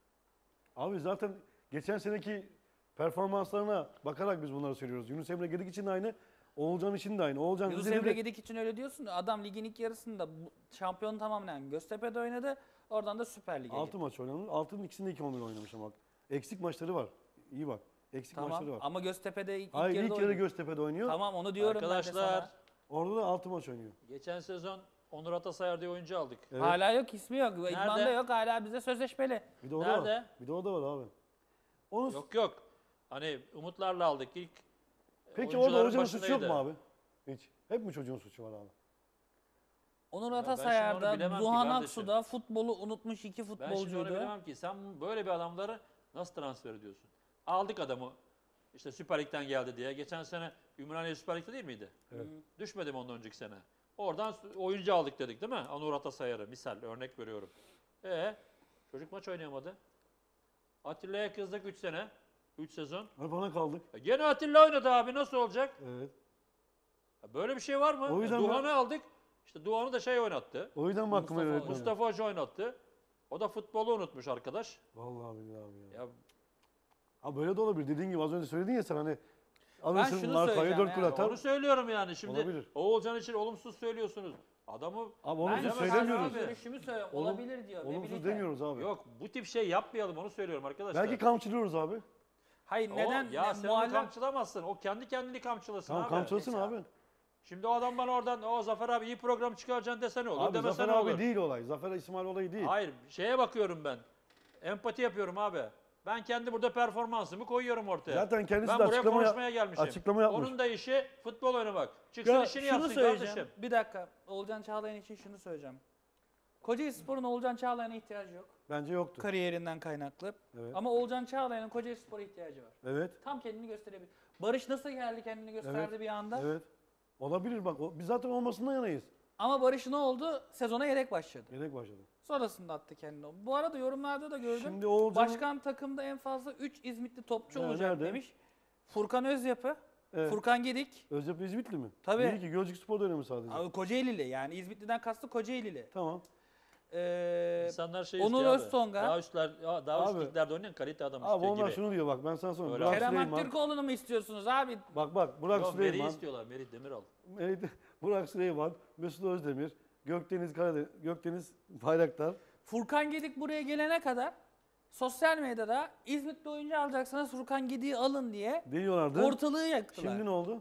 Abi zaten geçen seneki performanslarına bakarak biz bunları söylüyoruz. Yunus Emre Gedik için de aynı. Oğulcan için de aynı. Oğulcan Yunus Rize'de Emre de- Gedik için öyle diyorsun. Adam ligin ilk yarısında şampiyonu tamamlayan Göztepe'de oynadı. Oradan da Süper Lig'e 6 gitti. maç oynandı. 6'nın ikisinde 2-11 oynamış ama bak. Eksik maçları var. İyi bak. Eksik maçları Tamam var. ama Göztepe'de ilk Hayır yarıda ilk yarı oynadı. Göztepe'de oynuyor. Tamam onu diyorum ben de Arkadaşlar, sana. Orada da 6 maç oynuyor. geçen sezon Onur Atasayar diye oyuncu aldık. Evet. Hala yok, ismi yok. İdmanda Nerede? yok, hala bize sözleşmeli. Bir de o da Nerede? var. Bir de o da var abi. Onu Yok. Hani umutlarla aldık. İlk Peki oyuncuların orada hocanın suçu yok başındaydı. mu abi? Hiç. Hep mi çocuğun suçu var abi? Onur ben şimdi onu Atasayar'da, bilemem ki Duhan kardeşim. Aksu'da futbolu unutmuş iki Ben şimdi onu futbolcuydu. bilemem ki. Sen böyle bir adamları nasıl transfer ediyorsun? Aldık adamı. İşte Süper Lig'den geldi diye. Geçen sene Ümraniye Süper Lig'de değil miydi? Evet. Düşmedi mi ondan önceki sene? Oradan oyuncu aldık dedik değil mi? Onur Atasayar'ı misal örnek veriyorum. Çocuk maç oynayamadı. Atilla'ya kızdık 3 sene. 3 sezon. Abi bana kaldık. Gene Atilla oynadı abi, nasıl olacak? Evet. Böyle bir şey var mı? O yüzden Duhan'ı aldık. İşte Duhan'ı da şey oynattı. O yüzden mi aklıma Mustafa evet. Mustafa Hoca oynattı. O da futbolu unutmuş arkadaş. Vallahi billahi abi ya. Ya Abi böyle de olabilir. Dediğin gibi az önce söyledin ya sen hani şunu alırsın arkaya söyleyeceğim 4 gol ya, atar. onu söylüyorum yani. Şimdi Olabilir. Oğulcan için olumsuz söylüyorsunuz. Adamı Abi onu Ben da bilemezsin söylemiyoruz. abi. Görüşümü söylüyorum. Olum- Olabilir diyor. ne Olumsuz bileyim demiyoruz abi. yok, bu tip şey yapmayalım, onu söylüyorum arkadaşlar. Belki kamçılıyoruz abi. Hayır O- neden? Ya sen onu Muallak- kamçılamazsın. O kendi kendini kamçılasın Tamam abi. kamçılasın abi. Şimdi o adam bana oradan Zafer abi iyi program çıkaracaksın desene olur, Abi demesene Zafer olur. abi değil olay. Zafer İsmail olayı değil. Hayır, şeye bakıyorum ben. Empati yapıyorum abi. Ben kendi burada performansımı koyuyorum ortaya. Zaten kendisi ben de buraya açıklama konuşmaya gelmişim. açıklama yapmış. Onun da işi futbol oynamak. Çıksın Ya işini Şunu yapsın söyleyeceğim. kardeşim. Bir dakika. Oğulcan Çağlayan için şunu söyleyeceğim. Kocaelispor'un Oğulcan Çağlayan'a ihtiyacı yok. Bence yoktu. Kariyerinden kaynaklı. Evet. Ama Oğulcan Çağlayan'ın Kocaelispor'a ihtiyacı var. Evet. Tam kendini gösterebilir. Barış nasıl geldi kendini gösterdi Evet. bir anda. Evet. Olabilir bak. Biz zaten olmasından yanayız. Ama Barış ne oldu? Sezona yedek başladı. Yedek başladı. Sonrasında attı kendini. Bu arada yorumlarda da gördüm. Şimdi Oğulcan'ın- Başkan takımda en fazla 3 İzmitli topçu Ha, olacak nerede? demiş. Furkan Özyapı, Evet. Furkan Gedik, Özcep İzmitli mi? Tabii. Değil ki Gölcük Spor'da oynamış sadece. abi Kocaelili yani İzmitli'den kastı Kocaelili. Tamam. İnsanlar şey Onur istiyor abi. Öztonga. Daha üst Abi. liglerde oynayan kalite adam Abi istiyor onlar gibi. şunu diyor bak ben sana söyleyeyim. Öyle Burak Kerem Süleyman. Aktürkoğlu'nu mu istiyorsunuz abi? Bak Burak Yok, Meri'yi Süleyman. istiyorlar. Meri Demiral. Burak Süleyman. Mesut Özdemir. Gökdeniz Bayraktar. Furkan Gedik buraya gelene kadar sosyal medyada İzmitli oyuncu alacaksanız Furkan Gedik'i alın diye Diyorlardı. ortalığı yaktılar. Şimdi ne oldu?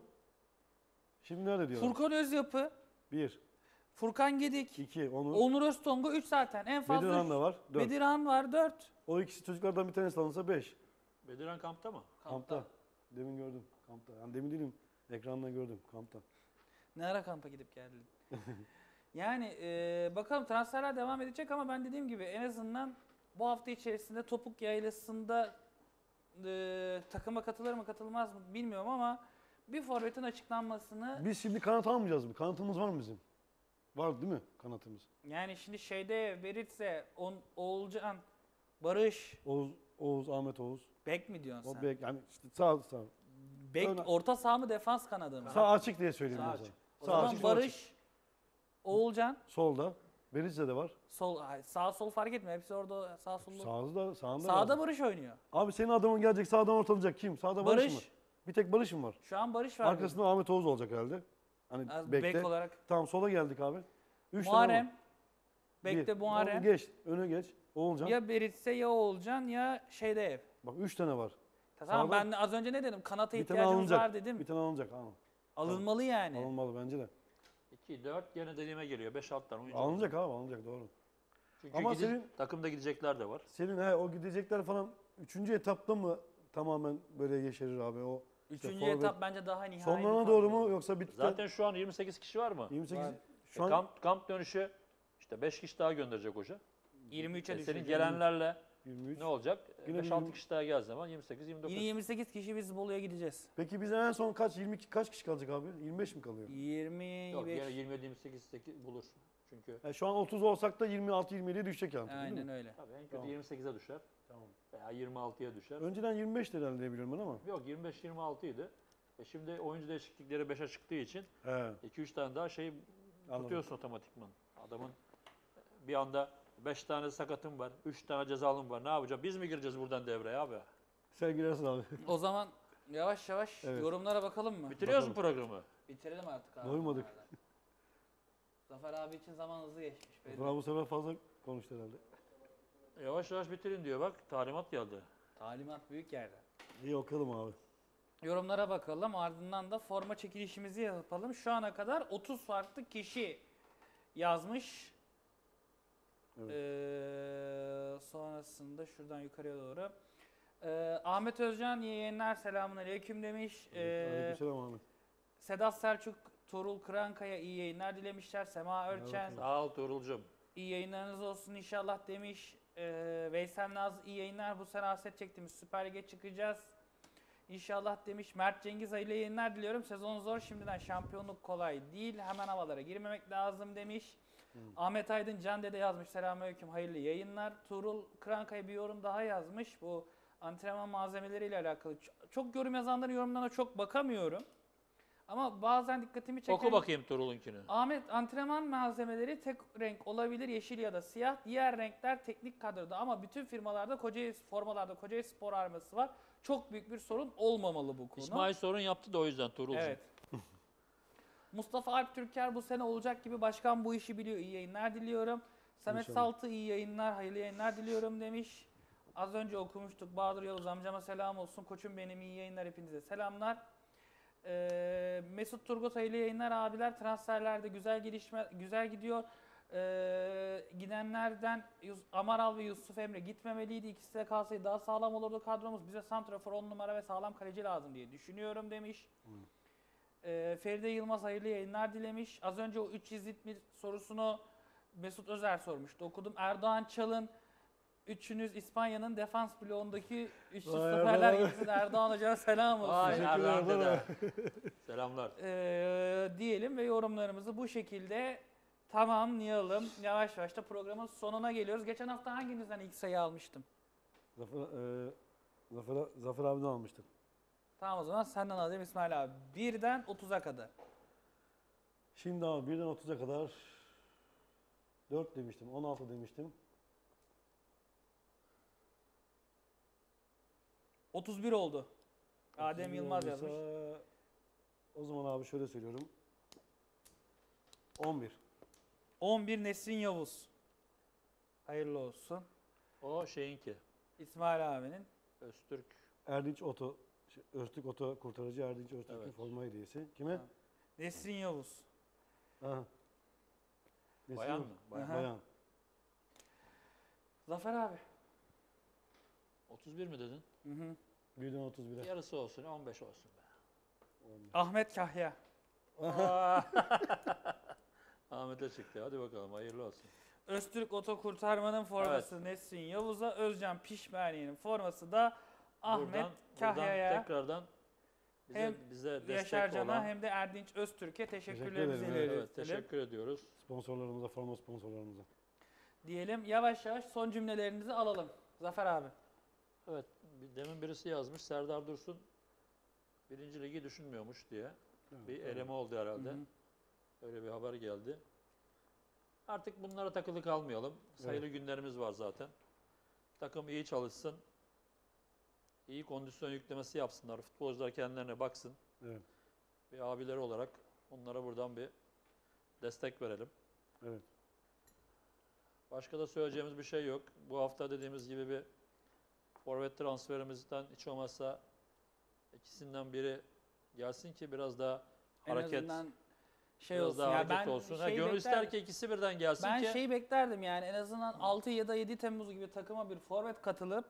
Şimdi nerede diyorlar? Furkan Özyapı, 1, Furkan Gedik, 2, Onur. Onur Öztonga 3 zaten. En fazla Bedirhan üç. da var. 4. Bedirhan var 4. O ikisi çocuklardan bir tanesi alınsa 5. Bedirhan kampta mı? Kampta. Demin gördüm. Kampta. Yani demin değilim. Ekrandan gördüm. Kampta. Ne ara kampa gidip geldin? Yani bakalım transferler devam edecek ama ben dediğim gibi en azından bu hafta içerisinde Topuk Yaylası'nda takıma katılır mı katılmaz mı bilmiyorum ama bir forvetin açıklanmasını Biz şimdi kanat almayacağız mı? Kanatımız var mı bizim? Var değil mi kanatımız? yani şimdi şeyde Beritse, Oğulcan, Barış, Oğuz, Ahmet Oğuz. bek mi diyorsun O sen? bek yani işte sağ. Bek, Ön- orta saha mı defans kanadı mı? Sağ açık diye söyleyeyim Sağ ben sana. açık. O Sağ zaman açık, sol açık. Barış, Oğulcan, Solda. Berizze de var. sağ sol fark etmiyor. Hepsi orada sağ solda. Sağında Sağda var. Barış oynuyor. Abi senin adamın gelecek sağdan ortalayacak kim? Sağda Barış, Barış. mı? Bir tek Barış mı var? Şu an Barış var. Arkasında Ahmet Oğuz olacak herhalde. Hani Az bekte. bek olarak. Tamam sola geldik abi. 3 tane Muharrem. var. Bekte Bir. Muharrem. Onu geç. Öne geç. Oğulcan. Ya Beritse ya Oğulcan ya şeyde ev. Bak 3 tane var. Tamam Sağda- ben az önce ne dedim? Kanata Bir tane ihtiyacımız alınacak. var dedim. Bir tane alınacak. Tamam. Alınmalı yani. Alınmalı bence de. 2, 4 gene dediğime geliyor. 5-6 tane oyuncu. Alınacak abi alınacak doğru. Çünkü Ama senin- takımda gidecekler de var. Senin o gidecekler falan 3. etapta mı tamamen böyle yeşerir abi o? işte Üçüncü forvet- etap bence daha nihai. Sonlarına bir doğru kadro. mu yoksa bitti? Zaten şu an 28 kişi var mı? 28 Var. şu an Kamp dönüşü işte 5 kişi daha gönderecek hoca. 23'e düşecek. Senin gelenlerle 23. ne olacak? Yine 5-6 bir- kişi daha geldiği zaman 28-29. Yine 28 kişi biz Bolu'ya gideceğiz. Peki biz en son kaç 22 kaç kişi kalacak abi? 25 mi kalıyor? 25. Yok yine 27-28 bulur. Çünkü Şu an 30 olsak da 26-27'ye düşecek yani. değil mi? Aynen öyle. tabii en kötü Tamam. 28'e düşer Tamam. veya 26'ya düşer. Önceden 25 herhalde diye biliyorum ben ama. Yok 25-26 idi. Şimdi oyuncu değişiklikleri 5'e çıktığı için He. 2-3 tane daha şey Anladım. tutuyorsun otomatikman. Adamın bir anda 5 tane sakatım var, 3 tane cezalım var. Ne yapacağım? Biz mi gireceğiz buradan devreye abi? Sen girersin abi. O zaman yavaş yavaş Evet. yorumlara bakalım mı? Bitiriyoruz mu programı? Bitirelim artık abi. Doymadık. Zafer abi için zaman hızlı geçmiş. belli. Zafer bu sefer fazla konuştu herhalde. Yavaş yavaş bitirin diyor bak. Talimat geldi. Talimat büyük yerden. İyi okalım abi. Yorumlara bakalım ardından da forma çekilişimizi yapalım. Şu ana kadar 30 farklı kişi yazmış. Evet. Sonrasında şuradan yukarıya doğru. Ahmet Özcan iyi yayınlar selamun aleyküm demiş. Aleykümselam abi. Sedat Selçuk, Tuğrul Kırankaya iyi yayınlar dilemişler. Sema Örçen Sağ ol Tuğrul'cum. iyi yayınlarınız olsun inşallah demiş. Veysel Naz iyi yayınlar. Bu sene hasret çektiğimiz Süper Lig'e çıkacağız. İnşallah demiş. Mert Cengiz hayırlı yayınlar diliyorum. Sezon zor şimdiden şampiyonluk kolay değil. Hemen havalara girmemek lazım demiş. Ahmet Aydın Can Dede yazmış. Selamünaleyküm hayırlı yayınlar. Tuğrul Kırankaya bir yorum daha yazmış. Bu antrenman malzemeleriyle alakalı. Çok yorum yazanların yorumlarına çok bakamıyorum. Ama bazen dikkatimi çeken... Oku bakayım Tuğrul'unkini. Ahmet antrenman malzemeleri tek renk olabilir yeşil ya da siyah. Diğer renkler teknik kadroda ama bütün firmalarda formalarda Kocaeli Spor arması var. Çok büyük bir sorun olmamalı bu konu. İsmail sorun yaptı da o yüzden Tuğrul'cum. Evet. Mustafa Alp Türker bu sene olacak gibi başkan bu işi biliyor. İyi yayınlar diliyorum. Samet İnşallah. Saltı iyi yayınlar, hayırlı yayınlar diliyorum demiş. Az önce okumuştuk. Bahadır Yavuz amcama selam olsun. Koçum benim iyi yayınlar hepinize selamlar. Mesut Turgut hayırlı yayınlar abiler. Transferlerde güzel gidiyor. Gidenlerden Amaral ve Yusuf Emre gitmemeliydi. İkisi de kalsaydı daha sağlam olurdu kadromuz. Bize santrafor 10 numara ve sağlam kaleci lazım diye düşünüyorum demiş. Feride Yılmaz hayırlı yayınlar dilemiş. Az önce o 3 izlit mi sorusunu Mesut Özer sormuştu. Okudum. Erdoğan Çalın üçünüz İspanya'nın defans bloğundaki üçlü Vay stoperler Erdoğan. gibisiniz. Erdoğan Hoca'ya selam olsun. Vay Teşekkürler, Erdoğan baba. dede. Selamlar. Diyelim ve yorumlarımızı bu şekilde tamamlayalım. Yavaş yavaş da programın sonuna geliyoruz. Geçen hafta hanginizden ilk sayı almıştım? Zafer abiden almıştık. Tamam o zaman senden alayım İsmail abi. 1'den 30'a kadar. Şimdi abi 1'den 30'a kadar 4 demiştim, 16 demiştim. 31 oldu. Adem 31 Yılmaz olduysa, yazmış. O zaman abi şöyle söylüyorum. 11. 11 Nesrin Yavuz. Hayırlı olsun. O şeyinki. İsmail abinin. Öztürk. Erdinç Oto, Öztürk Oto kurtarıcı Erdinç Öztürk'ün Evet. forma hediyesi. Kime? Ha. Nesrin Yavuz. Aha. Nesi Bayan yok? mı? Aha. Bayan. Zafer abi. 31 mi dedin? Hı hı. 1'den 31'e. Yarısı olsun, 15 olsun be. Ahmet Kahya. Ahmet'e çıktı. Hadi bakalım hayırlı olsun. Öztürk Oto Kurtarma'nın forması Nesrin Yavuz'a. Özcan Pişmaniye'nin forması da Ahmet Buradan Kahya'ya. tekrardan Hem bize destek Yaşar Can'a olan. hem de Erdinç Öztürk'e teşekkürlerimizi Teşekkür ederim. iletiyorum. Evet, teşekkür ediyoruz. Sponsorlarımıza, forma sponsorlarımıza. Diyelim, yavaş yavaş son cümlelerinizi alalım. Zafer abi. Evet, demin birisi yazmış, Serdar Dursun 1. Ligi düşünmüyormuş diye. Evet, Bir evet. eleme oldu herhalde. Hı hı. Öyle bir haber geldi. Artık bunlara takılı kalmayalım. Sayılı günlerimiz var zaten. Takım iyi çalışsın. İyi kondisyon yüklemesi yapsınlar. Futbolcular kendilerine baksın. Evet. Bir abileri olarak onlara buradan bir destek verelim. Evet. Başka da söyleyeceğimiz bir şey yok. Bu hafta dediğimiz gibi bir forvet transferimizden hiç olmazsa ikisinden biri gelsin ki biraz daha hareket, En azından şey biraz olsun. daha Ya hareket ben olsun. şeyi Gönül ister beklerdim. ki ikisi birden gelsin Ben ki şeyi beklerdim yani en azından 6 ya da 7 Temmuz gibi takıma bir forvet katılıp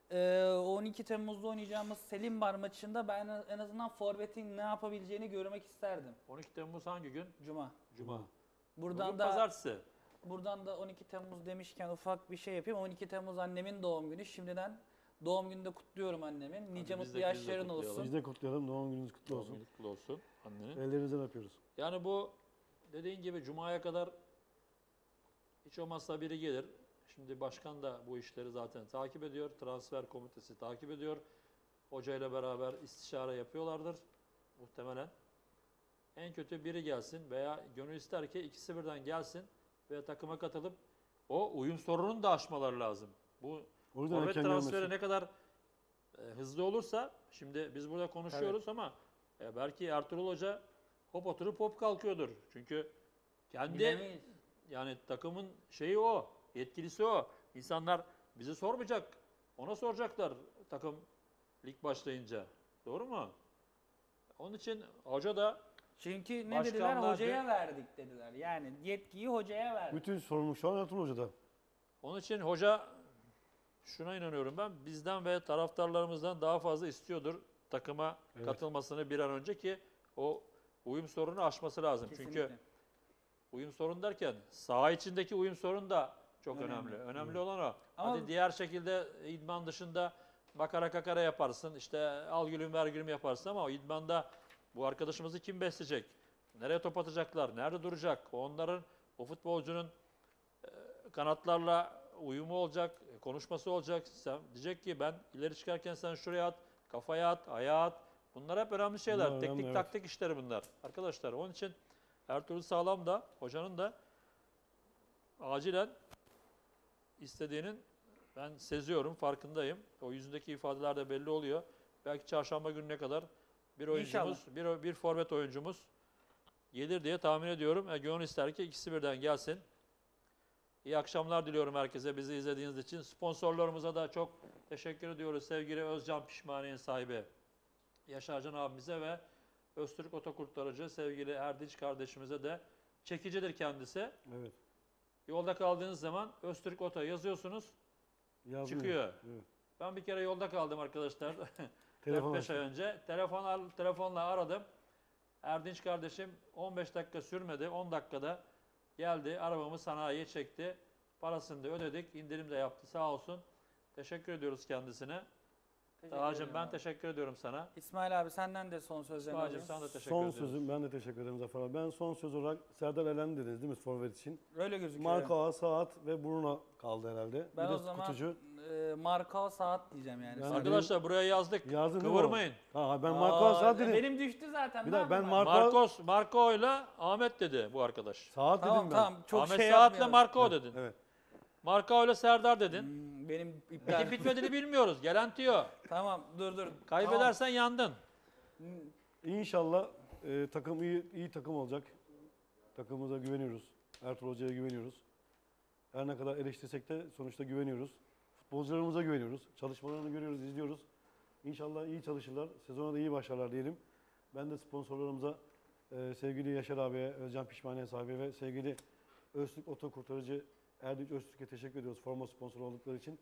12 Temmuz'da oynayacağımız Selimbar maçında ben en azından forvetin ne yapabileceğini görmek isterdim. 12 Temmuz hangi gün? Cuma. Cuma. Buradan Bugün da pazartesi. buradan da 12 Temmuz demişken ufak bir şey yapayım. 12 Temmuz annemin doğum günü. Şimdiden doğum gününü de kutluyorum annemin. Nice biz mutlu de yaşların kutlayalım. olsun. Biz de kutlayalım. Doğum gününüz kutlu Doğum olsun. günü kutlu olsun annenin. Ellerinizden öpüyoruz. Yani bu dediğin gibi Cuma'ya kadar hiç olmazsa biri gelir. Şimdi başkan da bu işleri zaten takip ediyor. Transfer komitesi takip ediyor. Hoca ile beraber istişare yapıyorlardır muhtemelen. En kötü biri gelsin veya gönül ister ki ikisi birden gelsin ve takıma katılıp o uyum sorununu da aşmaları lazım. Bu O yüzden forvet erken transferi gelmesi. ne kadar hızlı olursa, şimdi biz burada konuşuyoruz ama belki Ertuğrul Hoca hop oturup hop kalkıyordur. Çünkü kendi Bilemeyiz. yani takımın şeyi o, yetkilisi o. İnsanlar bizi sormayacak, ona soracaklar takım lig başlayınca. Doğru mu? Onun için hoca da Çünkü ne dediler? Başkanlar Hocaya dün- verdik dediler. Yani yetkiyi hocaya verdik. Bütün sorumluluk şu an Ertuğrul Hoca'da. onun için hoca şuna inanıyorum ben, bizden ve taraftarlarımızdan daha fazla istiyordur takıma Evet. katılmasını bir an önce ki o uyum sorunu aşması lazım. Çünkü Kesinlikle. uyum sorunu derken saha içindeki uyum sorunu da çok Önemli. önemli. Önemli olan o. Ama- Hadi diğer şekilde idman dışında makara kakara yaparsın, işte al gülüm ver gülüm yaparsın ama o idmanda bu arkadaşımızı kim besleyecek? Nereye top atacaklar? Nerede duracak? Onların, o futbolcunun kanatlarla uyumu olacak, konuşması olacak. Sen diyecek ki ben ileri çıkarken sen şuraya at, kafaya at, ayağa at. Bunlar hep önemli şeyler. Bunlar Teknik önemli, evet. taktik işleri bunlar. Arkadaşlar onun için Ertuğrul Sağlam da hocanın da acilen istediğinin ben seziyorum, farkındayım. O yüzündeki ifadeler de belli oluyor. Belki çarşamba gününe kadar bir oyuncumuz, bir forvet oyuncumuz gelir diye tahmin ediyorum. Gönül ister ki ikisi birden gelsin. İyi akşamlar diliyorum herkese bizi izlediğiniz için. Sponsorlarımıza da çok teşekkür ediyoruz. Sevgili Özcan Pişmaniye sahibi Yaşarcan abimize ve Öztürk Otokurtarıcı sevgili Erdinç kardeşimize de çekicidir kendisi. Evet. Yolda kaldığınız zaman Öztürk Oto yazıyorsunuz, Yazmıyor. çıkıyor. Evet. Ben bir kere yolda kaldım arkadaşlar. Telefon 4-5 ay önce. Telefonla aradım. Erdinç kardeşim 15 dakika sürmedi. 10 dakikada geldi. Arabamı sanayiye çekti. Parasını da ödedik. İndirim de yaptı sağ olsun. Teşekkür ediyoruz kendisine. Teşekkür Taha'cığım ederim ben abi. teşekkür ediyorum sana. İsmail abi senden de son sözlerini İsmail'cim alayım. sana da teşekkür Son ediyoruz. sözüm, ben de teşekkür ederim Zafer abi. Ben son söz olarak Serdar Elen dediniz değil mi forvet için? Öyle gözüküyor. Marka, Saat ve Bruno kaldı herhalde. Ben bir o de zaman kutucu. marka saat diyeceğim yani. Ben- Arkadaşlar buraya yazdık. Yazdım değil mi Kıvırmayın. o? Ha, ben Marka, Saat dedim. Benim düştü zaten. Bir ne dakika, ben yapayım Marco ile Ahmet dedi bu arkadaş. Saat Tamam dedim ben. tamam çok Ahmet şey Saat'le yapmayalım. Marco dedin. Evet. Marco ile Serdar dedin. Benim iptal. Bitip bitmediğini bilmiyoruz. Gelentiyor. Tamam dur. Kaybedersen yandın. İnşallah takım iyi takım olacak. Takımımıza güveniyoruz. Ertuğrul Hoca'ya güveniyoruz. Her ne kadar eleştirsek de sonuçta güveniyoruz. Futbolcularımıza güveniyoruz. Çalışmalarını görüyoruz, izliyoruz. İnşallah iyi çalışırlar. Sezona da iyi başlarlar diyelim. Ben de sponsorlarımıza sevgili Yaşar abiye, Özcan Pişmaniye sahibi ve sevgili Öztürk Otokurtarıcı Erdinç Öztürk'e teşekkür ediyoruz forma sponsoru oldukları için.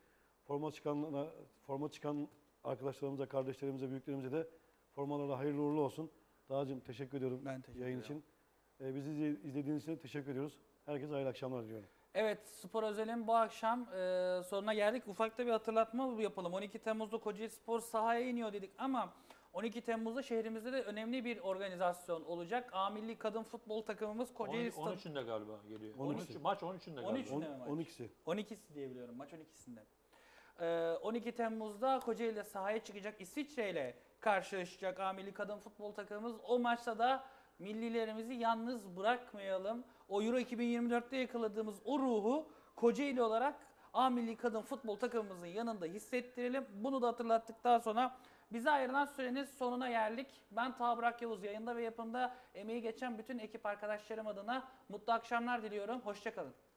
Forma çıkan arkadaşlarımıza, kardeşlerimize, büyüklerimize de formalarla hayırlı uğurlu olsun. Dağcığım teşekkür ediyorum Ben teşekkür yayın ederim. için. Bizi izlediğiniz için teşekkür ediyoruz. Herkese hayırlı akşamlar diliyorum. Evet, Spor Özel'in bu akşam sonuna geldik. Ufak da bir hatırlatma yapalım. 12 Temmuz'da Kocaeli Spor sahaya iniyor dedik ama 12 Temmuz'da şehrimizde de önemli bir organizasyon olacak. A Milli Kadın Futbol takımımız Kocaeli 13'ünde galiba geliyor. 12'si. Maç 13'ünde galiba. 13'ünde mi maç? 12'si. 12'si diye biliyorum, maç 12'sinde. 12 Temmuz'da Kocaeli'de sahaya çıkacak, İsviçre ile karşılaşacak A Milli Kadın Futbol takımımız. O maçta da millilerimizi yalnız bırakmayalım. O Euro 2024'te yakaladığımız o ruhu Kocaeli olarak A Milli Kadın Futbol takımımızın yanında hissettirelim. Bunu da hatırlattıktan sonra bize ayrılan sürenin sonuna geldik. Ben Taha Burak Yavuz, yayında ve yapımda emeği geçen bütün ekip arkadaşlarım adına mutlu akşamlar diliyorum. Hoşça kalın.